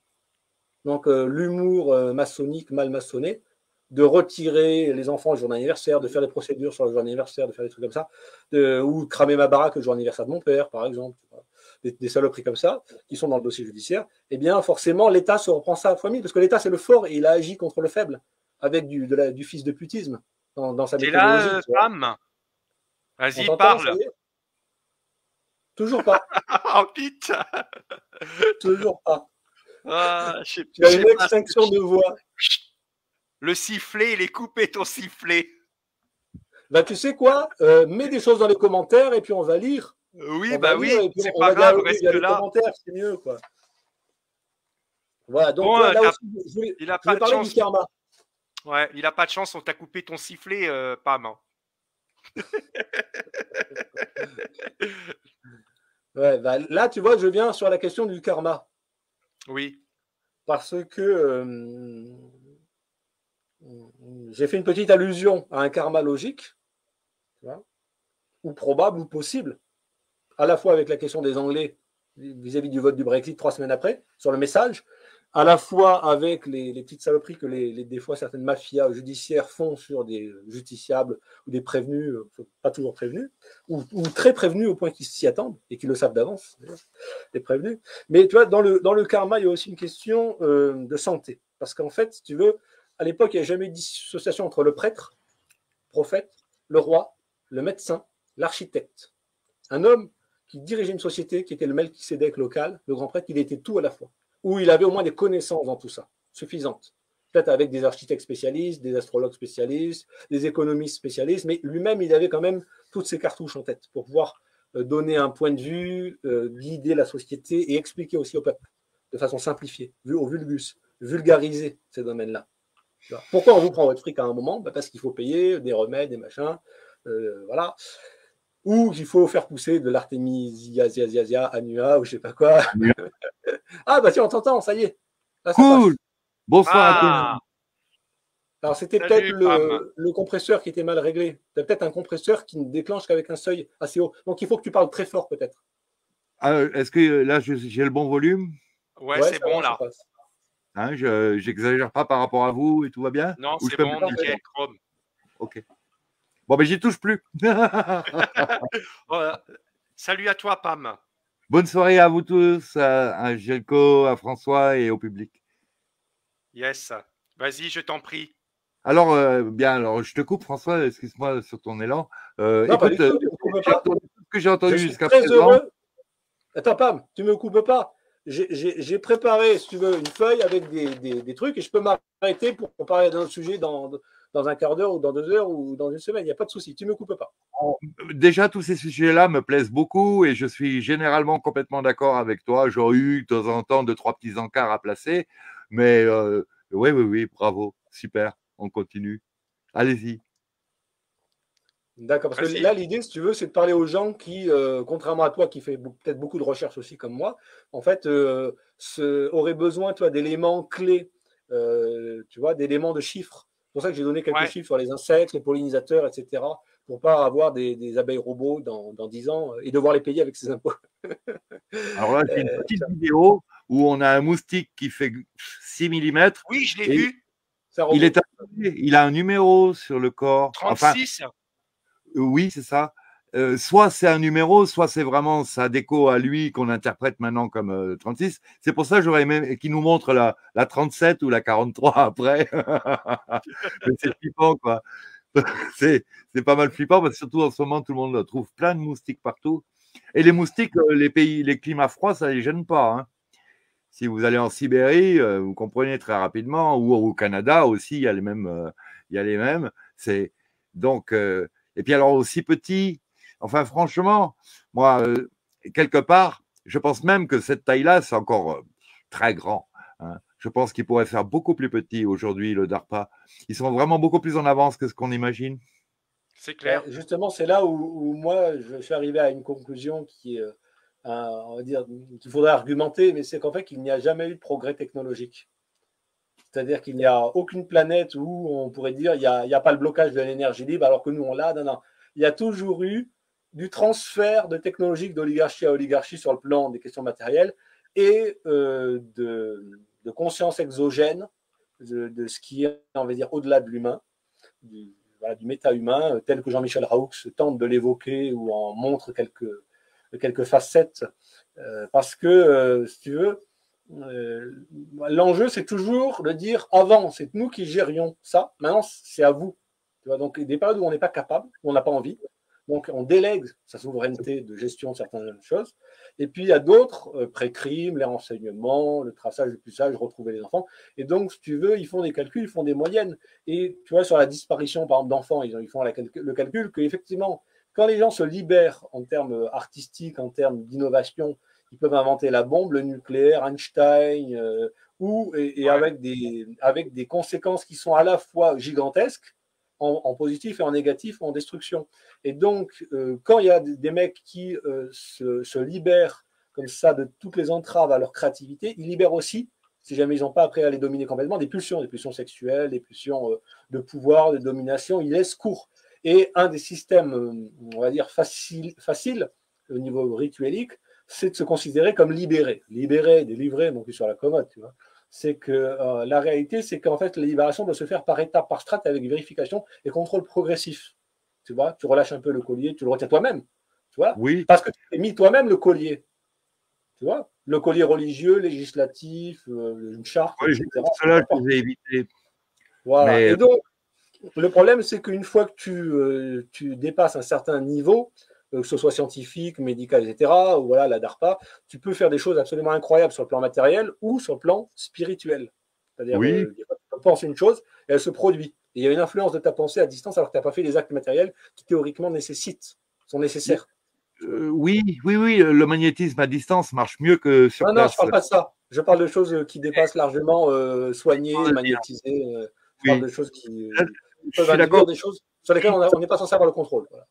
Donc, euh, l'humour euh, maçonnique, mal maçonné, de retirer les enfants le jour d'anniversaire, de faire des procédures sur le jour d'anniversaire, de faire des trucs comme ça, de, ou de cramer ma baraque le jour d'anniversaire de mon père, par exemple, des, des saloperies comme ça, qui sont dans le dossier judiciaire, eh bien, forcément, l'État se reprend ça à fois mille, parce que l'État, c'est le fort et il a agi contre le faible, avec du, de la, du fils de putisme. dans, dans sa T'es méthodologie. là, euh, Tu vois. Pam? On Vas-y, t'entend, ça parle. y est? Toujours pas. Oh putain! Toujours pas. Ah, je sais Tu je as une sais pas. extinction de voix. Le sifflet, il est coupé, ton sifflet. Bah, tu sais quoi? Euh, mets des choses dans les commentaires et puis on va lire. Oui, On va bah lire oui, et puis c'est on, on pas va grave, dialoguer reste via les là. commentaires, c'est mieux, quoi. Voilà, donc Bon, là, euh, là t'as- aussi, je voulais, il a je voulais pas de parler du chance. karma. Ouais, il a pas de chance, on t'a coupé ton sifflet, euh, Pam. hein. Ouais, bah, là, tu vois, je viens sur la question du karma. Oui, Parce que euh, j'ai fait une petite allusion à un karma logique, tu vois, ou probable ou possible, à la fois avec la question des Anglais vis-à-vis du vote du Brexit trois semaines après, sur le message, à la fois avec les, les petites saloperies que les, les, des fois certaines mafias judiciaires font sur des justiciables ou des prévenus, euh, pas toujours prévenus, ou, ou très prévenus au point qu'ils s'y attendent et qu'ils le savent d'avance, les prévenus. Mais tu vois, dans le, dans le karma, il y a aussi une question euh, de santé. Parce qu'en fait, si tu veux, à l'époque, il n'y a jamais eu de dissociation entre le prêtre, le prophète, le roi, le médecin, l'architecte. Un homme qui dirigeait une société, qui était le Melchisédek local, le grand prêtre, il était tout à la fois. Ou il avait au moins des connaissances dans tout ça, suffisantes. Peut-être avec des architectes spécialistes, des astrologues spécialistes, des économistes spécialistes, mais lui-même, il avait quand même toutes ses cartouches en tête pour pouvoir donner un point de vue, euh, guider la société et expliquer aussi au peuple de façon simplifiée, vu au vulgus, vulgariser ces domaines-là. Pourquoi on vous prend votre fric à un moment? Bah parce qu'il faut payer des remèdes, des machins, euh, voilà. Ou qu'il faut faire pousser de l'artémisia annua ou je sais pas quoi. Ah bah tiens, on t'entend, ça y est. Là, ça Cool. passe. Bonsoir à Ah, tous. Alors c'était peut-être salut, Pam. le, le compresseur qui était mal réglé. C'est peut-être un compresseur qui ne déclenche qu'avec un seuil assez haut. Donc il faut que tu parles très fort peut-être. Ah, Est-ce que euh, là, je- j'ai le bon volume? Ouais, Ouais, c'est ça bon va, ça là. passe. Hein, je j'exagère pas par rapport à vous et tout va bien? Non, Ou je c'est peux me bon, permettre? nickel, Chrome. Ok. Bon, ben, j'y touche plus. Voilà. Salut à toi, Pam. Bonne soirée à vous tous, à, à Jelko, à François et au public. Yes. Vas-y, je t'en prie. Alors, euh, bien, alors je te coupe, François, excuse-moi sur ton élan. Euh, Non, pas du écoute, euh, tout, tu ne me coupes j'ai pas. entendu tout ce que j'ai Je entendu suis jusqu'à très présent. heureux. Attends, Pam, tu ne me coupes pas. J'ai préparé, si tu veux, une feuille avec des, des, des trucs et je peux m'arrêter pour, pour parler d'un sujet dans, dans un quart d'heure ou dans deux heures ou dans une semaine. Il n'y a pas de souci, tu ne me coupes pas. Déjà, tous ces sujets-là me plaisent beaucoup et je suis généralement complètement d'accord avec toi. J'aurais eu de temps en temps deux, trois petits encarts à placer, mais euh, oui, oui, oui, bravo, super, on continue. Allez-y. D'accord, parce que Vas-y. là, l'idée, si tu veux, c'est de parler aux gens qui, euh, contrairement à toi, qui fait peut-être beaucoup de recherches aussi comme moi, en fait, euh, ce, auraient besoin, toi, d'éléments clés, euh, tu vois, d'éléments de chiffres. C'est pour ça que j'ai donné quelques Ouais. chiffres sur les insectes, les pollinisateurs, et cetera, pour pas avoir des, des abeilles robots dans, dans dix ans et devoir les payer avec ses impôts. Alors là, j'ai une Euh, petite vidéo où on a un moustique qui fait six millimètres Oui, je l'ai et vu. c'est un il robot. est appelé- il a un numéro sur le corps. Enfin, trente-six. Euh, Oui, c'est ça. Euh, soit c'est un numéro, soit c'est vraiment sa déco à lui qu'on interprète maintenant comme euh, trente-six. C'est pour ça que j'aurais aimé qu'il nous montre la, la trente-sept ou la quarante-trois après. Mais c'est flippant, quoi. C'est c'est pas mal flippant parce que surtout en ce moment, tout le monde trouve plein de moustiques partout. Et les moustiques, euh, les pays, les climats froids, ça les gêne pas, hein. Si vous allez en Sibérie, euh, vous comprenez très rapidement, ou au Canada aussi, il y a les mêmes. euh, il y a les mêmes. C'est donc. euh, et puis alors aussi petit. Enfin, franchement, moi, euh, quelque part, je pense même que cette taille-là, c'est encore euh, très grand, hein. Je pense qu'il pourrait faire beaucoup plus petit aujourd'hui, le DARPA. Ils sont vraiment beaucoup plus en avance que ce qu'on imagine. C'est Ben, clair. justement, c'est là où, où moi, je suis arrivé à une conclusion qui est, euh, un- on va dire, qu'il faudrait argumenter, mais c'est qu'en fait, il n'y a jamais eu de progrès technologique. C'est-à-dire qu'il n'y a aucune planète où on pourrait dire il n'y a, il y a pas le blocage de l'énergie libre, alors que nous, on l'a. Non, non. Il y a toujours eu du transfert de technologique d'oligarchie à oligarchie sur le plan des questions matérielles et euh, de, de conscience exogène de, de ce qui est, on va dire, au-delà de l'humain, du, voilà, du méta-humain, tel que Jean-Michel Raoult tente de l'évoquer ou en montre quelques, quelques facettes. Euh, parce que, euh, si tu veux, euh, l'enjeu, c'est toujours de dire avant, c'est nous qui gérions ça, maintenant, c'est à vous. Tu vois, donc, des périodes où on n'est pas capable, où on n'a pas envie. Donc, on délègue sa souveraineté de gestion de certaines choses. Et puis, il y a d'autres, euh, pré-crime, les renseignements, le traçage, le puçage, retrouver les enfants. Et donc, si tu veux, ils font des calculs, ils font des moyennes. Et tu vois, sur la disparition, par exemple, d'enfants, ils, ils font la, le calcul qu'effectivement, quand les gens se libèrent en termes artistiques, en termes d'innovation, ils peuvent inventer la bombe, le nucléaire, Einstein, euh, ou, et, et Ouais. avec, des, avec des conséquences qui sont à la fois gigantesques, en, en positif et en négatif, ou en destruction. Et donc, euh, quand il y a des, des mecs qui euh, se, se libèrent comme ça de toutes les entraves à leur créativité, ils libèrent aussi, si jamais ils n'ont pas après à les dominer complètement, des pulsions, des pulsions sexuelles, des pulsions euh, de pouvoir, de domination, ils laissent court. Et un des systèmes, euh, on va dire, facile, facile au niveau rituelique, c'est de se considérer comme libéré. Libéré, délivré, mon cul sur la commode, tu vois. C'est que euh, la réalité, c'est qu'en fait, la libération doit se faire par étapes, par strates, avec vérification et contrôle progressif. Tu vois, tu relâches un peu le collier, tu le retiens toi-même. Tu vois, Oui. parce que tu t'es mis toi-même le collier. Tu vois, le collier religieux, législatif, euh, une charte, Oui, et cetera. cela, je les ai évités. Voilà. Mais Et donc, le problème, c'est qu'une fois que tu, euh, tu dépasses un certain niveau, euh, que ce soit scientifique, médical, et cetera, ou voilà, la DARPA, tu peux faire des choses absolument incroyables sur le plan matériel ou sur le plan spirituel. C'est-à-dire, oui, euh, tu penses une chose et elle se produit. Et il y a une influence de ta pensée à distance alors que tu n'as pas fait les actes matériels qui théoriquement nécessitent, sont nécessaires. euh, oui, oui, oui, le magnétisme à distance marche mieux que sur Non, non, je ne place. parle pas de ça. Je parle de choses qui dépassent largement euh, soigner, magnétiser. Euh, je parle Oui, de choses qui là, euh, je peuvent suis induire d'accord. des choses sur lesquelles on n'est pas censé avoir le contrôle. Voilà.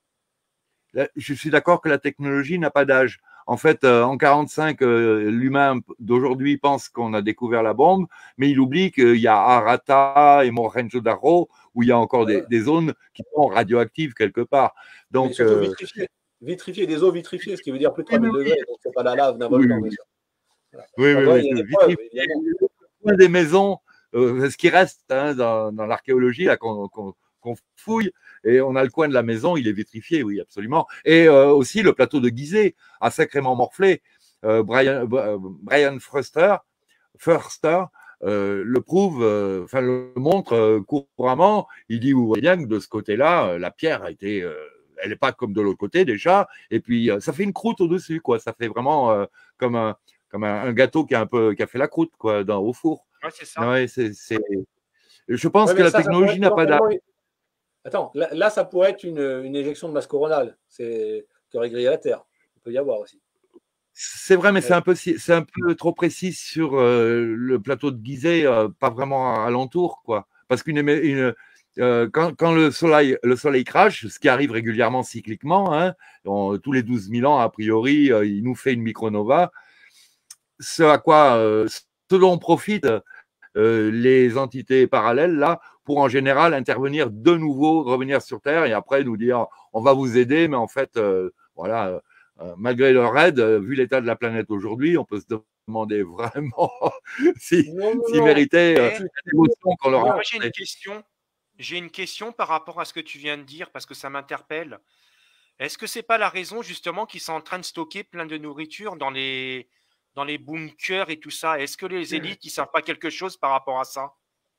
Là, je suis d'accord que la technologie n'a pas d'âge. En fait, euh, en quarante-cinq, euh, l'humain d'aujourd'hui pense qu'on a découvert la bombe, mais il oublie qu'il y a Arata et Mohenjo-Daro où il y a encore des, Voilà. des zones qui sont radioactives quelque part. Mais Donc, surtout euh, vitrifié. Vitrifié, des eaux vitrifiées, ce qui veut dire plus de oui, trois mille oui, degrés. Donc, c'est pas la lave d'un oui, volcan, bien oui, sûr. Voilà. oui, Donc, oui, ouais, oui, il y a des oui, preuves, vitrifier évidemment. le coin des maisons, euh, ce qui reste hein, dans, dans l'archéologie là, qu'on qu'on- qu'on fouille, et on a le coin de la maison, il est vitrifié, oui, absolument. Et euh, aussi le plateau de Gizeh a sacrément morflé. Euh, Brian, euh, Brian Foster, Forster euh, le prouve, euh, enfin le montre euh, couramment. Il dit, vous voyez bien que de ce côté-là, euh, la pierre a été, euh, elle n'est pas comme de l'autre côté déjà. Et puis euh, ça fait une croûte au-dessus, quoi. Ça fait vraiment euh, comme un comme un, un gâteau qui a un peu qui a fait la croûte, quoi, dans, au four. Ouais, c'est ça. Ouais, c'est, c'est... Je pense Ouais, que mais la ça, ça pourrait technologie être n'a pas d'âge. éventuellement. Attends, là, là, ça pourrait être une, une éjection de masse coronale. C'est qui aurait grillé la Terre. Il peut y avoir aussi. C'est vrai, mais c'est Ouais. un peu, c'est un peu trop précis sur euh, le plateau de Gizeh, euh, pas vraiment alentour, quoi. Parce qu'une une, euh, quand, quand le soleil, le soleil crache, ce qui arrive régulièrement cycliquement, hein, on, tous les douze mille ans, a priori, euh, il nous fait une micronova. Ce à quoi, euh, ce dont profitent euh, les entités parallèles, là, pour en général intervenir de nouveau, revenir sur Terre et après nous dire on va vous aider, mais en fait, euh, voilà, euh, malgré leur aide, euh, vu l'état de la planète aujourd'hui, on peut se demander vraiment si, Non, non, si non. méritait euh, Mais l'émotion qu'on leur a Non. moi, j'ai une apportée. question. J'ai une question par rapport à ce que tu viens de dire parce que ça m'interpelle. Est-ce que c'est pas la raison justement qu'ils sont en train de stocker plein de nourriture dans les dans les bunkers et tout ça? Est-ce que les élites ils savent pas quelque chose par rapport à ça?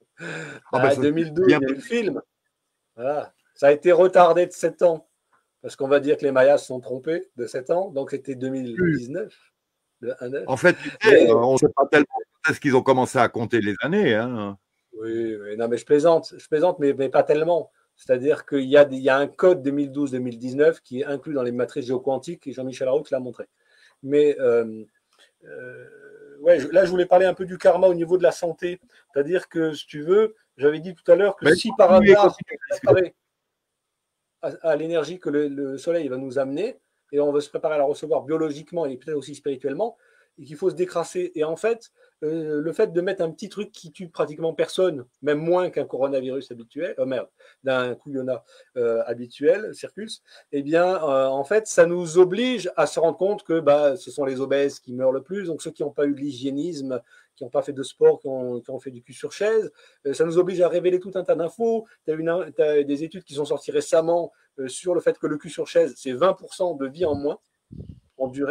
Ah ben, Bah, ça, c'est deux mille douze, bien. il y a eu le film. Voilà. Ça a été retardé de sept ans. Parce qu'on va dire que les Mayas se sont trompés de sept ans. Donc, c'était deux mille dix-neuf, le un neuf. En fait, tu sais, Mais on ne sait pas tellement quand est-ce qu'ils ont commencé à compter les années. Hein. oui, oui, non, mais je plaisante, je plaisante, mais, mais pas tellement. C'est-à-dire qu'il y a, des- il y a un code deux mille douze deux mille dix-neuf qui est inclus dans les matrices géoquantiques et Jean-Michel Raoult l'a montré. Mais euh, euh, ouais, je- là, je voulais parler un peu du karma au niveau de la santé. C'est-à-dire que, si tu veux, j'avais dit tout à l'heure que Mais si par continue, hasard continue, on préparait à, à l'énergie que le, le soleil va nous amener et on veut se préparer à la recevoir biologiquement et peut-être aussi spirituellement, et qu'il faut se décrasser. Et en fait, euh, le fait de mettre un petit truc qui tue pratiquement personne, même moins qu'un coronavirus habituel, oh merde, d'un couillonnat euh, habituel, circus, eh bien, euh, en fait, ça nous oblige à se rendre compte que bah, ce sont les obèses qui meurent le plus, donc ceux qui n'ont pas eu de l'hygiénisme, qui n'ont pas fait de sport, qui ont, qui ont fait du cul sur chaise, euh, ça nous oblige à révéler tout un tas d'infos. Tu as, as des études qui sont sorties récemment euh, sur le fait que le cul sur chaise, c'est vingt pour cent de vie en moins, en durée.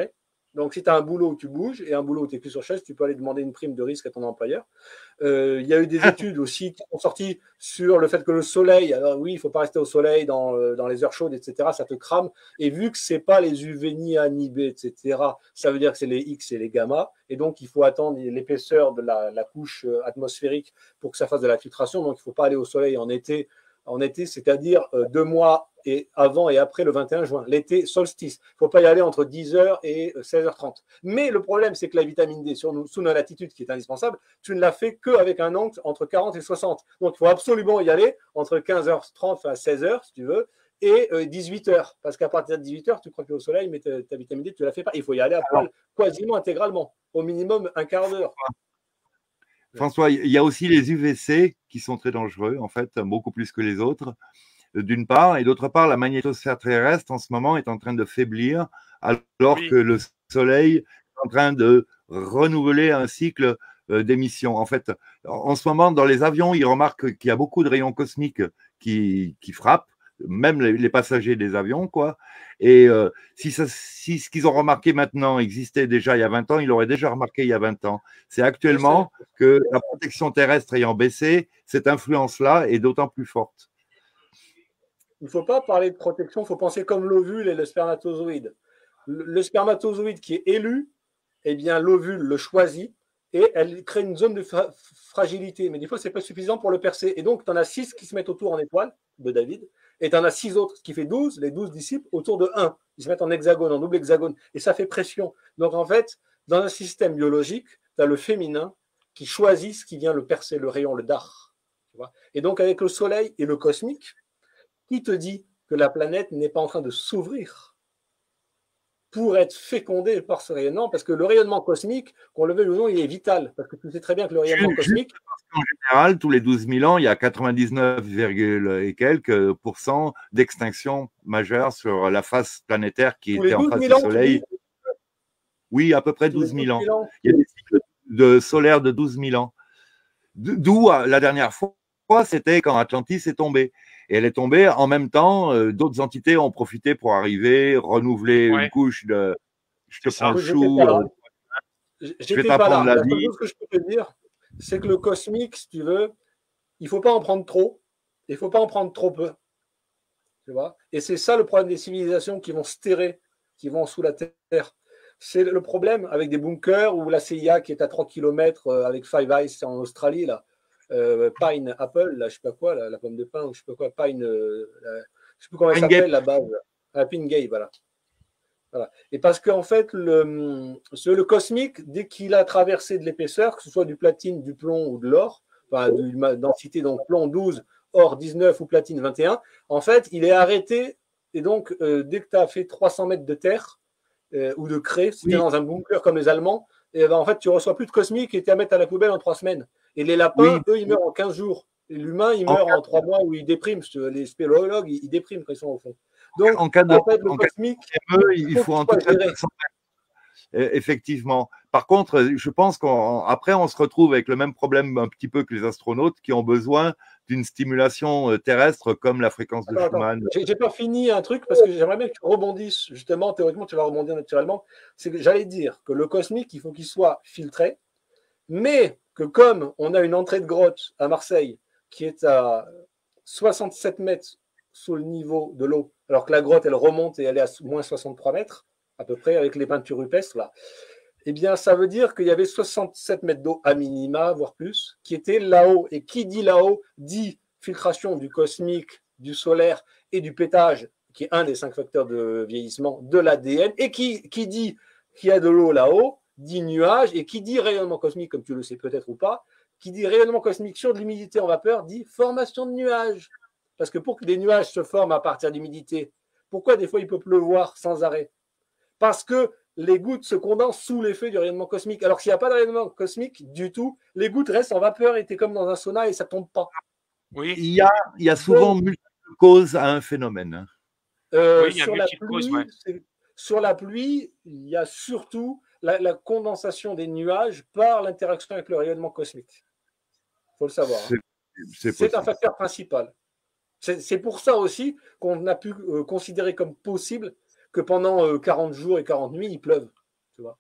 Donc, si tu as un boulot où tu bouges et un boulot où tu es plus sur chaise, tu peux aller demander une prime de risque à ton employeur. Euh, il y a eu des études aussi qui sont sorties sur le fait que le soleil, alors oui, il ne faut pas rester au soleil dans, euh, dans les heures chaudes, et cetera. Ça te crame. Et vu que ce n'est pas les U V ni A ni B, et cetera, ça veut dire que c'est les X et les gamma. Et donc, il faut attendre l'épaisseur de la, la couche atmosphérique pour que ça fasse de la filtration. Donc, il ne faut pas aller au soleil en été. En été, c'est-à-dire euh, deux mois et avant et après le vingt et un juin. L'été, solstice. Il ne faut pas y aller entre dix heures et seize heures trente. Mais le problème, c'est que la vitamine D, sur, sous nos latitudes, qui est indispensable, tu ne la fais qu'avec un angle entre quarante et soixante. Donc, il faut absolument y aller entre quinze heures trente à seize heures, si tu veux, et euh, dix-huit heures. Parce qu'à partir de dix-huit heures, tu crois que tu es au soleil, mais ta, ta vitamine D, tu ne la fais pas. Il faut y aller à poil quasiment intégralement, au minimum un quart d'heure. François, il y a aussi les U V C qui sont très dangereux, en fait, beaucoup plus que les autres, d'une part. Et d'autre part, la magnétosphère terrestre, en ce moment, est en train de faiblir, alors oui. que le Soleil est en train de renouveler un cycle d'émissions. En fait, en ce moment, dans les avions, ils remarquent qu'il y a beaucoup de rayons cosmiques qui, qui frappent, même les, les passagers des avions, quoi. Et euh, si, ça, si ce qu'ils ont remarqué maintenant existait déjà il y a vingt ans, ils l'auraient déjà remarqué il y a vingt ans. C'est actuellement que la protection terrestre ayant baissé, cette influence-là est d'autant plus forte. Il ne faut pas parler de protection, il faut penser comme l'ovule et le spermatozoïde. Le, le spermatozoïde qui est élu, eh bien l'ovule le choisit et elle crée une zone de fra fragilité. Mais des fois, ce n'est pas suffisant pour le percer. Et donc, tu en as six qui se mettent autour en étoile de David, et tu en as six autres, ce qui fait douze, les douze disciples autour de un. Ils se mettent en hexagone, en double hexagone, et ça fait pression. Donc, en fait, dans un système biologique, tu as le féminin qui choisit ce qui vient le percer, le rayon, le dar. Tu vois, et donc, avec le soleil et le cosmique, qui te dit que la planète n'est pas en train de s'ouvrir pour être fécondée par ce rayonnement? Parce que le rayonnement cosmique, qu'on le veuille ou non, il est vital. Parce que tu sais très bien que le rayonnement cosmique… En général, tous les douze mille ans, il y a quatre-vingt-dix-neuf et quelques pourcents d'extinction majeure sur la face planétaire qui était en face du Soleil. Oui, à peu près douze mille ans. Il y a des cycles de solaires de douze mille ans. D'où la dernière fois, c'était quand Atlantis est tombée. Et elle est tombée en même temps, euh, d'autres entités ont profité pour arriver, renouveler ouais. une couche de je te prends le chou, euh, je vais t'apprendre la, la vie. La seule chose que je peux te dire, c'est que le cosmique, si tu veux, il ne faut pas en prendre trop, il ne faut pas en prendre trop peu. Tu vois, et c'est ça le problème des civilisations qui vont se terrer, qui vont sous la terre. C'est le problème avec des bunkers ou la C I A qui est à trois kilomètres avec Five Eyes en Australie, là. Euh, Pine Apple, là, je sais pas quoi, la, la pomme de pin, ou je sais pas quoi, Pine, euh, la, je sais plus comment elle s'appelle la base, la Pine Gay, voilà. voilà. Et parce qu'en fait, le, le cosmique, dès qu'il a traversé de l'épaisseur, que ce soit du platine, du plomb ou de l'or, enfin, de densité, donc plomb douze, or dix-neuf ou platine vingt et un, en fait, il est arrêté. Et donc, euh, dès que tu as fait trois cents mètres de terre euh, ou de craie, si oui. tu es dans un bunker comme les Allemands, et ben, en fait, tu ne reçois plus de cosmique et tu es à mettre à la poubelle en trois semaines. Et les lapins, oui. eux, ils meurent en quinze jours. L'humain, il meurt en, en trois mois où il déprime. Les spéléologues, ils dépriment quand ils sont au fond. Donc, en, cas de, en fait, le en cosmique, cas de, il faut, faut en tout cas effectivement. Par contre, je pense qu'après, on se retrouve avec le même problème un petit peu que les astronautes qui ont besoin d'une stimulation terrestre comme la fréquence de attends, Schumann. J'ai pas fini un truc parce que j'aimerais bien que tu rebondisses. Justement, théoriquement, tu vas rebondir naturellement. C'est que j'allais dire que le cosmique, il faut qu'il soit filtré, mais que comme on a une entrée de grotte à Marseille qui est à soixante-sept mètres sous le niveau de l'eau, alors que la grotte, elle remonte et elle est à moins soixante-trois mètres, à peu près, avec les peintures rupestres, là, eh bien, ça veut dire qu'il y avait soixante-sept mètres d'eau à minima, voire plus, qui étaient là-haut. Et qui dit là-haut dit filtration du cosmique, du solaire et du pétage, qui est un des cinq facteurs de vieillissement de l'A D N. Et qui, qui dit qu'il y a de l'eau là-haut dit nuage. Et qui dit rayonnement cosmique, comme tu le sais peut-être ou pas, qui dit rayonnement cosmique sur de l'humidité en vapeur, dit formation de nuages. Parce que pour que des nuages se forment à partir d'humidité, pourquoi des fois il peut pleuvoir sans arrêt? Parce que les gouttes se condensent sous l'effet du rayonnement cosmique. Alors s'il n'y a pas de rayonnement cosmique du tout, les gouttes restent en vapeur et tu es comme dans un sauna et ça ne tombe pas. Oui, il y a, il y a souvent Donc, multiples causes à un phénomène. Euh, oui, il y a sur, la pluie, causes, ouais. sur la pluie, il y a surtout la, la condensation des nuages par l'interaction avec le rayonnement cosmique. Il faut le savoir. C'est hein. un facteur principal. C'est pour ça aussi qu'on a pu euh, considérer comme possible que pendant euh, quarante jours et quarante nuits, il pleuve. Tu vois.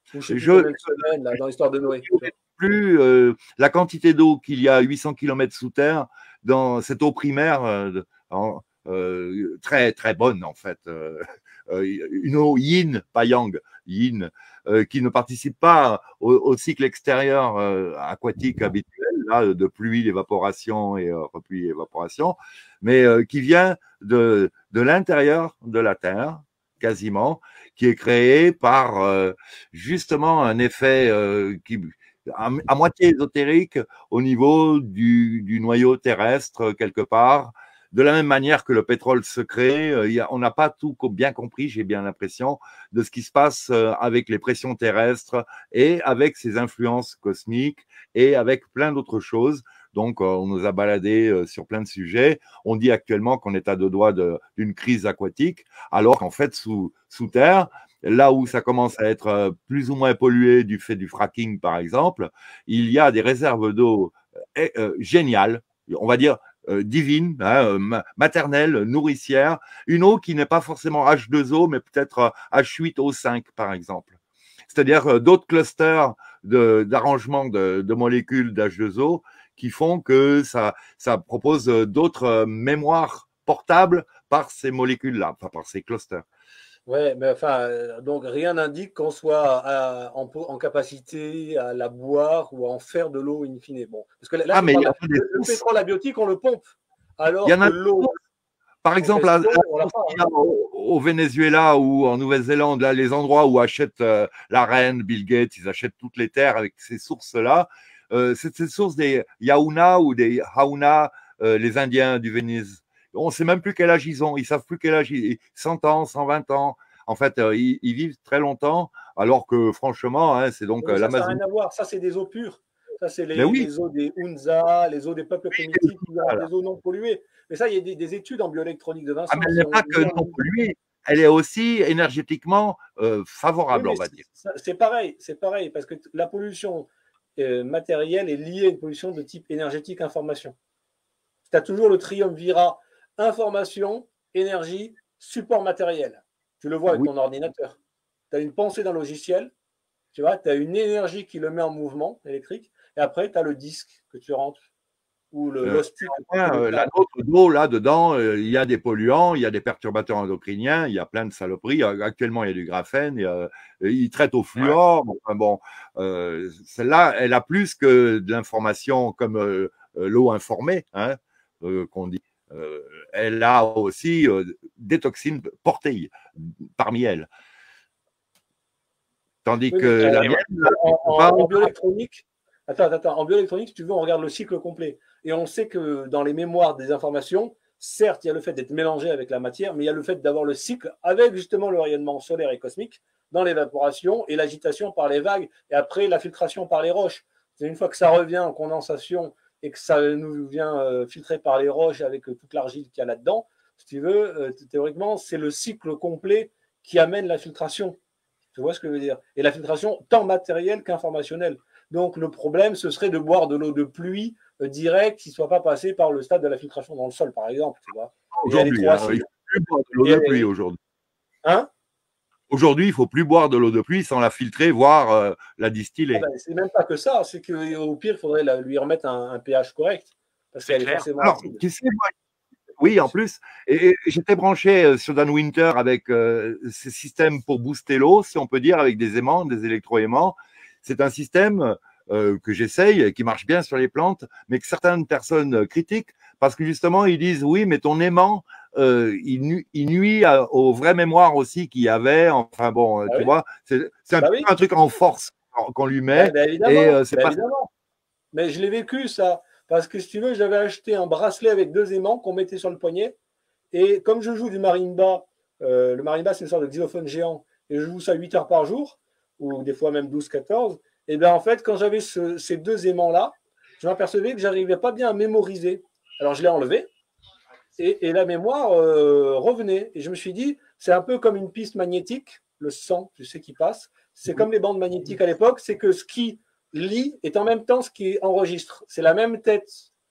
Ou je sais plus Je, combien de semaines, là, dans l'histoire de Noé. plus euh, la quantité d'eau qu'il y a à huit cents kilomètres sous terre dans cette eau primaire euh, en, euh, très très bonne en fait, euh, une eau yin, pas yang, yin, euh, qui ne participe pas au, au cycle extérieur euh, aquatique habituel là, de pluie, d'évaporation et euh, repluie, évaporation, mais euh, qui vient de, de l'intérieur de la Terre quasiment, qui est créé par euh, justement un effet euh, qui à, à moitié ésotérique au niveau du, du noyau terrestre quelque part. De la même manière que le pétrole se crée, euh, y a, on n'a pas tout bien compris, j'ai bien l'impression, de ce qui se passe euh, avec les pressions terrestres et avec ces influences cosmiques et avec plein d'autres choses. Donc, euh, on nous a baladé euh, sur plein de sujets. On dit actuellement qu'on est à deux doigts d'une crise aquatique, alors qu'en fait, sous, sous terre, là où ça commence à être euh, plus ou moins pollué du fait du fracking, par exemple, il y a des réserves d'eau euh, euh, géniales, on va dire euh, divines, hein, euh, maternelles, nourricières, une eau qui n'est pas forcément H deux O, mais peut-être euh, H huit O cinq, par exemple. C'est-à-dire euh, d'autres clusters d'arrangement de, de, de molécules d'H deux O qui font que ça, ça propose d'autres euh, mémoires portables par ces molécules-là, enfin par ces clusters. Ouais, mais enfin, euh, donc rien n'indique qu'on soit à- en, po- en capacité à la boire ou à en faire de l'eau in fine. Bon, parce que là, là, Ah, tu mais il parles y a de- des le, le sources. pétrole abiotique, on le pompe, Il y alors en que a l'eau par en exemple, la, la question, on l'a source pas. qu'il y a au, au Venezuela ou en Nouvelle-Zélande, là, les endroits où achètent euh, la reine, Bill Gates, ils achètent toutes les terres avec ces sources-là. Euh, c'est ces sources des Yauna ou des Hauna, euh, les Indiens du Venise. On ne sait même plus quel âge ils ont. Ils ne savent plus quel âge ils ont. cent ans, cent vingt ans. En fait, euh, ils, ils vivent très longtemps, alors que franchement, hein, c'est donc Mais euh, ça, ça n'a l'Amazonie. rien à voir. Ça, c'est des eaux pures. Ça, c'est Mais les, oui, les eaux des Hunza, les eaux des peuples primitifs qui ont voilà. des eaux non polluées. Mais ça, il y a des, des études en bioélectronique de Ah, mais Vincent. elle Si n'est on, pas que non polluée, elle est aussi énergétiquement euh, Oui, favorable, mais on va dire. c'est pareil, c'est pareil, parce que la pollution euh, matérielle est liée à une pollution de type énergétique information. Tu as toujours le triumvirat information, énergie, support matériel. Tu le vois avec Oui, ton ordinateur. Tu as une pensée d'un logiciel, tu vois, tu as une énergie qui le met en mouvement électrique, et après, tu as le disque que tu rentres, ou Euh, l'hostie que tu fais néanmoins, le euh, la câble. nôtre d'eau, là, dedans, euh, il y a des polluants, il y a des perturbateurs endocriniens, il y a plein de saloperies. Euh, Actuellement, il y a du graphène, il, y a, euh, il traite au Ouais. fluor. Enfin, bon, euh, celle-là, elle a plus que de l'information comme euh, euh, l'eau informée, hein, euh, qu'on dit. Euh, elle a aussi euh, des toxines portées parmi elles. Tandis Oui, que mais la Et mienne, ouais. là, en, c'est pas. en, en bioélectronique, attends, attends, en bioélectronique, si tu veux, on regarde le cycle complet. Et on sait que dans les mémoires des informations, certes, il y a le fait d'être mélangé avec la matière, mais il y a le fait d'avoir le cycle avec justement le rayonnement solaire et cosmique dans l'évaporation et l'agitation par les vagues et après la filtration par les roches. C'est une fois que ça revient en condensation et que ça nous vient euh, filtrer par les roches avec euh, toute l'argile qu'il y a là-dedans, si tu veux, euh, théoriquement, c'est le cycle complet qui amène la filtration. Tu vois ce que je veux dire? Et la filtration, tant matérielle qu'informationnelle. Donc, le problème, ce serait de boire de l'eau de pluie euh, directe qui ne soit pas passée par le stade de la filtration dans le sol, par exemple. Tu vois? Et elle est Aujourd'hui, trop hein, il acide. ne faut plus boire de l'eau Et, de pluie et- aujourd'hui. hein? Aujourd'hui, il ne faut plus boire de l'eau de pluie sans la filtrer, voire euh, la Ah distiller. ben, c'est même pas que ça. C'est qu'au pire, il faudrait la- lui remettre un, un pH correct. Parce C'est qu'elle est clair. forcément Alors, acide. tu sais, moi, En oui, en plus. plus, et, et j'étais branché euh, sur Dan Winter avec euh, ces systèmes pour booster l'eau, si on peut dire, avec des aimants, des électroaimants. C'est un système euh, que j'essaye, qui marche bien sur les plantes, mais que certaines personnes critiquent parce que justement, ils disent oui, mais ton aimant, euh, il, nu il nuit à, aux vraies mémoires aussi qu'il y avait. Enfin bon, euh, Ah tu oui? vois, c'est un, Bah oui. un truc en force qu'on lui Ben, met ben et évidemment. euh, c'est Ben pas. évidemment. Mais je l'ai vécu, ça. Parce que si tu veux, j'avais acheté un bracelet avec deux aimants qu'on mettait sur le poignet. Et comme je joue du marimba, euh, le marimba, c'est une sorte de xylophone géant, et je joue ça huit heures par jour, ou des fois même douze quatorze, et bien en fait, quand j'avais ce, ces deux aimants-là, je m'apercevais que j'arrivais pas bien à mémoriser. Alors je l'ai enlevé, et, et la mémoire euh, revenait. Et je me suis dit, c'est un peu comme une piste magnétique, le sang, tu sais, qui passe. C'est comme les bandes magnétiques à l'époque, c'est que ce qui lit est en même temps ce qui enregistre. C'est la même tête.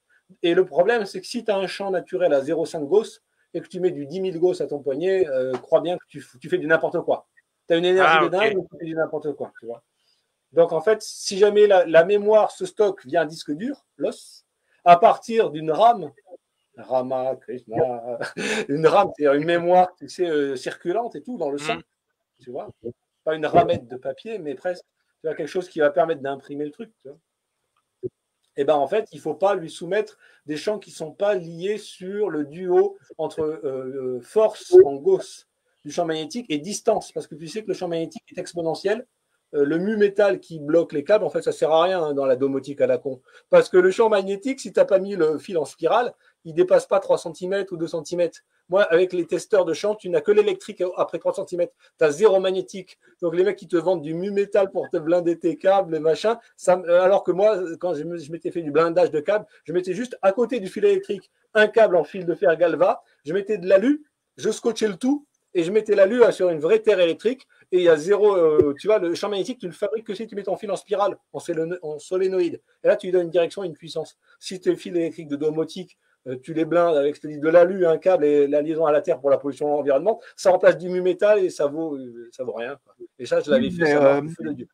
Et le problème, c'est que si tu as un champ naturel à zéro virgule cinq Gauss et que tu mets du dix mille Gauss à ton poignet, euh, crois bien que tu, tu fais du n'importe quoi. Tu as une énergie Ah, de ok. dingue, mais tu fais du n'importe quoi. Tu vois. Donc, en fait, si jamais la, la mémoire se stocke via un disque dur, l'os, à partir d'une RAM, Rama, Krishna, une RAM, c'est-à-dire une mémoire, tu sais, euh, circulante et tout, dans le sang, Hmm. tu vois. Pas une ramette de papier, mais presque. Tu vois, quelque chose qui va permettre d'imprimer le truc, tu vois. Et ben en fait, il ne faut pas lui soumettre des champs qui ne sont pas liés sur le duo entre euh, force en Gauss du champ magnétique et distance, parce que tu sais que le champ magnétique est exponentiel. Euh, le mu métal qui bloque les câbles, en fait, ça ne sert à rien hein, dans la domotique à la con. Parce que le champ magnétique, si tu n'as pas mis le fil en spirale, il ne dépasse pas trois centimètres ou deux centimètres. Moi, avec les testeurs de champ, tu n'as que l'électrique après trois centimètres. Tu as zéro magnétique. Donc, les mecs qui te vendent du mu métal pour te blinder tes câbles, les machins, ça, alors que moi, quand je, je m'étais fait du blindage de câbles, je mettais juste à côté du fil électrique un câble en fil de fer Galva, je mettais de l'alu, je scotchais le tout et je mettais l'alu sur une vraie terre électrique et il y a zéro, euh, tu vois, le champ magnétique, tu le fabriques que si tu mets ton fil en spirale, en, en solénoïde. Et là, tu lui donnes une direction et une puissance. Si tes fils électriques de domotique, euh, tu les blindes avec de l'alu, un câble et la liaison à la terre pour la pollution de l'environnement, ça remplace du mu métal et ça vaut, euh, ça vaut rien. Quoi. Et ça, je l'avais fait, ça marche, feu de Dieu.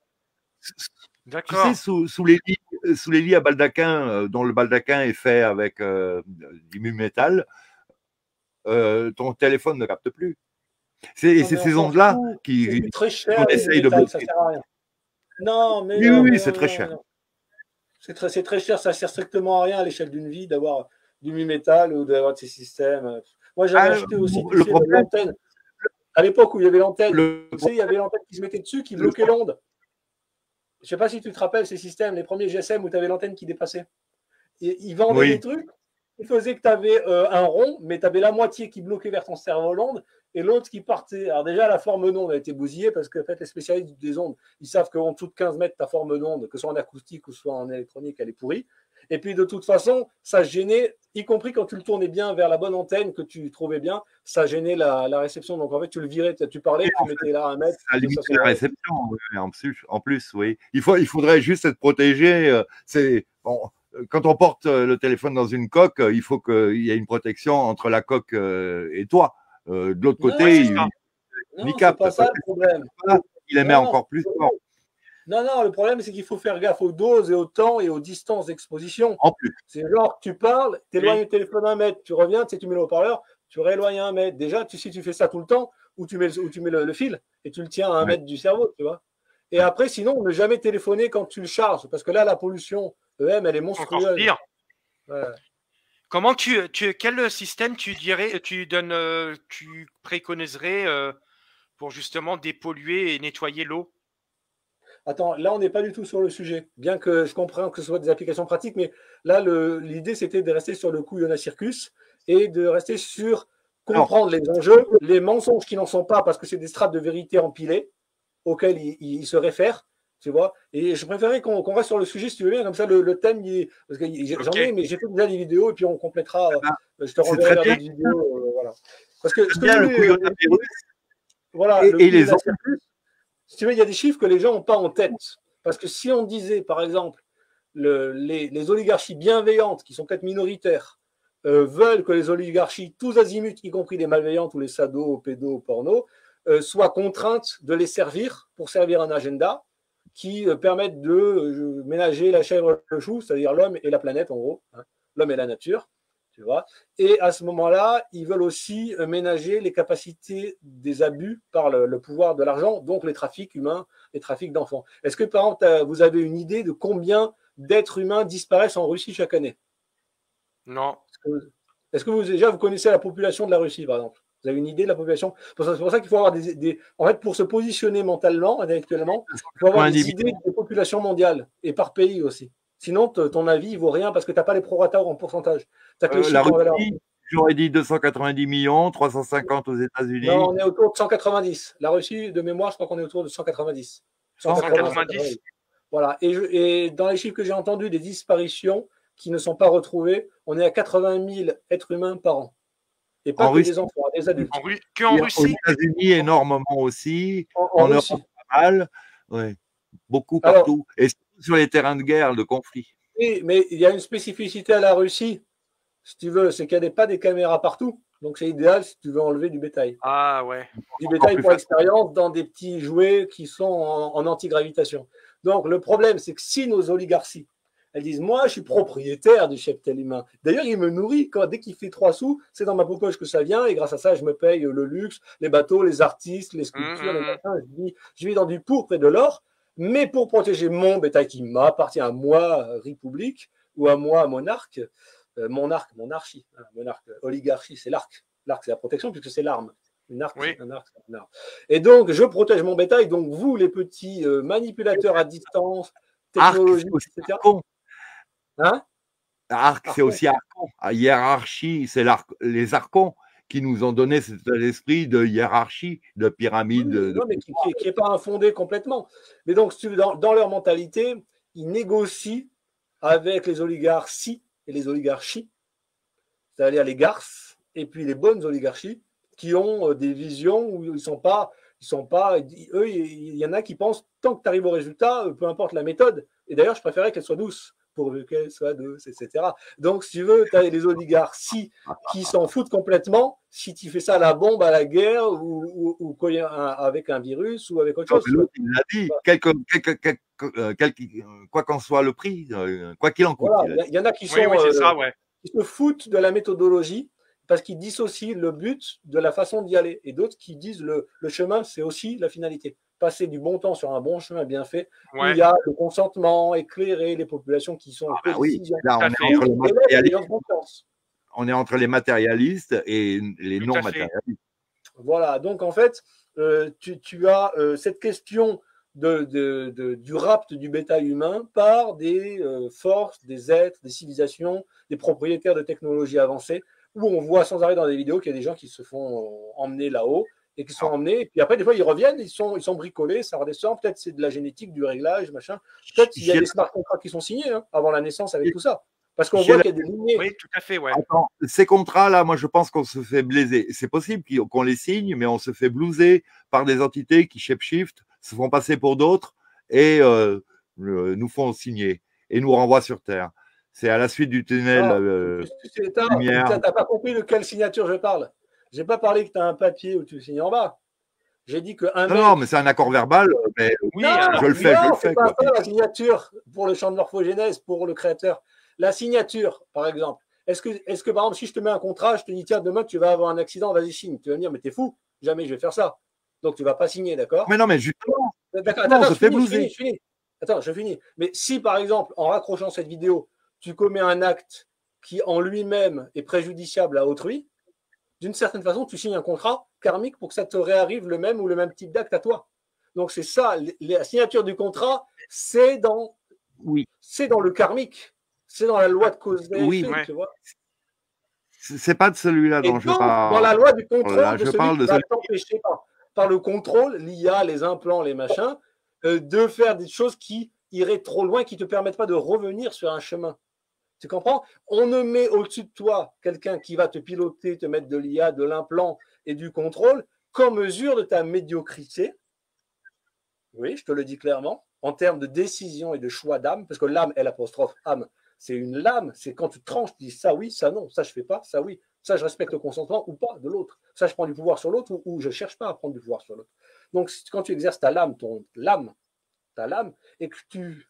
Tu sais, sous, sous, les lits, sous les lits à baldaquin, euh, dont le baldaquin est fait avec euh, du mu métal, euh, ton téléphone ne capte plus. C'est ces ondes-là qui très cher, essaye de métal, bloquer. ça sert à rien. Non, mais oui, non, oui, mais c'est très cher. C'est très, très cher, ça sert strictement à rien à l'échelle d'une vie d'avoir du mu métal ou d'avoir de ces systèmes. Moi, j'avais ah, acheté aussi le problème, l'antenne. À l'époque où il y avait l'antenne, le... tu sais, il y avait l'antenne qui se mettait dessus, qui bloquait l'onde. Je ne sais pas si tu te rappelles ces systèmes, les premiers G S M où tu avais l'antenne qui dépassait. Et, ils vendaient oui. des trucs qui faisaient que tu avais euh, un rond, mais tu avais la moitié qui bloquait vers ton cerveau l'onde et l'autre qui partait. Alors déjà, la forme d'onde a été bousillée parce que en fait, les spécialistes des ondes, ils savent qu'en dessous de quinze mètres, ta forme d'onde, que ce soit en acoustique ou soit en électronique, elle est pourrie. Et puis de toute façon, ça gênait, y compris quand tu le tournais bien vers la bonne antenne que tu trouvais bien, ça gênait la, la réception. Donc en fait, tu le virais, tu parlais, et tu mettais fait, là un mètre. Ça limite la réception, oui, en, plus, en plus, oui. Il, faut, il faudrait juste être protégé. C'est bon, quand on porte le téléphone dans une coque, il faut qu'il y ait une protection entre la coque et toi. Euh, de l'autre côté, il, il n'y capte pas ça le problème. Il émet non, encore plus fort. Non, non, le problème, c'est qu'il faut faire gaffe aux doses et au temps et aux distances d'exposition. En plus. C'est genre, tu parles, tu éloignes oui. le téléphone un mètre, tu reviens, tu sais, tu mets le haut-parleur, tu rééloignes un mètre. Déjà, tu, si tu fais ça tout le temps, où tu mets, le, où tu mets le, le fil et tu le tiens à un ouais. mètre du cerveau, tu vois. Et après, sinon, ne jamais téléphoner quand tu le charges, parce que là, la pollution E M, elle est monstrueuse. Encore pire. Ouais. Comment tu, tu, quel système tu dirais, tu donnes, euh, tu préconiserais euh, pour justement dépolluer et nettoyer l'eau? Attends, là, on n'est pas du tout sur le sujet, bien que je comprends que ce soit des applications pratiques, mais là, l'idée, c'était de rester sur le couillonna circus et de rester sur comprendre Alors, les enjeux, les mensonges qui n'en sont pas, parce que c'est des strates de vérité empilées auxquelles ils, ils se réfèrent, tu vois. Et je préférais qu'on qu reste sur le sujet, si tu veux bien, comme ça, le, le thème, il est... parce que j'en okay. ai, mais j'ai fait déjà des vidéos, et puis on complétera, ah, je te renverrai vers des vidéos, euh, voilà. Parce que, ce que bien je le voulais, couillonna virus. Voilà, et, le et les autres. Si tu veux, il y a des chiffres que les gens n'ont pas en tête. Parce que si on disait, par exemple, le, les, les oligarchies bienveillantes, qui sont peut-être minoritaires, euh, veulent que les oligarchies, tous azimuts, y compris les malveillantes ou les sados, pédos, porno, euh, soient contraintes de les servir pour servir un agenda qui euh, permette de euh, ménager la chèvre le chou, c'est-à-dire l'homme et la planète, en gros, hein, l'homme et la nature. Tu vois. Et à ce moment-là, ils veulent aussi ménager les capacités des abus par le, le pouvoir de l'argent, donc les trafics humains, les trafics d'enfants. Est-ce que, par exemple, vous avez une idée de combien d'êtres humains disparaissent en Russie chaque année? Non. Est-ce que vous, déjà, vous connaissez la population de la Russie, par exemple? Vous avez une idée de la population? C'est pour ça qu'il faut avoir des, des... En fait, pour se positionner mentalement, intellectuellement, il faut avoir des idées des populations mondiales et par pays aussi. Sinon, ton avis ne vaut rien parce que tu n'as pas les prorata en pourcentage. Euh, la Russie, j'aurais dit deux cent quatre-vingt-dix millions, trois cent cinquante aux États-Unis. Non, on est autour de cent quatre-vingt-dix. La Russie, de mémoire, je crois qu'on est autour de cent quatre-vingt-dix. cent quatre-vingt-dix. Voilà. Et, je, et dans les chiffres que j'ai entendus, des disparitions qui ne sont pas retrouvées, on est à quatre-vingt mille êtres humains par an. Et pas en que Russie, des enfants, des adultes. En, que en Russie. Aux États-Unis, énormément aussi. En, en, en Europe, pas mal. Ouais. Beaucoup partout. Alors, et sur les terrains de guerre, de conflit. Oui, mais il y a une spécificité à la Russie, si tu veux, c'est qu'il n'y a pas des caméras partout. Donc, c'est idéal si tu veux enlever du bétail. Ah ouais. Du bétail pour expérience dans des petits jouets qui sont en, en anti-gravitation. Donc, le problème, c'est que si nos oligarchies, elles disent, moi, je suis propriétaire du cheptel humain. D'ailleurs, il me nourrit. Quand, dès qu'il fait trois sous, c'est dans ma poche que ça vient. Et grâce à ça, je me paye le luxe, les bateaux, les artistes, les sculptures, mmh, les machins. Je vis, je vis dans du pourpre et de l'or. Mais pour protéger mon bétail qui m'appartient à moi, République, ou à moi, monarque, euh, monarque, monarchie, hein, monarque, oligarchie, c'est l'arc. L'arc, c'est la protection puisque c'est l'arme. Une arc, oui. un arc, un arc. Et donc, je protège mon bétail. Donc, vous, les petits euh, manipulateurs à distance, technologiques, et cetera. Hein Arc, c'est aussi archon. À hiérarchie, c'est les archons qui nous ont donné cet esprit de hiérarchie, de pyramide. Oui, de... Non, mais qui n'est pas infondé complètement. Mais donc, dans, dans leur mentalité, ils négocient avec les oligarchies et les oligarchies, c'est-à-dire les garces, et puis les bonnes oligarchies, qui ont des visions où ils ne sont pas, ils sont pas, eux, il y en a qui pensent, tant que tu arrives au résultat, peu importe la méthode, et d'ailleurs, je préférais qu'elle soit douce, pourvu qu'elle soit douce, et cetera. Donc, si tu veux, tu as les oligarchies qui s'en foutent complètement, si tu fais ça à la bombe, à la guerre, ou, ou, ou avec un virus, ou avec autre chose. L'autre, il l'a dit, voilà. quel, quel, quel, quel, quel, quoi qu'en soit le prix, quoi qu'il en coûte. Voilà, il y en a qui sont, oui, oui, euh, ça, ouais. qui se foutent de la méthodologie, parce qu'ils dissocient le but de la façon d'y aller. Et d'autres qui disent le, le chemin, c'est aussi la finalité. Passer du bon temps sur un bon chemin bien fait, ouais. où il y a le consentement, éclairer les populations qui sont ah bah oui, là, on, est entre les matérialistes, on est entre les matérialistes et les non-matérialistes. Voilà, donc en fait, euh, tu, tu as euh, cette question de, de, de, du rapt du bétail humain par des euh, forces, des êtres, des civilisations, des propriétaires de technologies avancées, où on voit sans arrêt dans des vidéos qu'il y a des gens qui se font emmener là-haut et qui sont ah. emmenés. Et puis après, des fois, ils reviennent, ils sont, ils sont bricolés, ça redescend. Peut-être c'est de la génétique, du réglage, machin. Peut-être qu'il y a des smart contracts qui sont signés hein, avant la naissance avec tout ça. Parce qu'on voit qu'il y a des lignées. Oui, tout à fait, ouais. Attends, ces contrats-là, moi, je pense qu'on se fait blaiser. C'est possible qu'on les signe, mais on se fait blouser par des entités qui shape-shift, se font passer pour d'autres et euh, nous font signer et nous renvoient sur Terre. C'est à la suite du tunnel ah, euh, tu n'as pas compris de quelle signature je parle. Je n'ai pas parlé que tu as un papier où tu signes en bas. J'ai dit qu'un Non, mec... non, mais c'est un accord verbal, mais oui, non, je le fais, non, je le fais. C'est pas ça la signature pour le champ de morphogénèse, pour le créateur. La signature, par exemple. Est-ce que, est-ce que, par exemple, si je te mets un contrat, je te dis, tiens, demain, tu vas avoir un accident, vas-y, signe. Tu vas me dire, mais t'es fou, jamais je vais faire ça. Donc, tu ne vas pas signer, d'accord? Mais non, mais justement, d'accord, attends, attends, je, finis, je, finis, je finis. Attends, je finis. Mais si, par exemple, en raccrochant cette vidéo, tu commets un acte qui, en lui-même, est préjudiciable à autrui, d'une certaine façon, tu signes un contrat karmique pour que ça te réarrive le même ou le même type d'acte à toi. Donc, c'est ça, la signature du contrat, c'est dans, oui. c'est dans le karmique. C'est dans la loi de cause et oui, effet, ouais. tu vois. C'est pas de celui-là dont donc, je parle. Dans la loi du contrôle là, de je celui parle qui de va celui... t'empêcher par, par le contrôle, l'I A, les implants, les machins, euh, de faire des choses qui iraient trop loin, qui ne te permettent pas de revenir sur un chemin. Tu comprends? On ne met au-dessus de toi quelqu'un qui va te piloter, te mettre de l'I A, de l'implant et du contrôle qu'en mesure de ta médiocrité. Oui, je te le dis clairement, en termes de décision et de choix d'âme, parce que l'âme, elle apostrophe âme, c'est une lame, c'est quand tu tranches, tu dis ça oui, ça non, ça je fais pas, ça oui, ça je respecte le consentement ou pas de l'autre, ça je prends du pouvoir sur l'autre ou, ou je cherche pas à prendre du pouvoir sur l'autre. Donc quand tu exerces ta lame, ton l'âme, ta lame, et que tu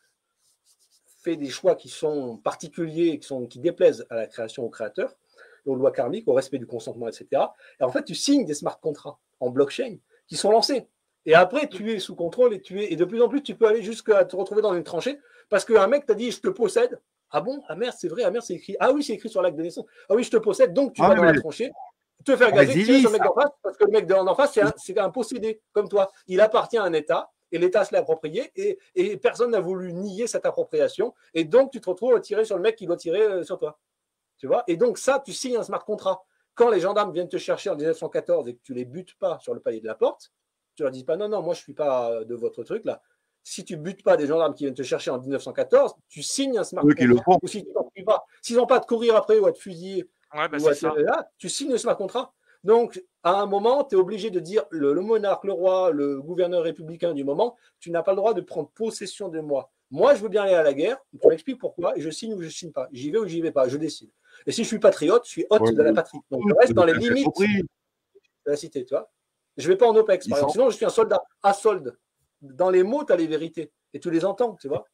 fais des choix qui sont particuliers, qui, sont, qui déplaisent à la création, au créateur, aux lois karmiques, au respect du consentement, et cetera. Et en fait, tu signes des smart contracts en blockchain qui sont lancés. Et après, tu es sous contrôle et tu es, et de plus en plus, tu peux aller jusqu'à te retrouver dans une tranchée parce qu'un mec t'a dit, je te possède. Ah bon? Ah merde, c'est vrai, ah merde, c'est écrit. Ah oui, c'est écrit sur l'acte de naissance. Ah oui, je te possède, donc tu ah, vas dans mais... la tranchée, te faire gazer, tirer sur le mec d'en face, parce que le mec d'en face, c'est un, c'est un possédé, comme toi. Il appartient à un État, et l'État se l'a approprié, et, et personne n'a voulu nier cette appropriation, et donc tu te retrouves à tirer sur le mec qui doit tirer sur toi. Tu vois? Et donc ça, tu signes un smart contract. Quand les gendarmes viennent te chercher en dix-neuf cent quatorze et que tu les butes pas sur le palier de la porte, tu leur dis pas non, non, moi je suis pas de votre truc là. Si tu butes pas des gendarmes qui viennent te chercher en dix-neuf cent quatorze, tu signes un smart contract. Ou si tu t'en pries pas. S'ils n'ont pas à te courir après ou à te fusiller, ouais, bah ou à te... là, tu signes le smart contract. Donc, à un moment, tu es obligé de dire le, le monarque, le roi, le gouverneur républicain du moment, tu n'as pas le droit de prendre possession de moi. Moi, je veux bien aller à la guerre, tu m'expliques pourquoi, et je signe ou je signe pas. J'y vais ou j'y vais pas, je décide. Et si je suis patriote, je suis hôte Ouais, de la patrie. Donc je reste dans les j'ai limites compris. de la cité, tu vois. Je ne vais pas en OPEX, Ils par exemple. sont- Sinon, je suis un soldat à solde. Dans les mots, tu as les vérités. Et tu les entends, tu vois.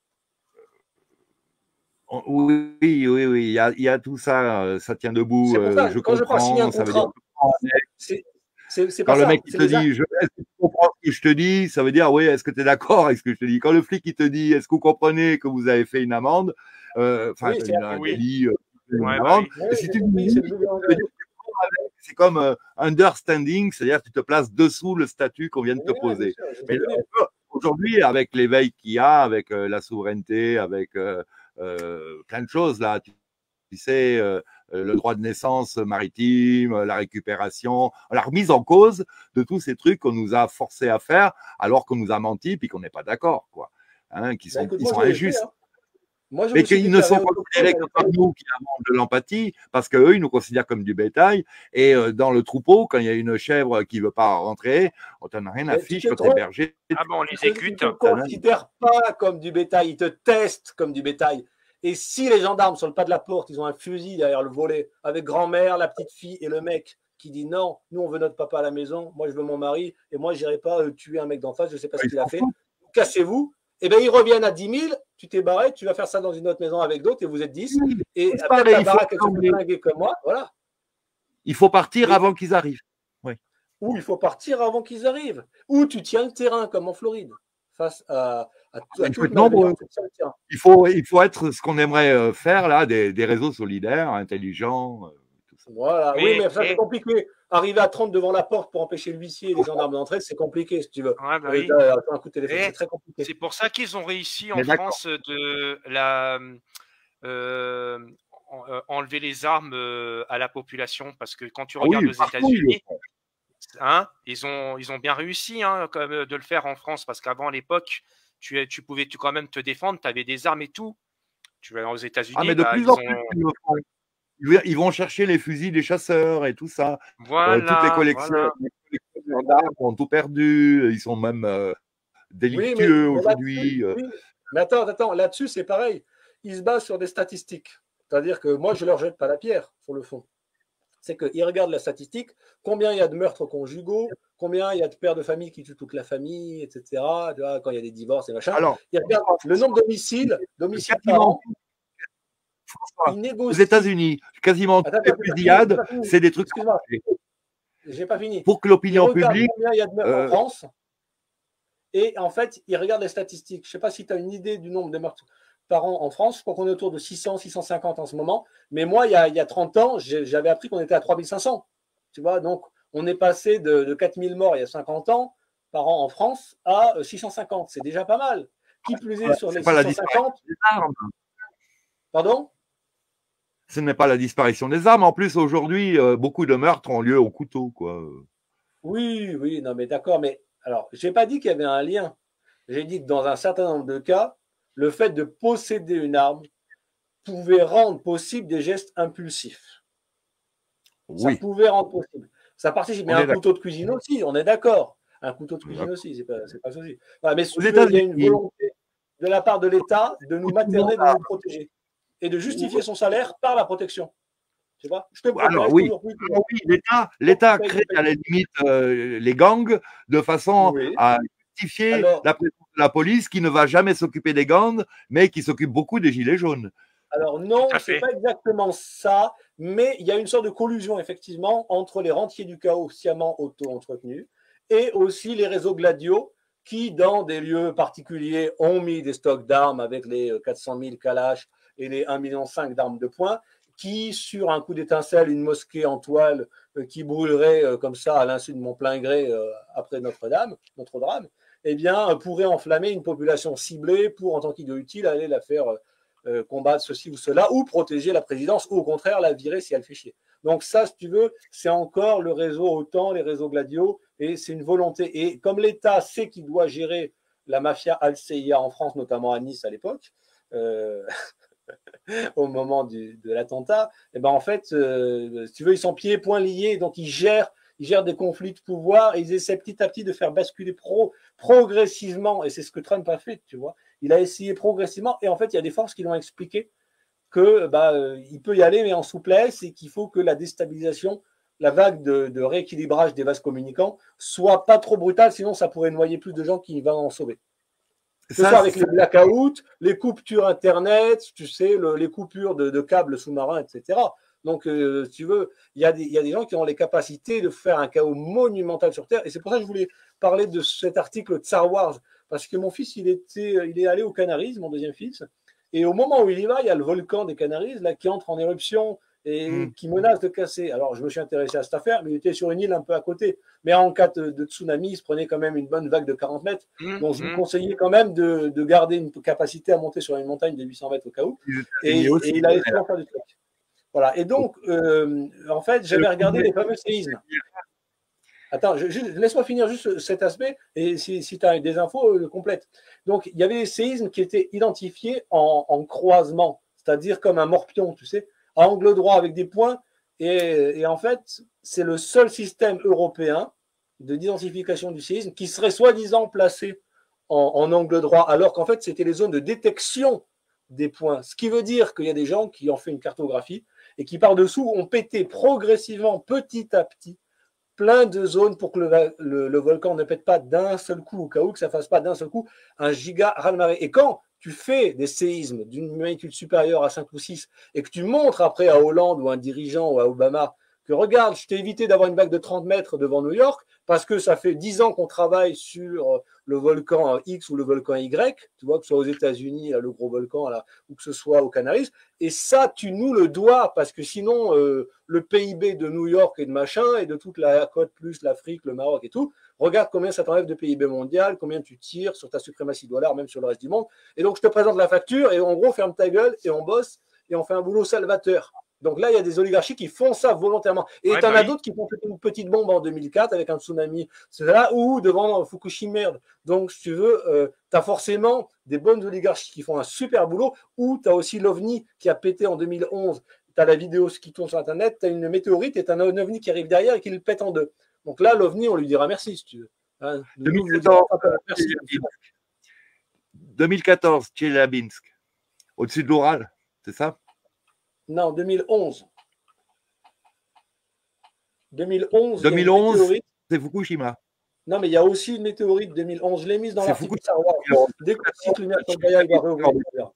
Oui, oui, oui, il y a, il y a tout ça, euh, ça tient debout, C'est pour euh, ça, je quand je parle signer un comprends, ça veut dire contrat, c'est c'est pas quand le ça. mec il C'est te les actes. dit, je, est-ce que tu comprends ce que je te dis, ça veut dire, oui, est-ce que tu es d'accord avec ce que je te dis? Quand le flic il te dit, est-ce que vous comprenez que vous avez fait une amende, euh, enfin, Oui, c'est une- un Oui, délit, euh, une ouais, bah amende, oui. oui, et si j'ai tu dis compris, oui, c'est le double ça veut dire langage. que tu prends avec. C'est comme euh, understanding, c'est-à-dire que tu te places dessous le statut qu'on vient de te Oui, bien poser. sûr, je Mais te le- connais. aujourd'hui, avec l'éveil qu'il y a, avec euh, la souveraineté, avec euh, euh, plein de choses là, tu, tu sais, euh, le droit de naissance maritime, la récupération, la remise en cause de tous ces trucs qu'on nous a forcé à faire alors qu'on nous a menti puis qu'on n'est pas d'accord, quoi. Hein, qui Bah, sont, écoute, ils moi, sont je l'avais fait. injustes. Hein. Moi, je Mais me suis qu'ils ne déclaré sont autochtone considérés à que par l'époque. nous qui avons de l'empathie, parce qu'eux, ils nous considèrent comme du bétail. Et euh, dans le troupeau, quand il y a une chèvre qui ne veut pas rentrer, on t'en a rien à Mais tu fiche te quand t'es trompes. berger. Ah bon, on Ils les te, ils écute. te considèrent pas comme du bétail, ils te testent comme du bétail. Et si les gendarmes sur le pas de la porte, ils ont un fusil derrière le volet, avec grand-mère, la petite fille et le mec qui dit non, nous on veut notre papa à la maison, moi je veux mon mari, et moi je n'irai pas euh, tuer un mec d'en face, je ne sais pas ce Ils qu'il a s'en fait. foutent. Cassez-vous. Et bien ils reviennent à dix mille, tu t'es barré, tu vas faire ça dans une autre maison avec d'autres et vous êtes dix. Et C'est peut-être pareil, la il faut, baraque elle se fait flinguer comme moi, voilà. il faut partir Mais avant qu'ils arrivent. Oui. ou il faut partir avant qu'ils arrivent. Ou tu tiens le terrain comme en Floride. Face à, à, à Il faut toute être nombreux. malveillance, tu tiens le terrain. Il faut, il faut être ce qu'on aimerait euh, faire là, des, des réseaux solidaires, intelligents, euh, tout ça. Voilà, oui, Mais, mais ça c'est et, compliqué. Arriver à trente devant la porte pour empêcher l'huissier et les gendarmes d'entrer, c'est compliqué si tu veux. ouais, bah Euh, oui. t'as- t'as un coup de téléphone, c'est Et très compliqué. c'est pour ça qu'ils ont réussi en Mais d'accord. France de la, euh, en- euh, enlever les armes euh, à la population. Parce que quand tu Ah oui, regardes aux partout ils le États-Unis, font. hein, ils ont, ils ont bien réussi hein, comme, euh, de le faire en France. Parce qu'avant, à l'époque, tu, tu pouvais tu, quand même te défendre, tu avais des armes et tout. Tu vas aux Ah, États-Unis, mais de bah, plus en ils plus ont. ils le font. Ils ils vont chercher les fusils des chasseurs et tout ça. Euh, toutes les Voilà, collections, voilà. les collectionneurs d'armes ont tout perdu. Ils sont même euh, Oui, mais, délictueux mais là-dessus, aujourd'hui. euh. oui. Mais attends, attends, là-dessus, c'est pareil. Ils se basent sur des statistiques. C'est-à-dire que moi, je ne leur jette pas la pierre, sur le fond. C'est qu'ils regardent la statistique, combien il y a de meurtres conjugaux, combien il y a de pères de famille qui tuent toute la famille, et cetera. Tu vois, quand il y a des divorces et machin. Alors, Ils regardent le nombre d'homicides, d'homicides par quasiment an. François, Ils aux négocient. États-Unis, quasiment Attends, toutes les attends, j'ai pas fini, j'ai fusillades, pas fini. c'est des trucs Excuse-moi, arrangés. j'ai pas fini. Pour que Ils l'opinion regardent publique. combien il y a de meurtres en euh, France et en fait, ils regardent les statistiques. Je ne sais pas si tu as une idée du nombre de meurtres par an en France. Je crois qu'on est autour de six cents, six cent cinquante en ce moment. Mais moi, il y a, il y a trente ans, j'avais appris qu'on était à trois mille cinq cents. Tu vois, donc on est passé de, de quatre mille morts il y a cinquante ans par an en France à six cent cinquante. C'est déjà pas mal. Qui plus est, sur c'est les pas la six cent cinquante, disparition des armes. pardon? Ce n'est pas la disparition des armes. En plus, aujourd'hui, euh, beaucoup de meurtres ont lieu au couteau, quoi. Oui, oui, non, mais d'accord. Mais alors, je n'ai pas dit qu'il y avait un lien. J'ai dit que dans un certain nombre de cas, le fait de posséder une arme pouvait rendre possible des gestes impulsifs. Ça Oui, pouvait rendre possible. Ça participe, mais on un est d'accord. couteau de cuisine aussi, on est d'accord. Un couteau de On est cuisine d'accord. aussi, c'est pas, c'est pas souci. Voilà, mais si Aux tu veux, il y a une États-Unis, volonté de la part de l'État de nous où tout le monde materner, de a- nous protéger et de justifier son salaire par la protection. Tu vois, je te Alors protège oui, toujours plus. alors oui, l'État, Donc, tu l'État payes, crée tu payes. à la limite euh, les gangs de façon Oui. à justifier Alors, la présence de la police qui ne va jamais s'occuper des gangs, mais qui s'occupe beaucoup des gilets jaunes. alors Tout non, à c'est fait. pas exactement ça, mais il y a une sorte de collusion effectivement entre les rentiers du chaos sciemment auto-entretenus et aussi les réseaux gladiaux qui, dans des lieux particuliers, ont mis des stocks d'armes avec les quatre cent mille Kalash et les un virgule cinq million d'armes de poing, qui, sur un coup d'étincelle, une mosquée en toile euh, qui brûlerait euh, comme ça à l'insu de mon plein gré euh, après Notre-Dame, notre drame, eh bien, euh, pourrait enflammer une population ciblée pour, en tant qu'idée utile, aller la faire euh, euh, combattre ceci ou cela, ou protéger la présidence, ou au contraire la virer si elle fait chier. Donc ça, si tu veux, c'est encore le réseau OTAN, les réseaux gladiaux, et c'est une volonté. Et comme l'État sait qu'il doit gérer la mafia Al-C I A en France, notamment à Nice à l'époque, euh, au moment du, de l'attentat, et ben en fait, euh, si tu veux, ils sont pieds et poings liés, donc ils gèrent, ils gèrent des conflits de pouvoir et ils essaient petit à petit de faire basculer pro, progressivement, et c'est ce que Trump a fait, tu vois. Il a essayé progressivement, et en fait, il y a des forces qui l'ont expliqué que bah, euh, il peut y aller, mais en souplesse, et qu'il faut que la déstabilisation, la vague de, de rééquilibrage des vases communicants soit pas trop brutale, sinon ça pourrait noyer plus de gens qui vont en sauver. Que ce soit avec les blackouts, les coupures Internet, tu sais, le, les coupures de, de câbles sous-marins, et cetera. Donc, euh, si tu veux, il y, a des, il y a des gens qui ont les capacités de faire un chaos monumental sur Terre. Et c'est pour ça que je voulais parler de cet article de Star Wars. Parce que mon fils, il, était, il est allé aux Canaries, mon deuxième fils. Et au moment où il y va, il y a le volcan des Canaries là, qui entre en éruption et mmh. qui menace de casser. Alors, je me suis intéressé à cette affaire, mais il était sur une île un peu à côté. Mais en cas de, de tsunami, il se prenait quand même une bonne vague de quarante mètres. Mmh. Donc, je vous conseillais quand même de, de garder une capacité à monter sur une montagne de huit cents mètres au cas où. Et, et, et il allait souvent faire du truc. Voilà. Et donc, euh, en fait, j'avais regardé les fameux séismes. Attends, laisse-moi finir juste cet aspect, et si, si tu as des infos euh, complètes. Donc, il y avait des séismes qui étaient identifiés en, en croisement, c'est-à-dire comme un morpion, tu sais, à angle droit avec des points. Et, et en fait, c'est le seul système européen d'identification du séisme qui serait soi-disant placé en, en angle droit, alors qu'en fait, c'était les zones de détection des points. Ce qui veut dire qu'il y a des gens qui ont fait une cartographie et qui, par-dessous, ont pété progressivement, petit à petit, plein de zones pour que le, le, le volcan ne pète pas d'un seul coup, au cas où que ça ne fasse pas d'un seul coup un giga raz-de-marée. Et quand tu fais des séismes d'une magnitude supérieure à cinq ou six et que tu montres après à Hollande ou à un dirigeant ou à Obama que regarde, je t'ai évité d'avoir une vague de trente mètres devant New York parce que ça fait dix ans qu'on travaille sur le volcan X ou le volcan Y, tu vois, que ce soit aux États-Unis, le gros volcan, là, ou que ce soit aux Canaries. Et ça, tu nous le dois parce que sinon, euh, le P I B de New York et de machin et de toute la côte plus l'Afrique, le Maroc et tout, regarde combien ça t'enlève de P I B mondial, combien tu tires sur ta suprématie dollar, même sur le reste du monde. Et donc, je te présente la facture et en gros, ferme ta gueule et on bosse et on fait un boulot salvateur. Donc là, il y a des oligarchies qui font ça volontairement. Et ouais, tu en bah as oui. d'autres qui font une petite bombe en deux mille quatre avec un tsunami. C'est là où, devant Fukushima, merde. Donc, si tu veux, euh, tu as forcément des bonnes oligarchies qui font un super boulot, ou tu as aussi l'OVNI qui a pété en deux mille onze. Tu as la vidéo qui tourne sur Internet, tu as une météorite et tu as un OVNI qui arrive derrière et qui le pète en deux. Donc là, l'OVNI, on lui dira merci, si tu veux. Hein, deux mille quatorze, merci. deux mille quatorze, Tcheliabinsk, au-dessus de l'Oural, c'est ça? Non, deux mille onze. deux mille onze, deux mille onze, c'est Fukushima. Non, mais il y a aussi une météorite deux mille onze. Je l'ai mise dans l'article. Dès que le site Lumière sur Gaïa, il va réouvrir.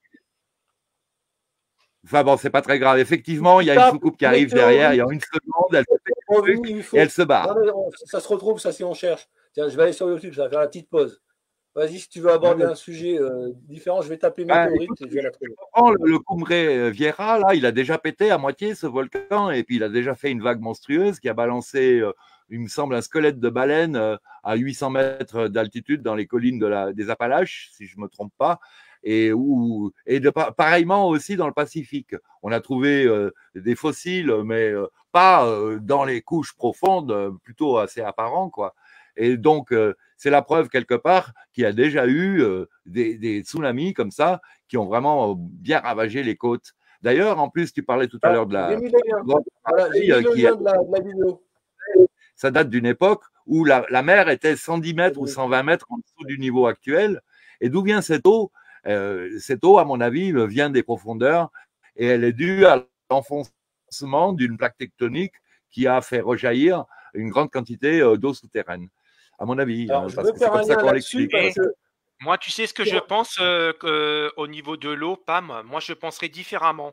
Enfin bon, c'est pas très grave. Effectivement, il y a une soucoupe qui arrive derrière. Il y a une seconde, elle, fait et elle se barre. Non, ça se retrouve, ça, si on cherche. Tiens, je vais aller sur YouTube, ça va faire la petite pause. Vas-y, si tu veux aborder ouais. un sujet euh, différent, je vais taper météorite ah, et je vais la trouver. Le, le Cumbre Vieja, là, il a déjà pété à moitié ce volcan et puis il a déjà fait une vague monstrueuse qui a balancé, euh, il me semble, un squelette de baleine euh, à huit cents mètres d'altitude dans les collines de la, des Appalaches, si je ne me trompe pas. Et, où, et de, pareillement aussi dans le Pacifique. On a trouvé euh, des fossiles, mais euh, pas euh, dans les couches profondes, euh, plutôt assez apparents, quoi. Et donc, euh, c'est la preuve quelque part qu'il y a déjà eu euh, des, des tsunamis comme ça qui ont vraiment bien ravagé les côtes. D'ailleurs, en plus, tu parlais tout à l'heure de la... Voilà, j'ai mis le lien de la, de la vidéo. Ça date d'une époque où la, la mer était cent dix mètres ou cent vingt mètres en dessous du niveau actuel. Et d'où vient cette eau? euh, Cette eau, à mon avis, vient des profondeurs et elle est due à l'enfoncement d'une plaque tectonique qui a fait rejaillir une grande quantité d'eau souterraine. À mon avis, alors, hein, je parce veux que faire c'est comme un ça lien qu'on là-dessus l'explique. parce que... Moi, tu sais ce que je pense euh, euh, au niveau de l'eau, Pam. Moi, je penserais différemment.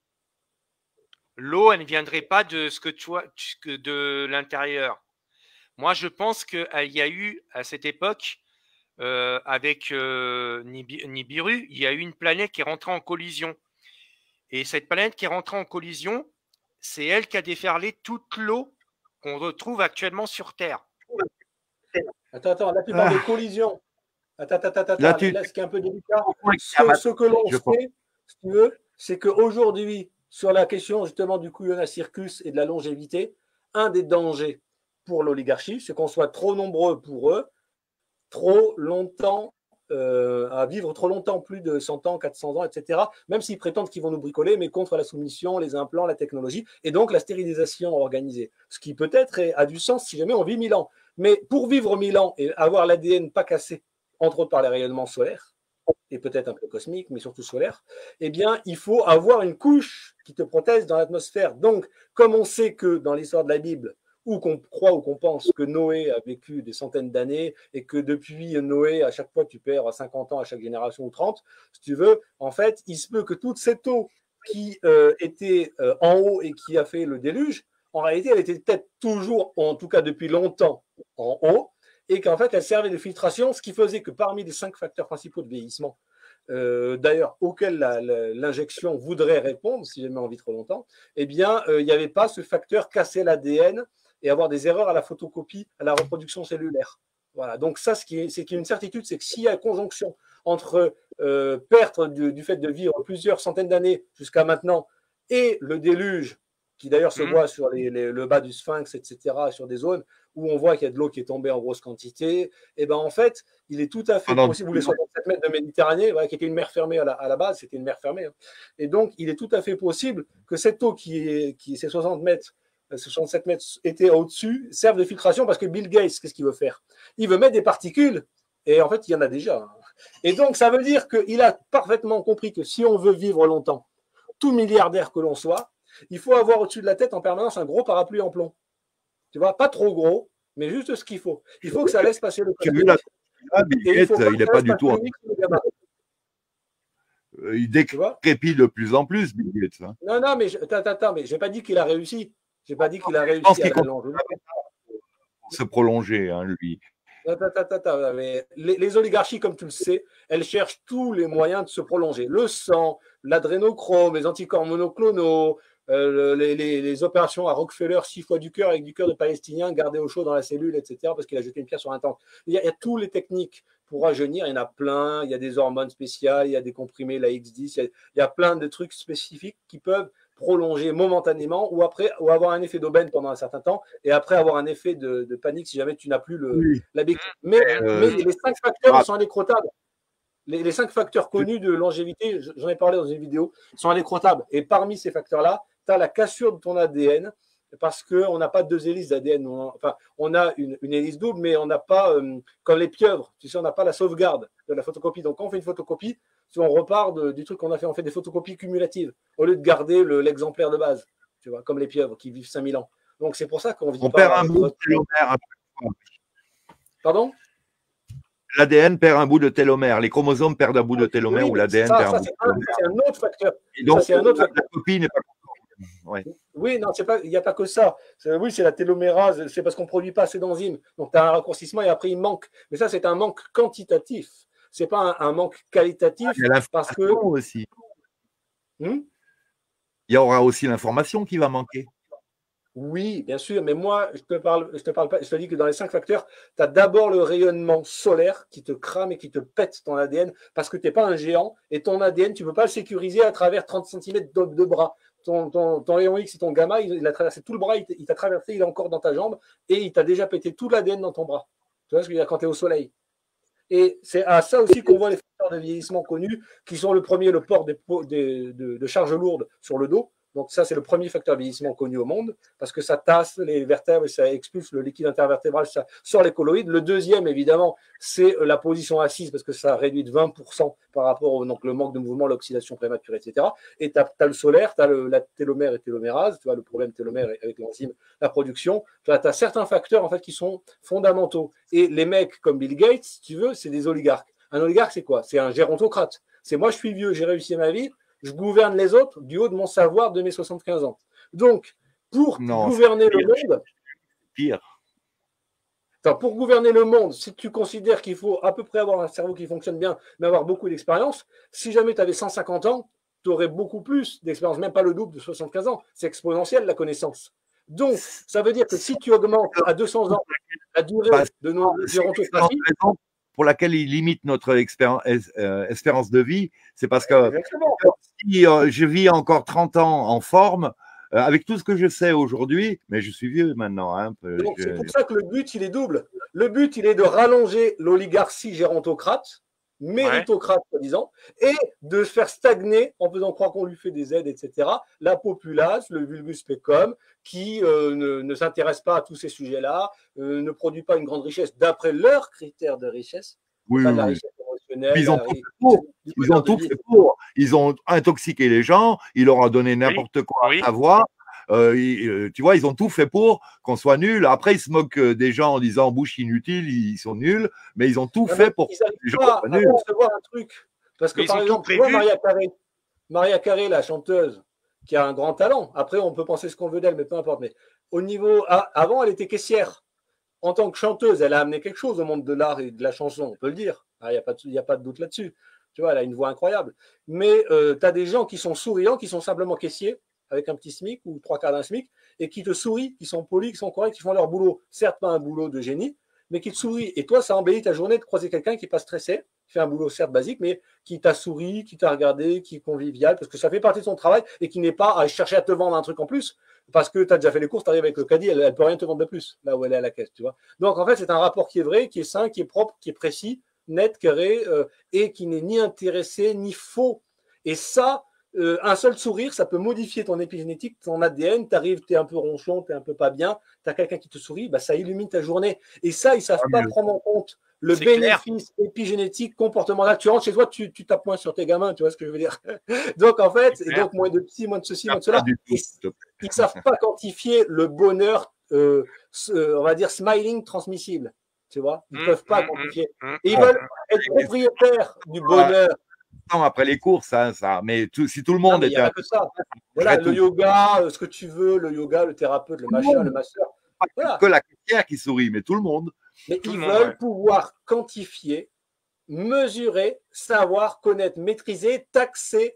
L'eau, elle ne viendrait pas de ce que tu vois, de l'intérieur. Moi, je pense qu'il y a eu à cette époque, euh, avec euh, Nibiru, il y a eu une planète qui est rentrée en collision. Et cette planète qui est rentrée en collision, c'est elle qui a déferlé toute l'eau qu'on retrouve actuellement sur Terre. Attends, attends, là tu parles ah. de collision. Attends, attends, attends, là, tu... là ce qui est un peu délicat, ce, ce que l'on sait, si tu veux, c'est qu'aujourd'hui, sur la question justement du couillonnage circus et de la longévité, un des dangers pour l'oligarchie, c'est qu'on soit trop nombreux pour eux, trop longtemps, euh, à vivre trop longtemps, plus de cent ans, quatre cents ans, et cetera, même s'ils prétendent qu'ils vont nous bricoler, mais contre la soumission, les implants, la technologie, et donc la stérilisation organisée. Ce qui peut-être a du sens si jamais on vit mille ans. Mais pour vivre mille ans et avoir l'A D N pas cassé, entre autres par les rayonnements solaires, et peut-être un peu cosmique, mais surtout solaire, eh bien, il faut avoir une couche qui te protège dans l'atmosphère. Donc, comme on sait que dans l'histoire de la Bible, ou qu'on croit ou qu'on pense que Noé a vécu des centaines d'années et que depuis Noé, à chaque fois, tu perds cinquante ans à chaque génération ou trente, si tu veux, en fait, il se peut que toute cette eau qui euh, était euh, en haut et qui a fait le déluge, en réalité, elle était peut-être toujours, en tout cas depuis longtemps, en haut, et qu'en fait, elle servait de filtration, ce qui faisait que parmi les cinq facteurs principaux de vieillissement, euh, d'ailleurs, auxquels l'injection voudrait répondre, si jamais on vit trop longtemps, eh bien, euh, il n'y avait pas ce facteur casser l'A D N et avoir des erreurs à la photocopie, à la reproduction cellulaire. Voilà. Donc ça, ce qui est, c'est qu'il y a une certitude, c'est que s'il y a une conjonction entre euh, perdre du, du fait de vivre plusieurs centaines d'années jusqu'à maintenant et le déluge, qui d'ailleurs se mmh. voit sur les, les, le bas du Sphinx, et cetera, sur des zones où on voit qu'il y a de l'eau qui est tombée en grosse quantité, et ben en fait, il est tout à fait ah possible, ou les soixante-sept mètres de Méditerranée, voilà, qui était une mer fermée à la, à la base, c'était une mer fermée, hein. Et donc il est tout à fait possible que cette eau qui est, qui ces soixante mètres, soixante-sept mètres était au-dessus, serve de filtration, parce que Bill Gates, qu'est-ce qu'il veut faire? Il veut mettre des particules, et en fait, il y en a déjà. Hein. Et donc, ça veut dire qu'il a parfaitement compris que si on veut vivre longtemps, tout milliardaire que l'on soit, il faut avoir au-dessus de la tête en permanence un gros parapluie en plomb. Tu vois, pas trop gros, mais juste ce qu'il faut. Il faut que ça laisse passer le cosmique. Ah, Bill Gates, il n'est pas du tout. Il décrépit de plus en plus, Bill Gates. Hein. Non, non, mais attends, attends, mais j'ai pas dit qu'il a réussi. J'ai pas dit qu'il a réussi. Je pense qu'il pour se prolonger, hein, lui. Attends, attends, attends, mais les, les oligarchies, comme tu le sais, elles cherchent tous les moyens de se prolonger. Le sang, l'adrénochrome, les anticorps monoclonaux, euh, les, les, les opérations à Rockefeller, six fois du cœur avec du cœur de Palestinien gardé au chaud dans la cellule, et cetera, parce qu'il a jeté une pierre sur un tank. Il y a, il y a toutes les techniques pour rajeunir, il y en a plein, il y a des hormones spéciales, il y a des comprimés, la X dix, il y a, il y a plein de trucs spécifiques qui peuvent prolonger momentanément ou après ou avoir un effet d'aubaine pendant un certain temps et après avoir un effet de, de panique si jamais tu n'as plus le, oui. la béquille. Mais, euh, mais les cinq facteurs ah. sont indécrottables. Les, les cinq facteurs connus de longévité, j'en ai parlé dans une vidéo, sont indécrottables. Et parmi ces facteurs-là, tu as la cassure de ton A D N parce qu'on n'a pas deux hélices d'A D N. On, enfin, on a une, une hélice double, mais on n'a pas, euh, comme les pieuvres, tu sais, on n'a pas la sauvegarde de la photocopie. Donc, quand on fait une photocopie, si on repart de, du truc qu'on a fait, on fait des photocopies cumulatives au lieu de garder l'exemplaire le, de base, tu vois, comme les pieuvres qui vivent cinq mille ans. Donc, c'est pour ça qu'on vit on pas. Perd un bout de télomère. Pardon? L'A D N perd un bout de télomère. Les chromosomes perdent un bout de télomère oui, ou l'A D N ça, perd ça, un bout de télomère. C'est un autre facteur. Et donc, ça, un autre la, facteur. la copie n'est pas ouais. Oui, non, il n'y a pas que ça. Oui, c'est la télomérase, c'est parce qu'on ne produit pas assez d'enzymes. Donc, tu as un raccourcissement et après, il manque. Mais ça, c'est un manque quantitatif. Ce n'est pas un, un manque qualitatif. Ah, parce que aussi. Hmm il y aura aussi l'information qui va manquer. Oui, bien sûr, mais moi, je te parle, je te parle pas, je te dis que dans les cinq facteurs, tu as d'abord le rayonnement solaire qui te crame et qui te pète ton A D N parce que tu n'es pas un géant et ton A D N, tu ne peux pas le sécuriser à travers trente centimètres de, de bras. Ton, ton, ton rayon X et ton gamma, il, il a traversé tout le bras, il t'a traversé, il est encore dans ta jambe et il t'a déjà pété tout l'A D N dans ton bras. Tu vois ce que je veux dire quand tu es au soleil. Et c'est à ça aussi qu'on voit les facteurs de vieillissement connus qui sont le premier, le port des, des, de, de charges lourdes sur le dos. Donc ça, c'est le premier facteur de vieillissement connu au monde parce que ça tasse les vertèbres et ça expulse le liquide intervertébral, ça sort les colloïdes. Le deuxième, évidemment, c'est la position assise parce que ça réduit de vingt pour cent par rapport au donc, le manque de mouvement, l'oxydation prématurée, et cetera. Et tu as, as le solaire, tu as le, la télomère et télomérase, tu vois, le problème télomère avec l'enzyme, la production. Tu as, as certains facteurs en fait, qui sont fondamentaux. Et les mecs comme Bill Gates, si tu veux, c'est des oligarques. Un oligarque, c'est quoi? C'est un gérontocrate. C'est moi, je suis vieux, j'ai réussi ma vie. Je gouverne les autres du haut de mon savoir de mes soixante-quinze ans. Donc, pour non, gouverner le monde, pire. Enfin, pour gouverner le monde, si tu considères qu'il faut à peu près avoir un cerveau qui fonctionne bien, mais avoir beaucoup d'expérience, si jamais tu avais cent cinquante ans, tu aurais beaucoup plus d'expérience, même pas le double de soixante-quinze ans. C'est exponentiel la connaissance. Donc, ça veut dire que si tu augmentes à deux cents ans la durée bah, de nos gérontocraties, pour laquelle il limite notre expérience, euh, espérance de vie, c'est parce que Exactement. si euh, je vis encore trente ans en forme, euh, avec tout ce que je sais aujourd'hui, mais je suis vieux maintenant. Hein, Donc, je... c'est pour ça que le but, il est double. Le but, il est de rallonger l'oligarchie gérontocrate, méritocrate, ouais. soi-disant, et de faire stagner, en faisant croire qu'on lui fait des aides, et cetera, la populace, le vulgus pecum, qui euh, ne, ne s'intéresse pas à tous ces sujets-là, euh, ne produit pas une grande richesse d'après leurs critères de richesse, oui, pas oui, de la oui. richesse émotionnel. Puis ils ont la- tout fait pour. du Ils bonheur ont de tout vivre. fait pour. Ils ont intoxiqué les gens, ils leur ont donné Oui, n'importe quoi oui. à savoir. Euh, ils- euh, tu vois, ils ont tout fait pour qu'on soit nuls. Après, ils se moquent euh, des gens en disant bouche inutile, ils sont nuls, mais ils ont tout Non, fait mais pour que ils n'arrivent les gens pas soient à nuls. concevoir un truc. Parce que Mais ils par ont tout exemple, tu vois, prévu. Maria Carré, Maria Carré, la chanteuse, qui a un grand talent. Après, on peut penser ce qu'on veut d'elle, mais peu importe. Mais au niveau. Ah, avant, elle était caissière. En tant que chanteuse, elle a amené quelque chose au monde de l'art et de la chanson, on peut le dire. Il n'y a, pas de- y a pas de doute là-dessus. Tu vois, elle a une voix incroyable. Mais euh, tu as des gens qui sont souriants, qui sont simplement caissiers, avec un petit SMIC ou trois quarts d'un SMIC, et qui te sourient, qui sont polis, qui sont corrects, qui font leur boulot. Certes, pas un boulot de génie, mais qui te sourient. Et toi, ça embellit ta journée de croiser quelqu'un qui n'est pas stressé, qui fait un boulot certes basique, mais qui t'a souri, qui t'a regardé, qui est convivial, parce que ça fait partie de son travail et qui n'est pas à chercher à te vendre un truc en plus, parce que tu as déjà fait les courses, tu arrives avec le caddie, elle ne peut rien te vendre de plus, là où elle est à la caisse, tu vois. Donc, en fait, c'est un rapport qui est vrai, qui est sain, qui est propre, qui est précis, net, carré, euh, et qui n'est ni intéressé, ni faux. Et ça, euh, un seul sourire, ça peut modifier ton épigénétique, ton A D N. Tu arrives, tu es un peu ronchon, tu es un peu pas bien, tu as quelqu'un qui te sourit, bah, ça illumine ta journée. Et ça, ils ne savent Ah, pas mais- prendre en compte le C'est clair. bénéfice épigénétique, comportemental. Tu rentres chez toi, tu, tu tapes moins sur tes gamins, tu vois ce que je veux dire. Donc, en fait, C'est et clair. donc moins de psy, moins de ceci, Ah, moins de pas cela. du tout, Ils s'il te plaît. ne savent pas quantifier le bonheur, euh, ce- on va dire, smiling transmissible. Tu vois, ils ne Hum, peuvent pas hum, quantifier. hum, hum, Et ils Bon, veulent être propriétaires du bonheur. attends, après les courses, hein, ça. Mais tout- si tout le Non, monde mais il n'y était a un pas que ça. peu Voilà, tout le yoga, euh, ce que tu veux, le yoga, le thérapeute, le Tout le machin, le monde, masseur. pas Voilà. que la caissière qui sourit, mais tout le monde. Mais Tout le ils monde, veulent ouais. pouvoir quantifier, mesurer, savoir, connaître, maîtriser, taxer,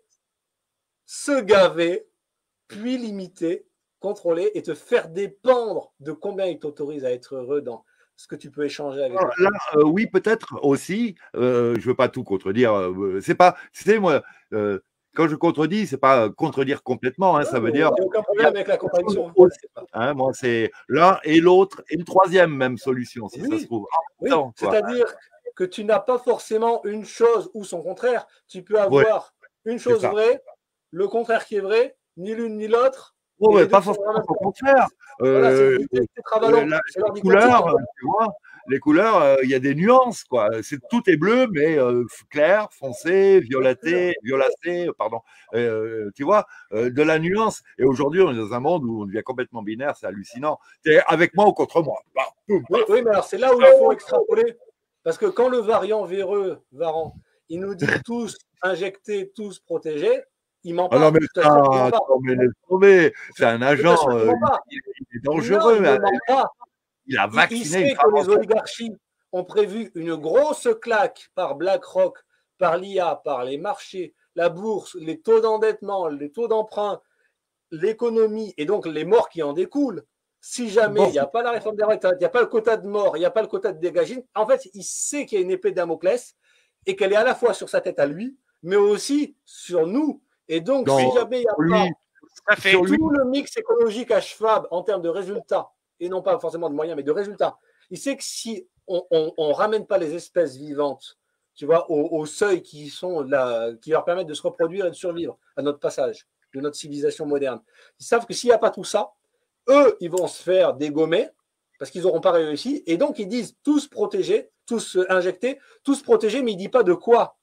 se gaver, puis limiter, contrôler et te faire dépendre de combien ils t'autorisent à être heureux dans ce que tu peux échanger avec Alors eux. là, euh, oui, peut-être aussi. Euh, je veux pas tout contredire. euh, c'est pas, tu sais, moi, euh, quand je contredis, c'est pas contredire complètement. Hein, Non, ça veut mais dire il n'y a aucun il y a problème avec la autre chose contradiction. aussi, C'est pas- hein, moi, c'est l'un et l'autre et une troisième même solution, si ça se Oui, trouve. En oui. même temps, quoi. C'est-à-dire que tu n'as pas forcément une chose ou son contraire. Tu peux Ouais, avoir une c'est chose ça. vraie, le contraire qui est vrai, ni l'une ni l'autre, Oh, et mais les deux pas qui sont forcément vraiment. son contraire. Voilà, c'est Euh, du euh, tétravalent. la- C'est les l'ordi quantique. couleurs, euh, tu vois, les couleurs, euh, il y a des nuances, quoi. C'est, tout est bleu, mais euh, clair, foncé, violeté, violacé, pardon. Euh, tu vois, euh, de la nuance. Et aujourd'hui, on est dans un monde où on devient complètement binaire, c'est hallucinant. T'es avec moi ou contre moi. Bah, boum, Oui, bah. oui, mais alors c'est là où il faut extrapoler. Parce que quand le variant véreux, Varan, il nous dit tous injectés, tous protégés, il ment Ah non, pas. mais Je ça, t'assure qu'il ment pas. attends, mais laisse tomber. C'est un Je agent, t'assure qu'il euh, ment pas. il, il est Non, dangereux. il ne hein. ment pas. Il a Il, il vacciné une sait que femme les enceinte. oligarchies ont prévu une grosse claque par BlackRock, par l'I A, par les marchés, la bourse, les taux d'endettement, les taux d'emprunt, l'économie et donc les morts qui en découlent. Si jamais Bon, il n'y a pas la réforme des retraites, il n'y a pas le quota de mort, il n'y a pas le quota de dégagine, en fait, il sait qu'il y a une épée de Damoclès et qu'elle est à la fois sur sa tête à lui, mais aussi sur nous. Et donc, non, si jamais il n'y a sur lui, pas Tout à fait. sur lui, tout le mix écologique à cheval en termes de résultats, et non pas forcément de moyens, mais de résultats, il sait que si on ne ramène pas les espèces vivantes, tu vois, au, au seuil qui, sont là, qui leur permettent de se reproduire et de survivre à notre passage de notre civilisation moderne, ils savent que s'il n'y a pas tout ça, eux, ils vont se faire dégommer parce qu'ils n'auront pas réussi. Et donc, ils disent tous protégés, tous injectés, tous protégés, mais ils ne disent pas de quoi.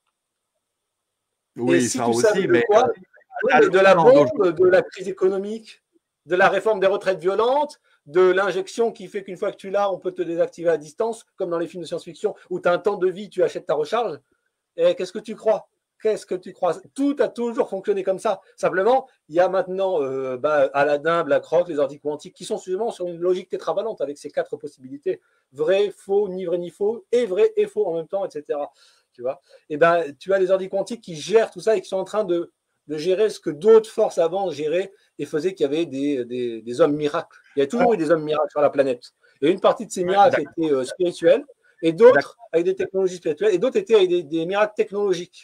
oui, Et si ça tu aussi, savais de mais quoi, euh, oui, à mais de la l'Occident bombe, de la crise économique, de la réforme des retraites violentes, de l'injection qui fait qu'une fois que tu l'as, on peut te désactiver à distance, comme dans les films de science-fiction où tu as un temps de vie, tu achètes ta recharge. Et qu'est-ce que tu crois? Qu'est-ce que tu crois? Tout a toujours fonctionné comme ça. Simplement, il y a maintenant euh, bah, Aladdin, BlackRock, les ordi quantiques qui sont souvent sur une logique tétravalente avec ces quatre possibilités. Vrai, faux, ni vrai, ni faux, et vrai et faux en même temps, et cetera. Tu vois? Et ben, tu as les ordi quantiques qui gèrent tout ça et qui sont en train de, de gérer ce que d'autres forces avant géraient et faisaient qu'il y avait des, des, des hommes miracles. Il y a toujours eu des hommes miracles sur la planète. Et une partie de ces miracles étaient euh, spirituels, et d'autres avec des technologies spirituelles, et d'autres étaient avec des, des miracles technologiques.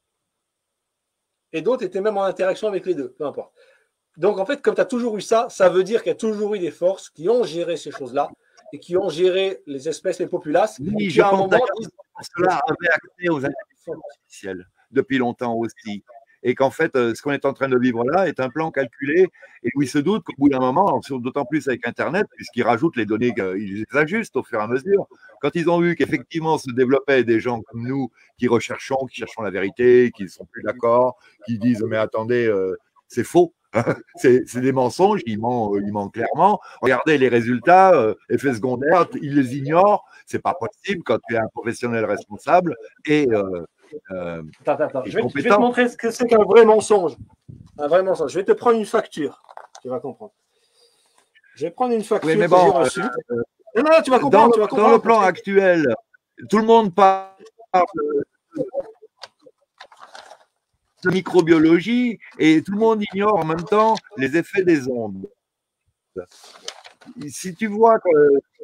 Et d'autres étaient même en interaction avec les deux, peu importe. Donc en fait, comme tu as toujours eu ça, ça veut dire qu'il y a toujours eu des forces qui ont géré ces choses-là et qui ont géré les espèces, les populaces, Oui, et qui je à un pense moment d'ailleurs disent que cela avait accès aux intelligences artificielles depuis longtemps aussi. et qu'en fait, euh, ce qu'on est en train de vivre là est un plan calculé et où ils se doutent qu'au bout d'un moment, d'autant plus avec Internet, puisqu'ils rajoutent les données, ils les ajustent au fur et à mesure. Quand ils ont vu qu'effectivement se développaient des gens comme nous qui recherchons, qui cherchons la vérité, qui ne sont plus d'accord, qui disent mais attendez, euh, c'est faux. c'est des mensonges, ils mentent, ils mentent clairement. Regardez les résultats, euh, effets secondaires, ils les ignorent. C'est pas possible quand tu es un professionnel responsable et, euh, euh, attends, attends. et je, vais, compétent. je vais te montrer ce que c'est qu'un vrai mensonge. Un vrai mensonge. Je vais te prendre une facture. Tu vas comprendre. Je vais prendre une facture oui, mais que bon, j'ai reçue. Euh, non, non, tu vas comprendre. Dans, tu vas comprendre dans le plan actuel, tout le monde parle de microbiologie et tout le monde ignore en même temps les effets des ondes. Si tu vois que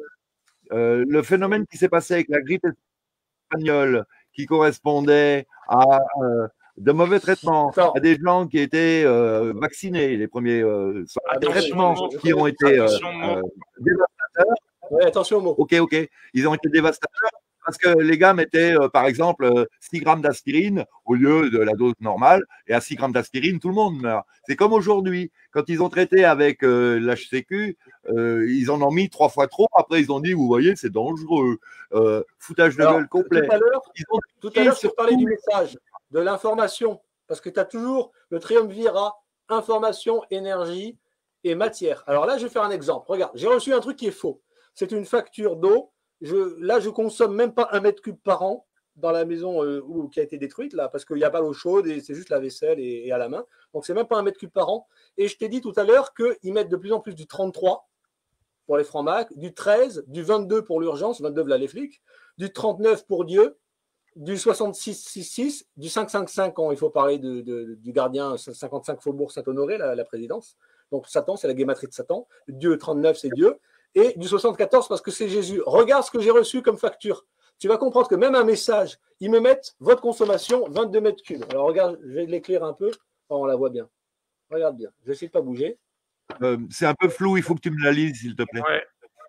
euh, le phénomène qui s'est passé avec la grippe espagnole, qui correspondait à euh, de mauvais traitements, Attends. à des gens qui étaient euh, vaccinés, les premiers euh, traitements je, je, je qui ont été euh, euh, dévastateurs. Ouais, attention aux mots. Ok, ok. Ils ont été dévastateurs parce que les gars mettaient, euh, par exemple, six grammes d'aspirine au lieu de la dose normale. Et à six grammes d'aspirine, tout le monde meurt. C'est comme aujourd'hui. Quand ils ont traité avec euh, l'H C Q, euh, ils en ont mis trois fois trop. Après, ils ont dit, vous voyez, c'est dangereux. Euh, foutage de Alors, gueule complet. Tout à l'heure, tout à l'heure, je parlais du message, de l'information. Parce que tu as toujours le triumvirat, information, énergie et matière. Alors là, je vais faire un exemple. Regarde, j'ai reçu un truc qui est faux. C'est une facture d'eau. Je, là, je consomme même pas un mètre cube par an dans la maison euh, où, qui a été détruite, là, parce qu'il n'y a pas l'eau chaude et c'est juste la vaisselle et, et à la main. Donc, c'est même pas un mètre cube par an. Et je t'ai dit tout à l'heure qu'ils mettent de plus en plus du trente-trois pour les francs-macs, du treize, du vingt-deux pour l'urgence, vingt-deux, là, les flics, du trente-neuf pour Dieu, du soixante-six soixante-six, du cinq cent cinquante-cinq quand il faut parler de, de, du gardien cinquante-cinq Faubourg Saint-Honoré, la, la présidence. Donc, Satan, c'est la guématrie de Satan. Dieu, trente-neuf, c'est Dieu. Et du soixante-quatorze parce que c'est Jésus. Regarde ce que j'ai reçu comme facture. Tu vas comprendre que même un message, ils me mettent votre consommation vingt-deux mètres cubes. Alors regarde, je vais l'éclairer un peu. Oh, on la voit bien. Regarde bien. Je n'essaie de pas bouger. Euh, c'est un peu flou, il faut que tu me la lises, s'il te plaît. Ouais.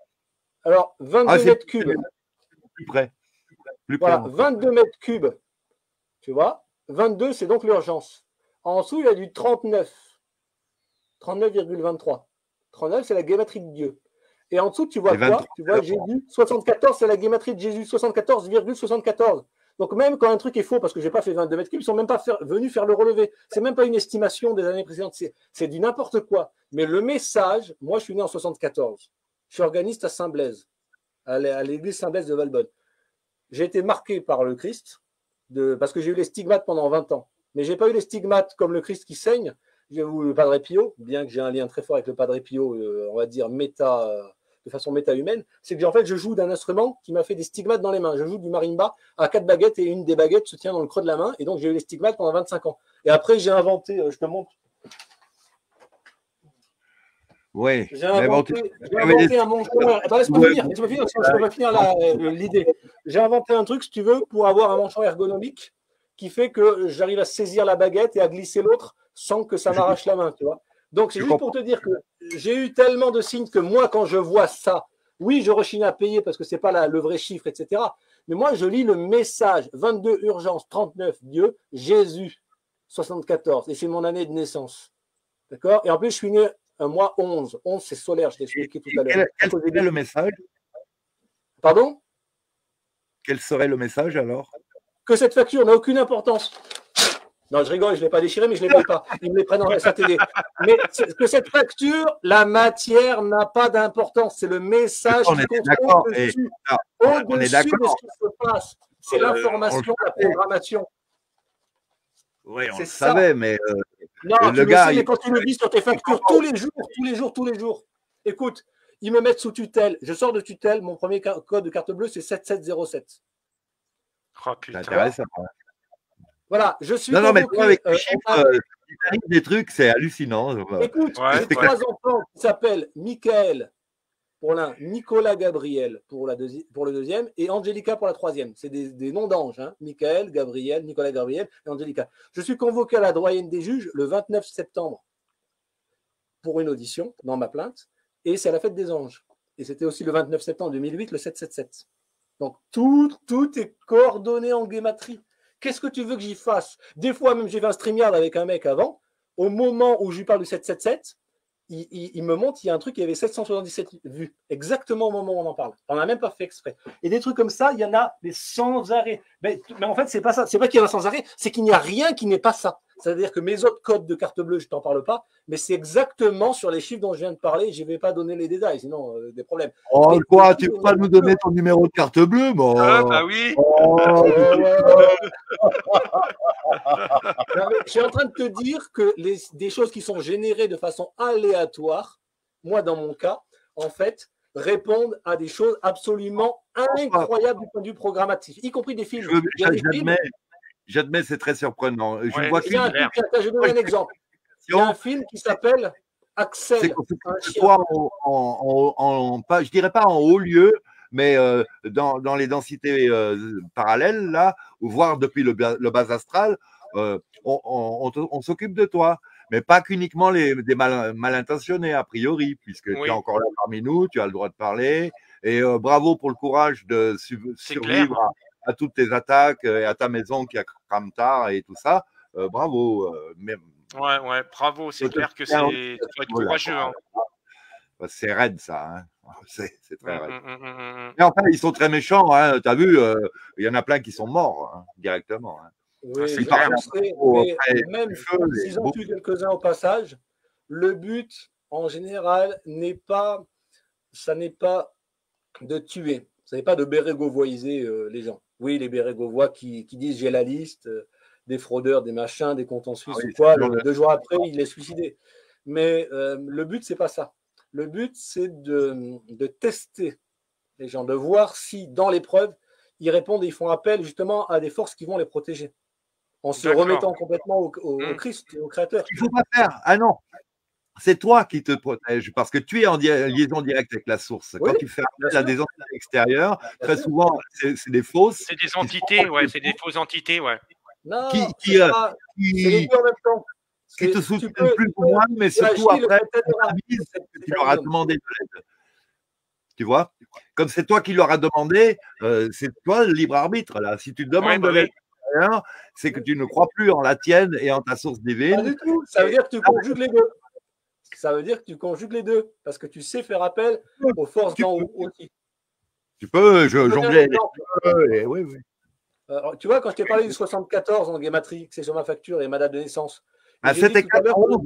Alors, vingt-deux ah, mètres cubes. Plus près. Plus voilà, près, vingt-deux mètres cubes. Tu vois, vingt-deux, c'est donc l'urgence. En dessous, il y a du trente-neuf. trente-neuf virgule vingt-trois. trente-neuf, c'est la guématrie de Dieu. Et en dessous, tu vois quoi? Tu vois Jésus. soixante-quatorze, c'est la guématrie de Jésus. soixante-quatorze virgule soixante-quatorze. Donc, même quand un truc est faux, parce que je n'ai pas fait vingt-deux mètres cubes, ils ne sont même pas faire, venus faire le relevé. Ce n'est même pas une estimation des années précédentes. C'est du n'importe quoi. Mais le message, moi, je suis né en soixante-quatorze. Je suis organiste à Saint-Blaise, à l'église Saint-Blaise de Valbonne. J'ai été marqué par le Christ, de, parce que j'ai eu les stigmates pendant vingt ans. Mais je n'ai pas eu les stigmates comme le Christ qui saigne. J'ai eu le Padre Pio, bien que j'ai un lien très fort avec le Padre Pio, euh, on va dire méta, euh, de façon méta-humaine, c'est que en fait, je joue d'un instrument qui m'a fait des stigmates dans les mains. Je joue du marimba à quatre baguettes et une des baguettes se tient dans le creux de la main. Et donc, j'ai eu les stigmates pendant vingt-cinq ans. Et après, j'ai inventé, euh, je te montre. Oui. J'ai inventé, bon, inventé des... un mouchoir. Attends, laisse-moi ouais. finir, laisse-moi finir, je vais finir l'idée. J'ai inventé un truc, si tu veux, pour avoir un manchon ergonomique qui fait que j'arrive à saisir la baguette et à glisser l'autre sans que ça m'arrache la main, tu vois. Donc, c'est juste comprends. Pour te dire que j'ai eu tellement de signes que moi, quand je vois ça, oui, je rechigne à payer parce que ce n'est pas la, le vrai chiffre, et cetera. Mais moi, je lis le message vingt-deux urgence, trente-neuf Dieu, Jésus, soixante-quatorze. Et c'est mon année de naissance. D'accord? Et en plus, je suis né un mois onze. onze, c'est solaire, je t'ai expliqué tout à l'heure. Quel, quel serait le message? Pardon? Quel serait le message alors? Que cette facture n'a aucune importance. Non, je rigole, je ne l'ai pas déchiré, mais je ne les paye pas. Ils me les prennent en S A T D. Mais que cette facture, la matière n'a pas d'importance. C'est le message on qui compte au-dessus, au-dessus de ce qui se passe. C'est euh, l'information, la programmation. Oui, on le savait, mais euh, non, le tu le gars, sais, il... mais quand tu le dis sur tes factures tous les jours, tous les jours, tous les jours. Écoute, ils me mettent sous tutelle. Je sors de tutelle. Mon premier code de carte bleue, c'est sept sept zéro sept. Oh putain. C'est intéressant. Voilà, je suis. Non, non, mais toi, avec les euh, chiffres, a... euh, des trucs, c'est hallucinant. Écoute, ouais, j'ai trois enfants qui s'appellent Michael pour l'un, Nicolas Gabriel pour, la deuxi... pour le deuxième et Angelica pour la troisième. C'est des, des noms d'anges, hein. Michael, Gabriel, Nicolas Gabriel et Angelica. Je suis convoqué à la doyenne des juges le vingt-neuf septembre pour une audition dans ma plainte et c'est à la fête des anges. Et c'était aussi le vingt-neuf septembre deux mille huit, le sept sept sept. Donc tout, tout est coordonné en guématrie. Qu'est-ce que tu veux que j'y fasse? Des fois, même j'ai fait un StreamYard avec un mec avant. Au moment où je lui parle du sept cent soixante-dix-sept, il, il, il me montre, il y a un truc, il y avait sept cent soixante-dix-sept vues. Exactement au moment où on en parle. On n'a même pas fait exprès. Et des trucs comme ça, il y en a des sans arrêt. Mais, mais en fait, c'est pas ça. C'est pas qu'il y en a sans arrêt, c'est qu'il n'y a rien qui n'est pas ça. C'est-à-dire que mes autres codes de carte bleue, je t'en parle pas, mais c'est exactement sur les chiffres dont je viens de parler. Je ne vais pas donner les détails, sinon euh, des problèmes. Oh, mais, quoi, tu peux pas nous donner ton numéro de carte bleue, moi. Ah, bah oui. Oh, ouais, ouais, ouais. Non, mais je suis en train de te dire que les, des choses qui sont générées de façon aléatoire, moi dans mon cas, en fait, répondent à des choses absolument incroyables du point de vue programmatique, y compris des films. J'admets, j'admets, c'est très surprenant. Je Ouais, vois il y a un film, je vais donner un exemple. Il y a un film qui s'appelle Axel. C'est toi en, en, en, en, je dirais pas en haut lieu, mais euh, dans, dans les densités euh, parallèles, là, ou voire depuis le, le bas astral, euh, on, on, on, on s'occupe de toi. Mais pas qu'uniquement les des mal, mal intentionnés, a priori, puisque oui. Tu es encore là parmi nous, tu as le droit de parler. Et euh, bravo pour le courage de su survivre à, à toutes tes attaques et à ta maison qui a crame tard et tout ça. Euh, bravo. Euh, même, ouais, ouais, bravo. C'est clair que c'est courageux. Hein. C'est raide, ça. Hein. C'est très raide. Mmh, mmh, mmh, mmh. Mais enfin, ils sont très méchants. Hein. Tu as vu, il euh, y en a plein qui sont morts hein, directement. Hein. Oui, c'est clair. Sais, mais même s'ils ont tué quelques-uns au passage, le but, en général, n'est pas, ça n'est pas de tuer. Ça n'est pas de bérégovoiser euh, les gens. Oui, les bérégovois qui, qui disent j'ai la liste euh, des fraudeurs, des machins, des comptes en Suisse ah oui, ou quoi. Le, deux jours après, il est suicidé. Mais euh, le but, c'est pas ça. Le but, c'est de, de tester les gens, de voir si, dans l'épreuve, ils répondent et ils font appel justement à des forces qui vont les protéger. En se remettant complètement au, au, au Christ, au Créateur. Il ne faut pas faire. Ah non, c'est toi qui te protèges parce que tu es en liaison directe avec la source. Oui, quand tu fais appel à des entités extérieures, très sûr. souvent, c'est des fausses. C'est des entités, ouais, c'est des fausses entités, ouais. Non, qui, qui, euh, qui, les deux en même temps. Qui te soutiennent plus ou moins, mais surtout après, tu leur as demandé de l'aide. Tu vois? Comme c'est toi qui leur as demandé, euh, c'est toi le libre arbitre, là. Si tu demandes ouais, bah de l'aide, oui. c'est que tu ne crois plus en la tienne et en ta source divine. Pas du tout. Ça veut dire que tu conjugues les deux. Ça veut dire que tu conjugues les deux. Parce que tu sais faire appel aux forces d'en haut aussi. Tu peux, je jongler. Oui, oui. Alors, tu vois, quand je t'ai parlé du soixante-quatorze en Guématrie, c'est sur ma facture et ma date de naissance. À sept et quatre, onze.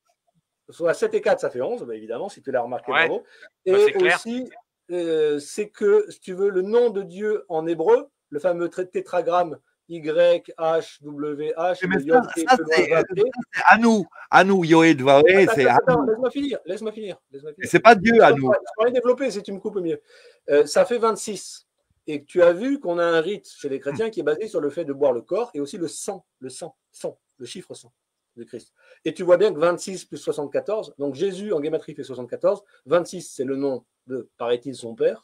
Soit sept et quatre, ça fait onze, bah évidemment, si tu l'as remarqué, ouais. bravo. Et bah, aussi, euh, c'est que, si tu veux, le nom de Dieu en hébreu, le fameux tétragramme Y, H, W, H, ça, c'est à nous, à nous, Yoed Vaé, c'est à nous. Laisse-moi finir, laisse-moi finir. Laisse finir. C'est pas Dieu à nous. Je pourrais développer si tu me coupes mieux. Euh, ça fait vingt-six. Et tu as vu qu'on a un rite chez les chrétiens qui est basé sur le fait de boire le corps et aussi le sang, le sang, sang, le chiffre sang de Christ. Et tu vois bien que vingt-six plus soixante-quatorze, donc Jésus en guématrie fait soixante-quatorze, vingt-six c'est le nom de, paraît-il, son père,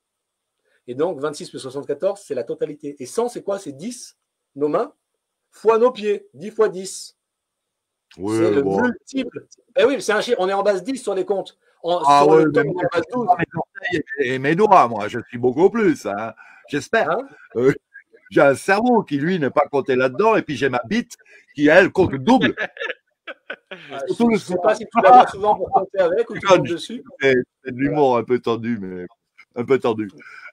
et donc vingt-six plus soixante-quatorze c'est la totalité. Et cent c'est quoi? C'est dix, nos mains, fois nos pieds, dix fois dix. Oui, c'est le bon. multiple. Eh oui, c'est un chiffre, on est en base dix sur les comptes. En, ah sur ouais, le temps, on est en base douze. Et mes doigts, moi, je suis beaucoup plus, hein. J'espère. Hein euh, j'ai un cerveau qui, lui, n'est pas compté là-dedans, et puis j'ai ma bite qui, elle, compte le double. Ah, je ne sais pas si tu la vois souvent pour compter avec ou tu comptes dessus. C'est de l'humour un peu tendu, mais un peu tendu.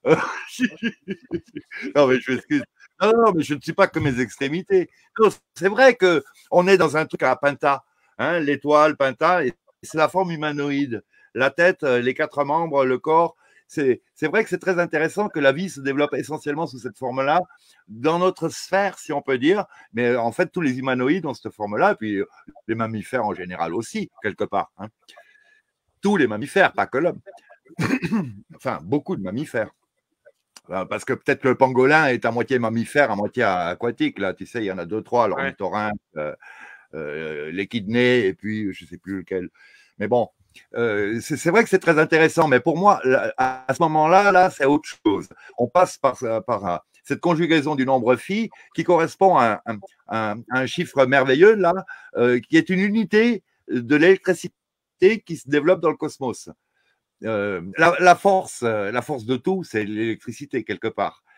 non, mais je m'excuse. Non, non, mais je ne suis pas que mes extrémités. C'est vrai qu'on est dans un truc à la Pinta, hein, l'étoile, Pinta, et c'est la forme humanoïde. La tête, les quatre membres, le corps. C'est vrai que c'est très intéressant que la vie se développe essentiellement sous cette forme-là, dans notre sphère, si on peut dire. Mais en fait, tous les humanoïdes ont cette forme-là, et puis les mammifères en général aussi, quelque part. Hein. Tous les mammifères, pas que l'homme. Enfin, beaucoup de mammifères. Parce que peut-être que le pangolin est à moitié mammifère, à moitié aquatique. Là, tu sais, il y en a deux, trois, l'ornithorynque, ouais. euh, euh, l'échidné, et puis je ne sais plus lequel. Mais bon. Euh, c'est vrai que c'est très intéressant, mais pour moi, à, à ce moment-là, là, c'est autre chose. On passe par, par uh, cette conjugaison du nombre phi qui correspond à un, un, un chiffre merveilleux, là, euh, qui est une unité de l'électricité qui se développe dans le cosmos. Euh, la, la, force, la force de tout, c'est l'électricité, quelque part.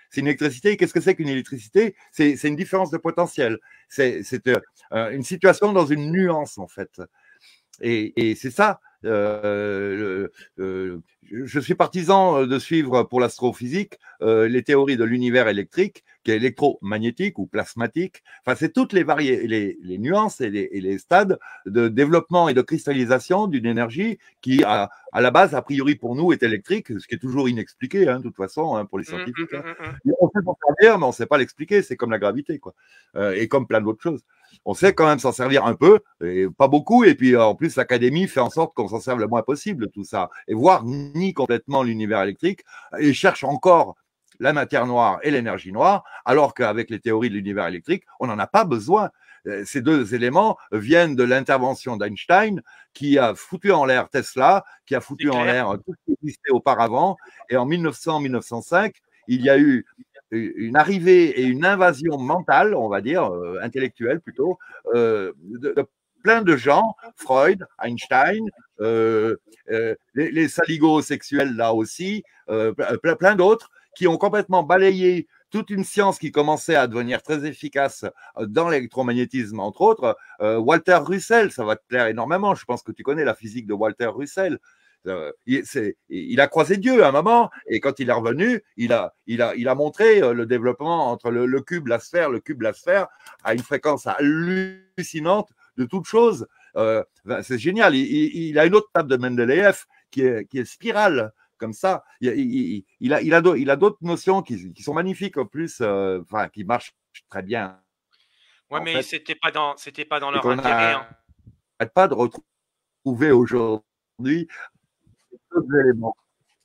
C'est une électricité. Qu'est-ce que c'est qu'une électricité? C'est une différence de potentiel. C'est euh, une situation dans une nuance, en fait. Et, et c'est ça. Euh, euh, je suis partisan de suivre pour l'astrophysique euh, les théories de l'univers électrique, qui est électromagnétique ou plasmatique. Enfin, c'est toutes les, variés, les, les nuances et les, et les stades de développement et de cristallisation d'une énergie qui, à, à la base, a priori pour nous, est électrique, ce qui est toujours inexpliqué, hein, de toute façon, hein, pour les scientifiques. Hein. On sait s'en servir, mais on ne sait pas l'expliquer. C'est comme la gravité, quoi, euh, et comme plein d'autres choses. On sait quand même s'en servir un peu, et pas beaucoup, et puis en plus l'académie fait en sorte qu'on s'en serve le moins possible, tout ça, et voire nie complètement l'univers électrique, et cherche encore la matière noire et l'énergie noire, alors qu'avec les théories de l'univers électrique, on n'en a pas besoin. Ces deux éléments viennent de l'intervention d'Einstein, qui a foutu en l'air Tesla, qui a foutu en l'air tout ce qui existait auparavant, et en mille neuf cents mille neuf cent cinq, il y a eu une arrivée et une invasion mentale, on va dire, euh, intellectuelle plutôt, euh, de, de plein de gens, Freud, Einstein, euh, euh, les, les saligots sexuels là aussi, euh, plein, plein d'autres, qui ont complètement balayé toute une science qui commençait à devenir très efficace dans l'électromagnétisme, entre autres. Euh, Walter Russell, ça va te plaire énormément, je pense que tu connais la physique de Walter Russell. Euh, il, il a croisé Dieu à un moment, et quand il est revenu, il a, il a, il a montré le développement entre le, le cube, la sphère, le cube, la sphère, à une fréquence hallucinante de toutes choses. Euh, c'est génial. Il, il, il a une autre table de Mendeleïev qui est, qui est spirale, comme ça. Il, il, il a, il a, il a d'autres notions qui, qui sont magnifiques en plus, euh, enfin, qui marchent très bien. Ouais, mais c'était pas dans, c'était pas dans leur intérêt. On n'arrête pas de retrouver aujourd'hui d'autres éléments.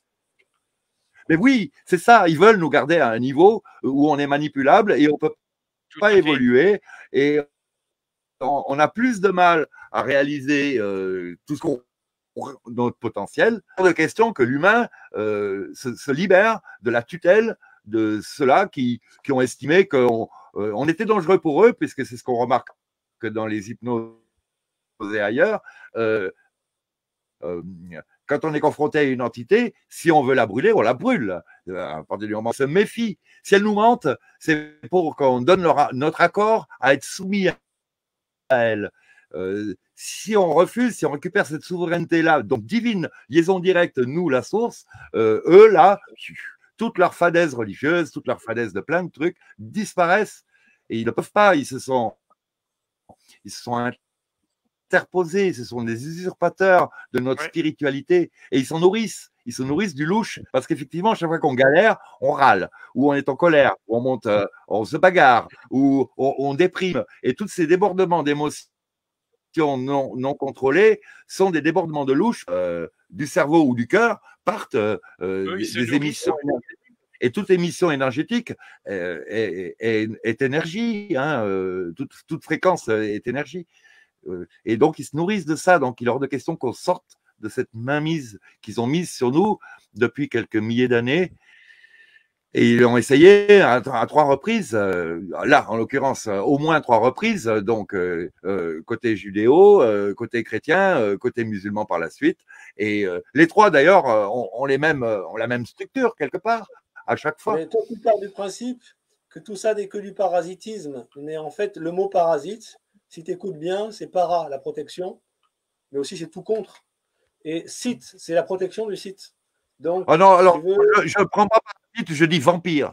Mais oui, c'est ça, ils veulent nous garder à un niveau où on est manipulable et on ne peut Tout pas évoluer. Et on, on a plus de mal à réaliser euh, tout ce qu'on notre potentiel. Il y a de question que l'humain euh, se, se libère de la tutelle de ceux-là qui, qui ont estimé qu'on euh, on était dangereux pour eux, puisque c'est ce qu'on remarque que dans les hypnoses et ailleurs. Euh, euh, Quand on est confronté à une entité, si on veut la brûler, on la brûle. À partir du moment où on se méfie. Si elle nous mente, c'est pour qu'on donne leur, notre accord à être soumis à elle. Euh, si on refuse, si on récupère cette souveraineté-là, donc divine, liaison directe, nous, la source, euh, eux, là, toute leur fadaise religieuse, toute leur fadaise de plein de trucs disparaissent et ils ne peuvent pas, ils se sont, ils se sont interposés, ce sont des usurpateurs de notre ouais. spiritualité et ils s'en nourrissent. Ils se nourrissent du louche parce qu'effectivement, chaque fois qu'on galère, on râle, ou on est en colère, ou on monte, euh, on se bagarre, ou on, on déprime. Et tous ces débordements d'émotions non, non contrôlés sont des débordements de louche euh, du cerveau ou du cœur, partent euh, oui, des, des émissions énergétiques. Et toute émission énergétique euh, est, est, est énergie, hein, euh, toute, toute fréquence est énergie. Euh, et donc, ils se nourrissent de ça. Donc, il est hors de question qu'on sorte de cette mainmise qu'ils ont mise sur nous depuis quelques milliers d'années. Et ils l'ont essayé à, à trois reprises, euh, là en l'occurrence euh, au moins trois reprises, donc euh, euh, côté judéo, euh, côté chrétien, euh, côté musulman par la suite. Et euh, les trois d'ailleurs euh, ont, ont les mêmes, ont la même structure quelque part à chaque fois. Mais toi, tu pars du principe que tout ça n'est que du parasitisme. Mais en fait, le mot parasite, si tu écoutes bien, c'est para, la protection, mais aussi c'est tout contre. Et site, c'est la protection du site. Donc, oh non, alors, veux... je ne prends pas parasite, je dis vampire.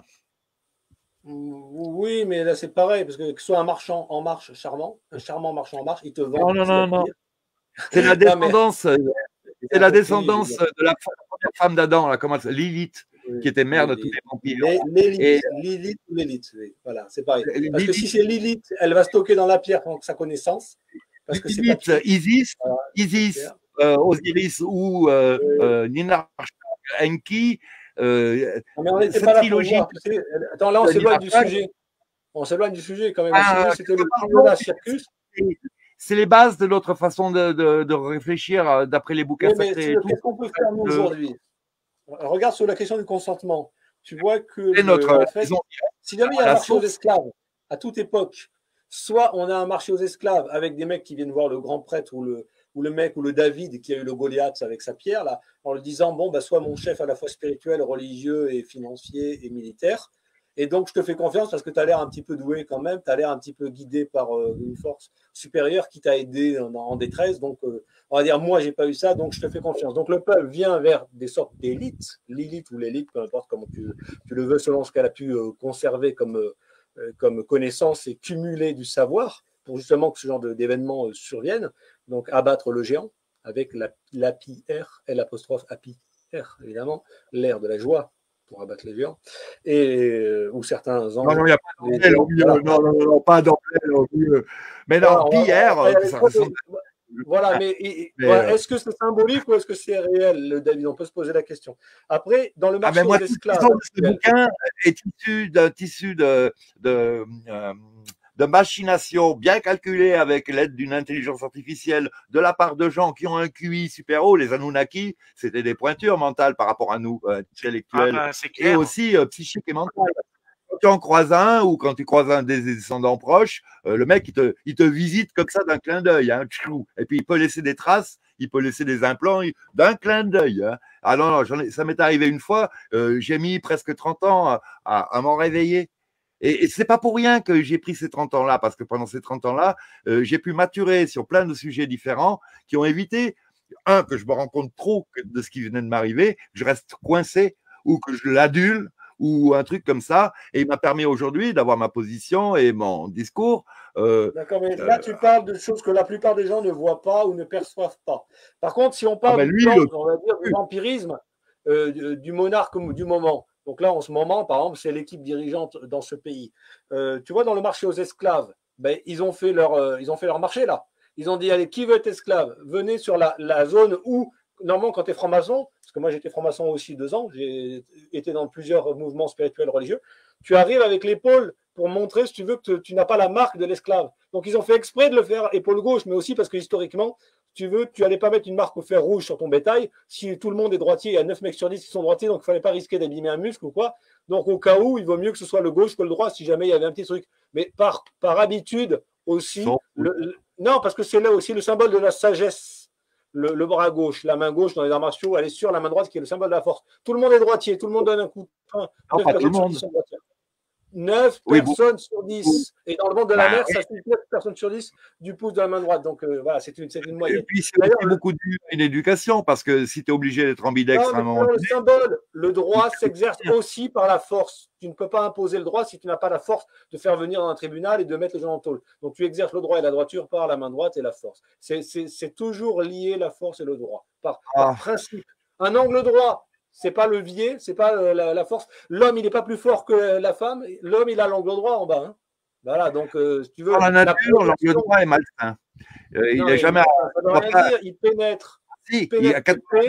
Oui, mais là, c'est pareil, parce que que ce soit un marchand en marche charmant, un charmant marchand en marche, il te vend. Non, non, non, non. C'est la descendance, non, mais... c'est la descendance de la première femme d'Adam, comment ça, Lilith, oui, qui était mère Lilith. De tous les vampires. Lilith, et... Lilith ou Lilith, oui. Voilà, c'est pareil. Parce Lilith... que si c'est Lilith, elle va stocker dans la pierre sa connaissance. Parce que Lilith, pas... Isis, voilà, Isis, euh, Osiris ou euh, oui. euh, Nina Enki. Euh, non, mais on n'était pas là pour voir. Attends, là, on s'éloigne du sujet. On s'éloigne du sujet quand même. Ah, c'était le Pardon, circus. C'est les bases de notre façon de, de, de réfléchir d'après les bouquins oui, sacrés. Qu'est-ce qu'on peut faire nous de... aujourd'hui? Regarde sur la question du consentement. Tu vois que le, notre, en fait, si jamais il y a un marché aux esclaves à toute époque, soit on a un marché aux esclaves avec des mecs qui viennent voir le grand prêtre ou le, ou le mec ou le David qui a eu le Goliath avec sa pierre, là, en lui disant bon, bah, soit mon chef à la fois spirituel, religieux et financier et militaire, Et donc, je te fais confiance parce que tu as l'air un petit peu doué quand même, tu as l'air un petit peu guidé par euh, une force supérieure qui t'a aidé en, en détresse. Donc, euh, on va dire, moi, j'ai pas eu ça, donc je te fais confiance. Donc, le peuple vient vers des sortes d'élites, l'élite ou l'élite, peu importe comment tu, tu le veux, selon ce qu'elle a pu euh, conserver comme, euh, comme connaissance et cumuler du savoir pour justement que ce genre d'événements euh, surviennent. Donc, abattre le géant avec l'Api R, L apostrophe Api R, évidemment, l'air de la joie pour abattre les géants, et, euh, ou certains anges. Non, non, il n'y a pas d'emblée au milieu. Voilà. Non, non, non, pas d'emblée au milieu. Mais non, Alors, Pierre, va, va, ça ressemble... Voilà, mais, mais voilà, euh... est-ce que c'est symbolique ou est-ce que c'est réel, David? On peut se poser la question. Après, dans le marché ah, moi, aux esclaves. Ce bouquin est issu d'un tissu de, de, euh, de machination bien calculée avec l'aide d'une intelligence artificielle de la part de gens qui ont un Q I super haut. Les Anunnaki, c'était des pointures mentales par rapport à nous, euh, intellectuelles, ah ben, et aussi euh, psychiques et mentales. Quand tu en croises un ou quand tu croises un des descendants proches, euh, le mec, il te, il te visite comme ça d'un clin d'œil. Hein, et puis, il peut laisser des traces, il peut laisser des implants d'un clin d'œil. Hein. Ah non, non, ai, ça m'est arrivé une fois, euh, j'ai mis presque trente ans à, à, à m'en réveiller. Et, et c'est pas pour rien que j'ai pris ces trente ans-là, parce que pendant ces trente ans-là, euh, j'ai pu maturer sur plein de sujets différents qui ont évité, un, que je me rends compte trop de ce qui venait de m'arriver, que je reste coincé ou que je l'adule, ou un truc comme ça, et il m'a permis aujourd'hui d'avoir ma position et mon discours. Euh, D'accord, mais là, euh, tu parles de choses que la plupart des gens ne voient pas ou ne perçoivent pas. Par contre, si on parle ah ben lui, du, plan, le... on va dire, du vampirisme euh, du, du monarque du moment, donc là, en ce moment, par exemple, c'est l'équipe dirigeante dans ce pays. Euh, tu vois, dans le marché aux esclaves, ben, ils, ont fait leur, euh, ils ont fait leur marché, là. Ils ont dit, allez, qui veut être esclave? Venez sur la, la zone où, normalement, quand tu es franc-maçon, parce que moi j'étais franc-maçon aussi deux ans, j'ai été dans plusieurs mouvements spirituels religieux, tu arrives avec l'épaule pour montrer, si tu veux, que tu n'as pas la marque de l'esclave. Donc ils ont fait exprès de le faire épaule gauche, mais aussi parce que historiquement, si tu veux, tu n'allais pas mettre une marque au fer rouge sur ton bétail. Si tout le monde est droitier, il y a neuf mecs sur dix qui sont droitiers, donc il ne fallait pas risquer d'abîmer un muscle ou quoi. Donc au cas où, il vaut mieux que ce soit le gauche que le droit, si jamais il y avait un petit truc. Mais par, par habitude aussi, le, le, non, parce que c'est là aussi le symbole de la sagesse. Le, le bras gauche, la main gauche dans les arts martiaux, elle est sur la main droite qui est le symbole de la force. Tout le monde est droitier, tout le monde donne un coup de frein. Non, pas tout le monde. neuf oui, personnes bon. sur dix. Et dans le monde de la bah, mer, oui. ça fait neuf personnes sur dix du pouce de la main droite. Donc euh, voilà, c'est une, une moyenne. Et puis c'est beaucoup d'une éducation, parce que si tu es obligé d'être ambidextre à un moment donné. Le symbole, le droit s'exerce aussi par la force. Tu ne peux pas imposer le droit si tu n'as pas la force de faire venir dans un tribunal et de mettre les gens en tôle. Donc tu exerces le droit et la droiture par la main droite et la force. C'est toujours lié la force et le droit, par, ah. par principe. Un angle droit, c'est pas le levier, c'est pas la, la force. L'homme, il n'est pas plus fort que la femme. L'homme, il a l'angle droit en bas. Hein. Voilà, donc euh, si tu veux. Dans la nature, l'angle droit est malsain. Euh, il n'est jamais. Ça ne veut rien pas... dire. Il pénètre. Si, il pénètre. Il y a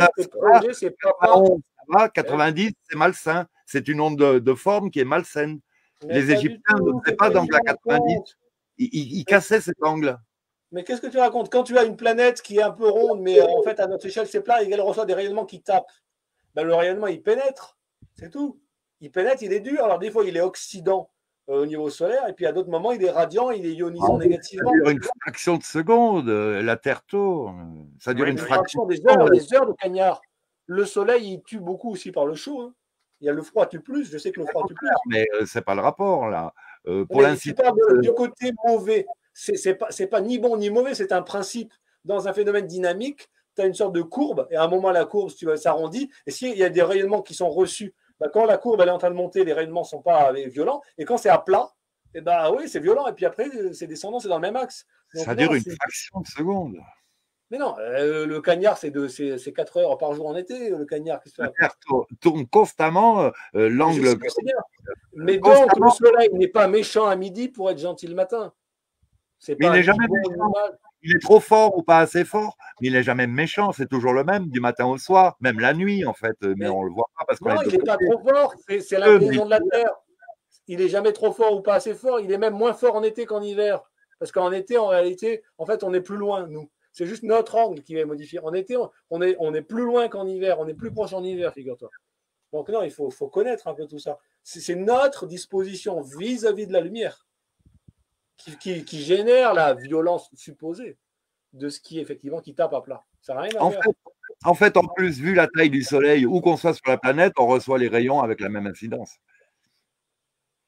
quatre-vingt-dix, quatre-vingt-dix c'est malsain. C'est une onde de, de forme qui est malsaine. Mais les Égyptiens ne faisaient pas d'angle à quatre-vingt-dix. Ils, ils, ils cassaient cet angle. Mais qu'est-ce que tu racontes? Quand tu as une planète qui est un peu ronde, mais en fait, à notre échelle, c'est plat et qu'elle reçoit des rayonnements qui tapent, ben, le rayonnement, il pénètre. C'est tout. Il pénètre, il est dur. Alors, des fois, il est oxydant euh, au niveau solaire, et puis à d'autres moments, il est radiant, il est ionisant oh, négativement. Ça dure une fraction de seconde, la Terre tourne. Ça dure ouais, une, une fraction, fraction des heures, des heures de cagnard. Le soleil, il tue beaucoup aussi par le chaud. Hein. Il y a le froid tue plus. Je sais que le froid tue plus. Mais euh, c'est pas le rapport, là. Euh, pour si tu parles du côté mauvais, c'est pas, pas ni bon ni mauvais, c'est un principe. Dans un phénomène dynamique, tu as une sorte de courbe, et à un moment, la courbe, si tu veux, s'arrondit. Et s'il y a des rayonnements qui sont reçus, bah, quand la courbe elle est en train de monter, les rayonnements ne sont pas violents. Et quand c'est à plat, et bah, oui, c'est violent. Et puis après, c'est descendant, c'est dans le même axe. Donc, ça non, dure une fraction de seconde. Mais non, euh, le cagnard, c'est quatre heures par jour en été, le cagnard. La Terre tourne constamment, euh, l'angle. Mais donc, le soleil n'est pas méchant à midi pour être gentil le matin. Mais il n'est jamais méchant. Il est trop fort ou pas assez fort, mais il n'est jamais méchant. C'est toujours le même, du matin au soir, même la nuit, en fait. Mais, mais on ne le voit pas parce qu'on Non, il n'est pas trop fort. C'est l'inclinaison de la Terre. Il n'est jamais trop fort ou pas assez fort. Il est même moins fort en été qu'en hiver. Parce qu'en été, en réalité, en fait, on est plus loin, nous. C'est juste notre angle qui va modifier. En été, on est, on est plus loin qu'en hiver. On est plus proche en hiver, figure-toi. Donc non, il faut, faut connaître un peu tout ça. C'est notre disposition vis-à-vis de la lumière qui, qui, qui génère la violence supposée de ce qui, effectivement, qui tape à plat. Ça n'a rien à en faire. Fait, en fait, en plus, vu la taille du Soleil, où qu'on soit sur la planète, on reçoit les rayons avec la même incidence.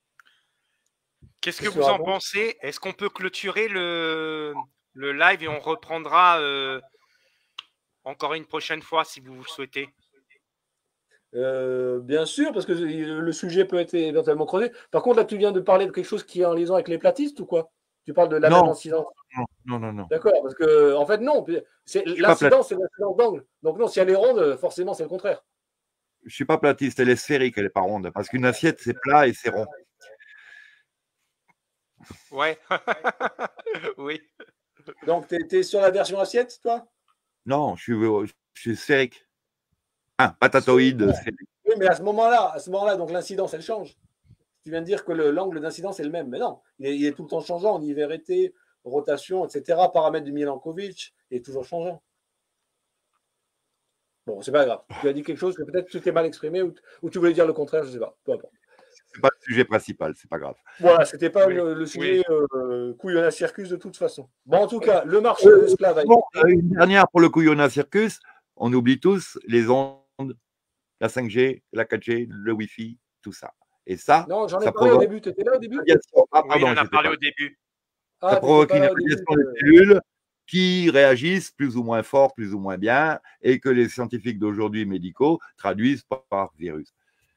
Qu'est-ce que Qu'est-ce que vous tu en racontes? pensez? Est-ce qu'on peut clôturer le, le live et on reprendra euh, encore une prochaine fois si vous le souhaitez? Euh, bien sûr, parce que le sujet peut être éventuellement creusé. Par contre, là, tu viens de parler de quelque chose qui est en liaison avec les platistes ou quoi? Tu parles de la même Non, incidence. non, non, non, non. D'accord, parce que en fait, non. C'est Je suis pas platiste. l'incidence, c'est l'incidence d'angle. Donc non, si elle est ronde, forcément, c'est le contraire. Je suis pas platiste, elle est sphérique, elle est pas ronde. Parce qu'une assiette, c'est plat et c'est rond. Ouais. Oui. Donc, tu es, es sur la version assiette, toi? Non, je suis, je suis sphérique. Ah, patatoïde, sphérique. Oui, mais à ce moment-là, à ce moment-là, donc l'incidence, elle change. Tu viens de dire que l'angle d'incidence est le même, mais non, il est, il est tout le temps changeant en I V R T, rotation, et cetera. Paramètres du Milankovitch, il est toujours changeant. Bon, c'est pas grave. Tu as dit quelque chose que peut-être tu t'es mal exprimé ou, ou tu voulais dire le contraire, je sais pas. Peu importe. C'est pas le sujet principal, c'est pas grave. Voilà, c'était pas Oui, le, le sujet oui. euh, couillonna circus de toute façon. Bon, en tout cas, le marché de l'esclave a Bon, été. une dernière pour le couillonna circus. On oublie tous les ondes, la cinq G, la quatre G, le Wi-Fi, tout ça. Et ça, Non, j'en ai ça parlé au provoque début. Tu étais là au début? radiation. Ah, Oui, pardon, on en a j'étais parlé pas au début. Ah, Ça t'étais provoque pas une là au début. radiation des euh. cellules qui réagissent plus ou moins fort, plus ou moins bien, et que les scientifiques d'aujourd'hui médicaux traduisent par, par virus.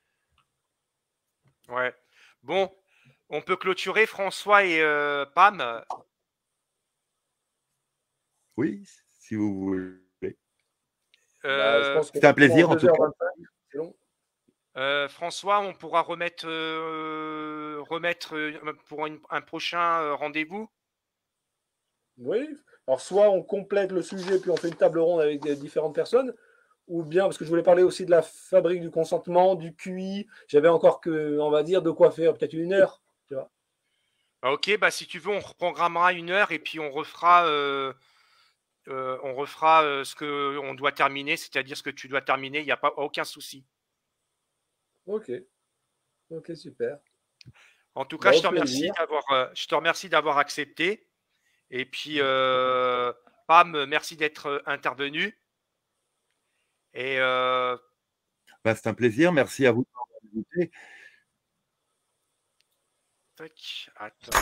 Ouais. Bon, on peut clôturer François et euh, Pam. Oui, si vous voulez. Bah, je Euh, pense qu'on C'est un prend plaisir en tout deux heures cas. vingt-cinq. C'est long. euh, François, on pourra remettre, euh, remettre euh, pour une- un prochain euh, rendez-vous. Oui. Alors, soit on complète le sujet, puis on fait une table ronde avec des différentes personnes, ou bien, parce que je voulais parler aussi de la fabrique du consentement, du Q I. J'avais encore que, on va dire, de quoi faire peut-être une heure. Tu vois. Ah, ok, bah si tu veux, on reprogrammera une heure et puis on refera, euh, euh, on refera euh, ce que on doit terminer, c'est-à-dire ce que tu dois terminer. Il n'y a pas aucun souci. Ok. Ok, super. En tout cas, Bah, je au te remercie plaisir. d'avoir, euh, je te remercie d'avoir accepté. Et puis, euh, Pam, merci d'être euh, intervenu. Et euh, Ben, c'est un plaisir. Merci à vous de m'avoir invité. tac, attends.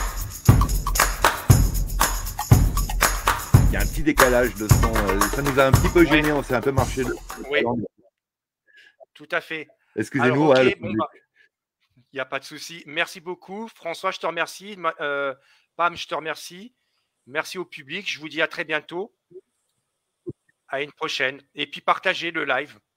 Il y a un petit décalage de son. euh, Ça nous a un petit peu Ouais. gêné. On s'est un peu marché de. Oui, tout à fait. Alors, Excusez-nous. ok, hein, le bon, public. bah, il n'y a pas de souci. Merci beaucoup. François, je te remercie. Ma- euh, Pam, je te remercie. Merci au public. Je vous dis à très bientôt. À une prochaine. Et puis, partagez le live.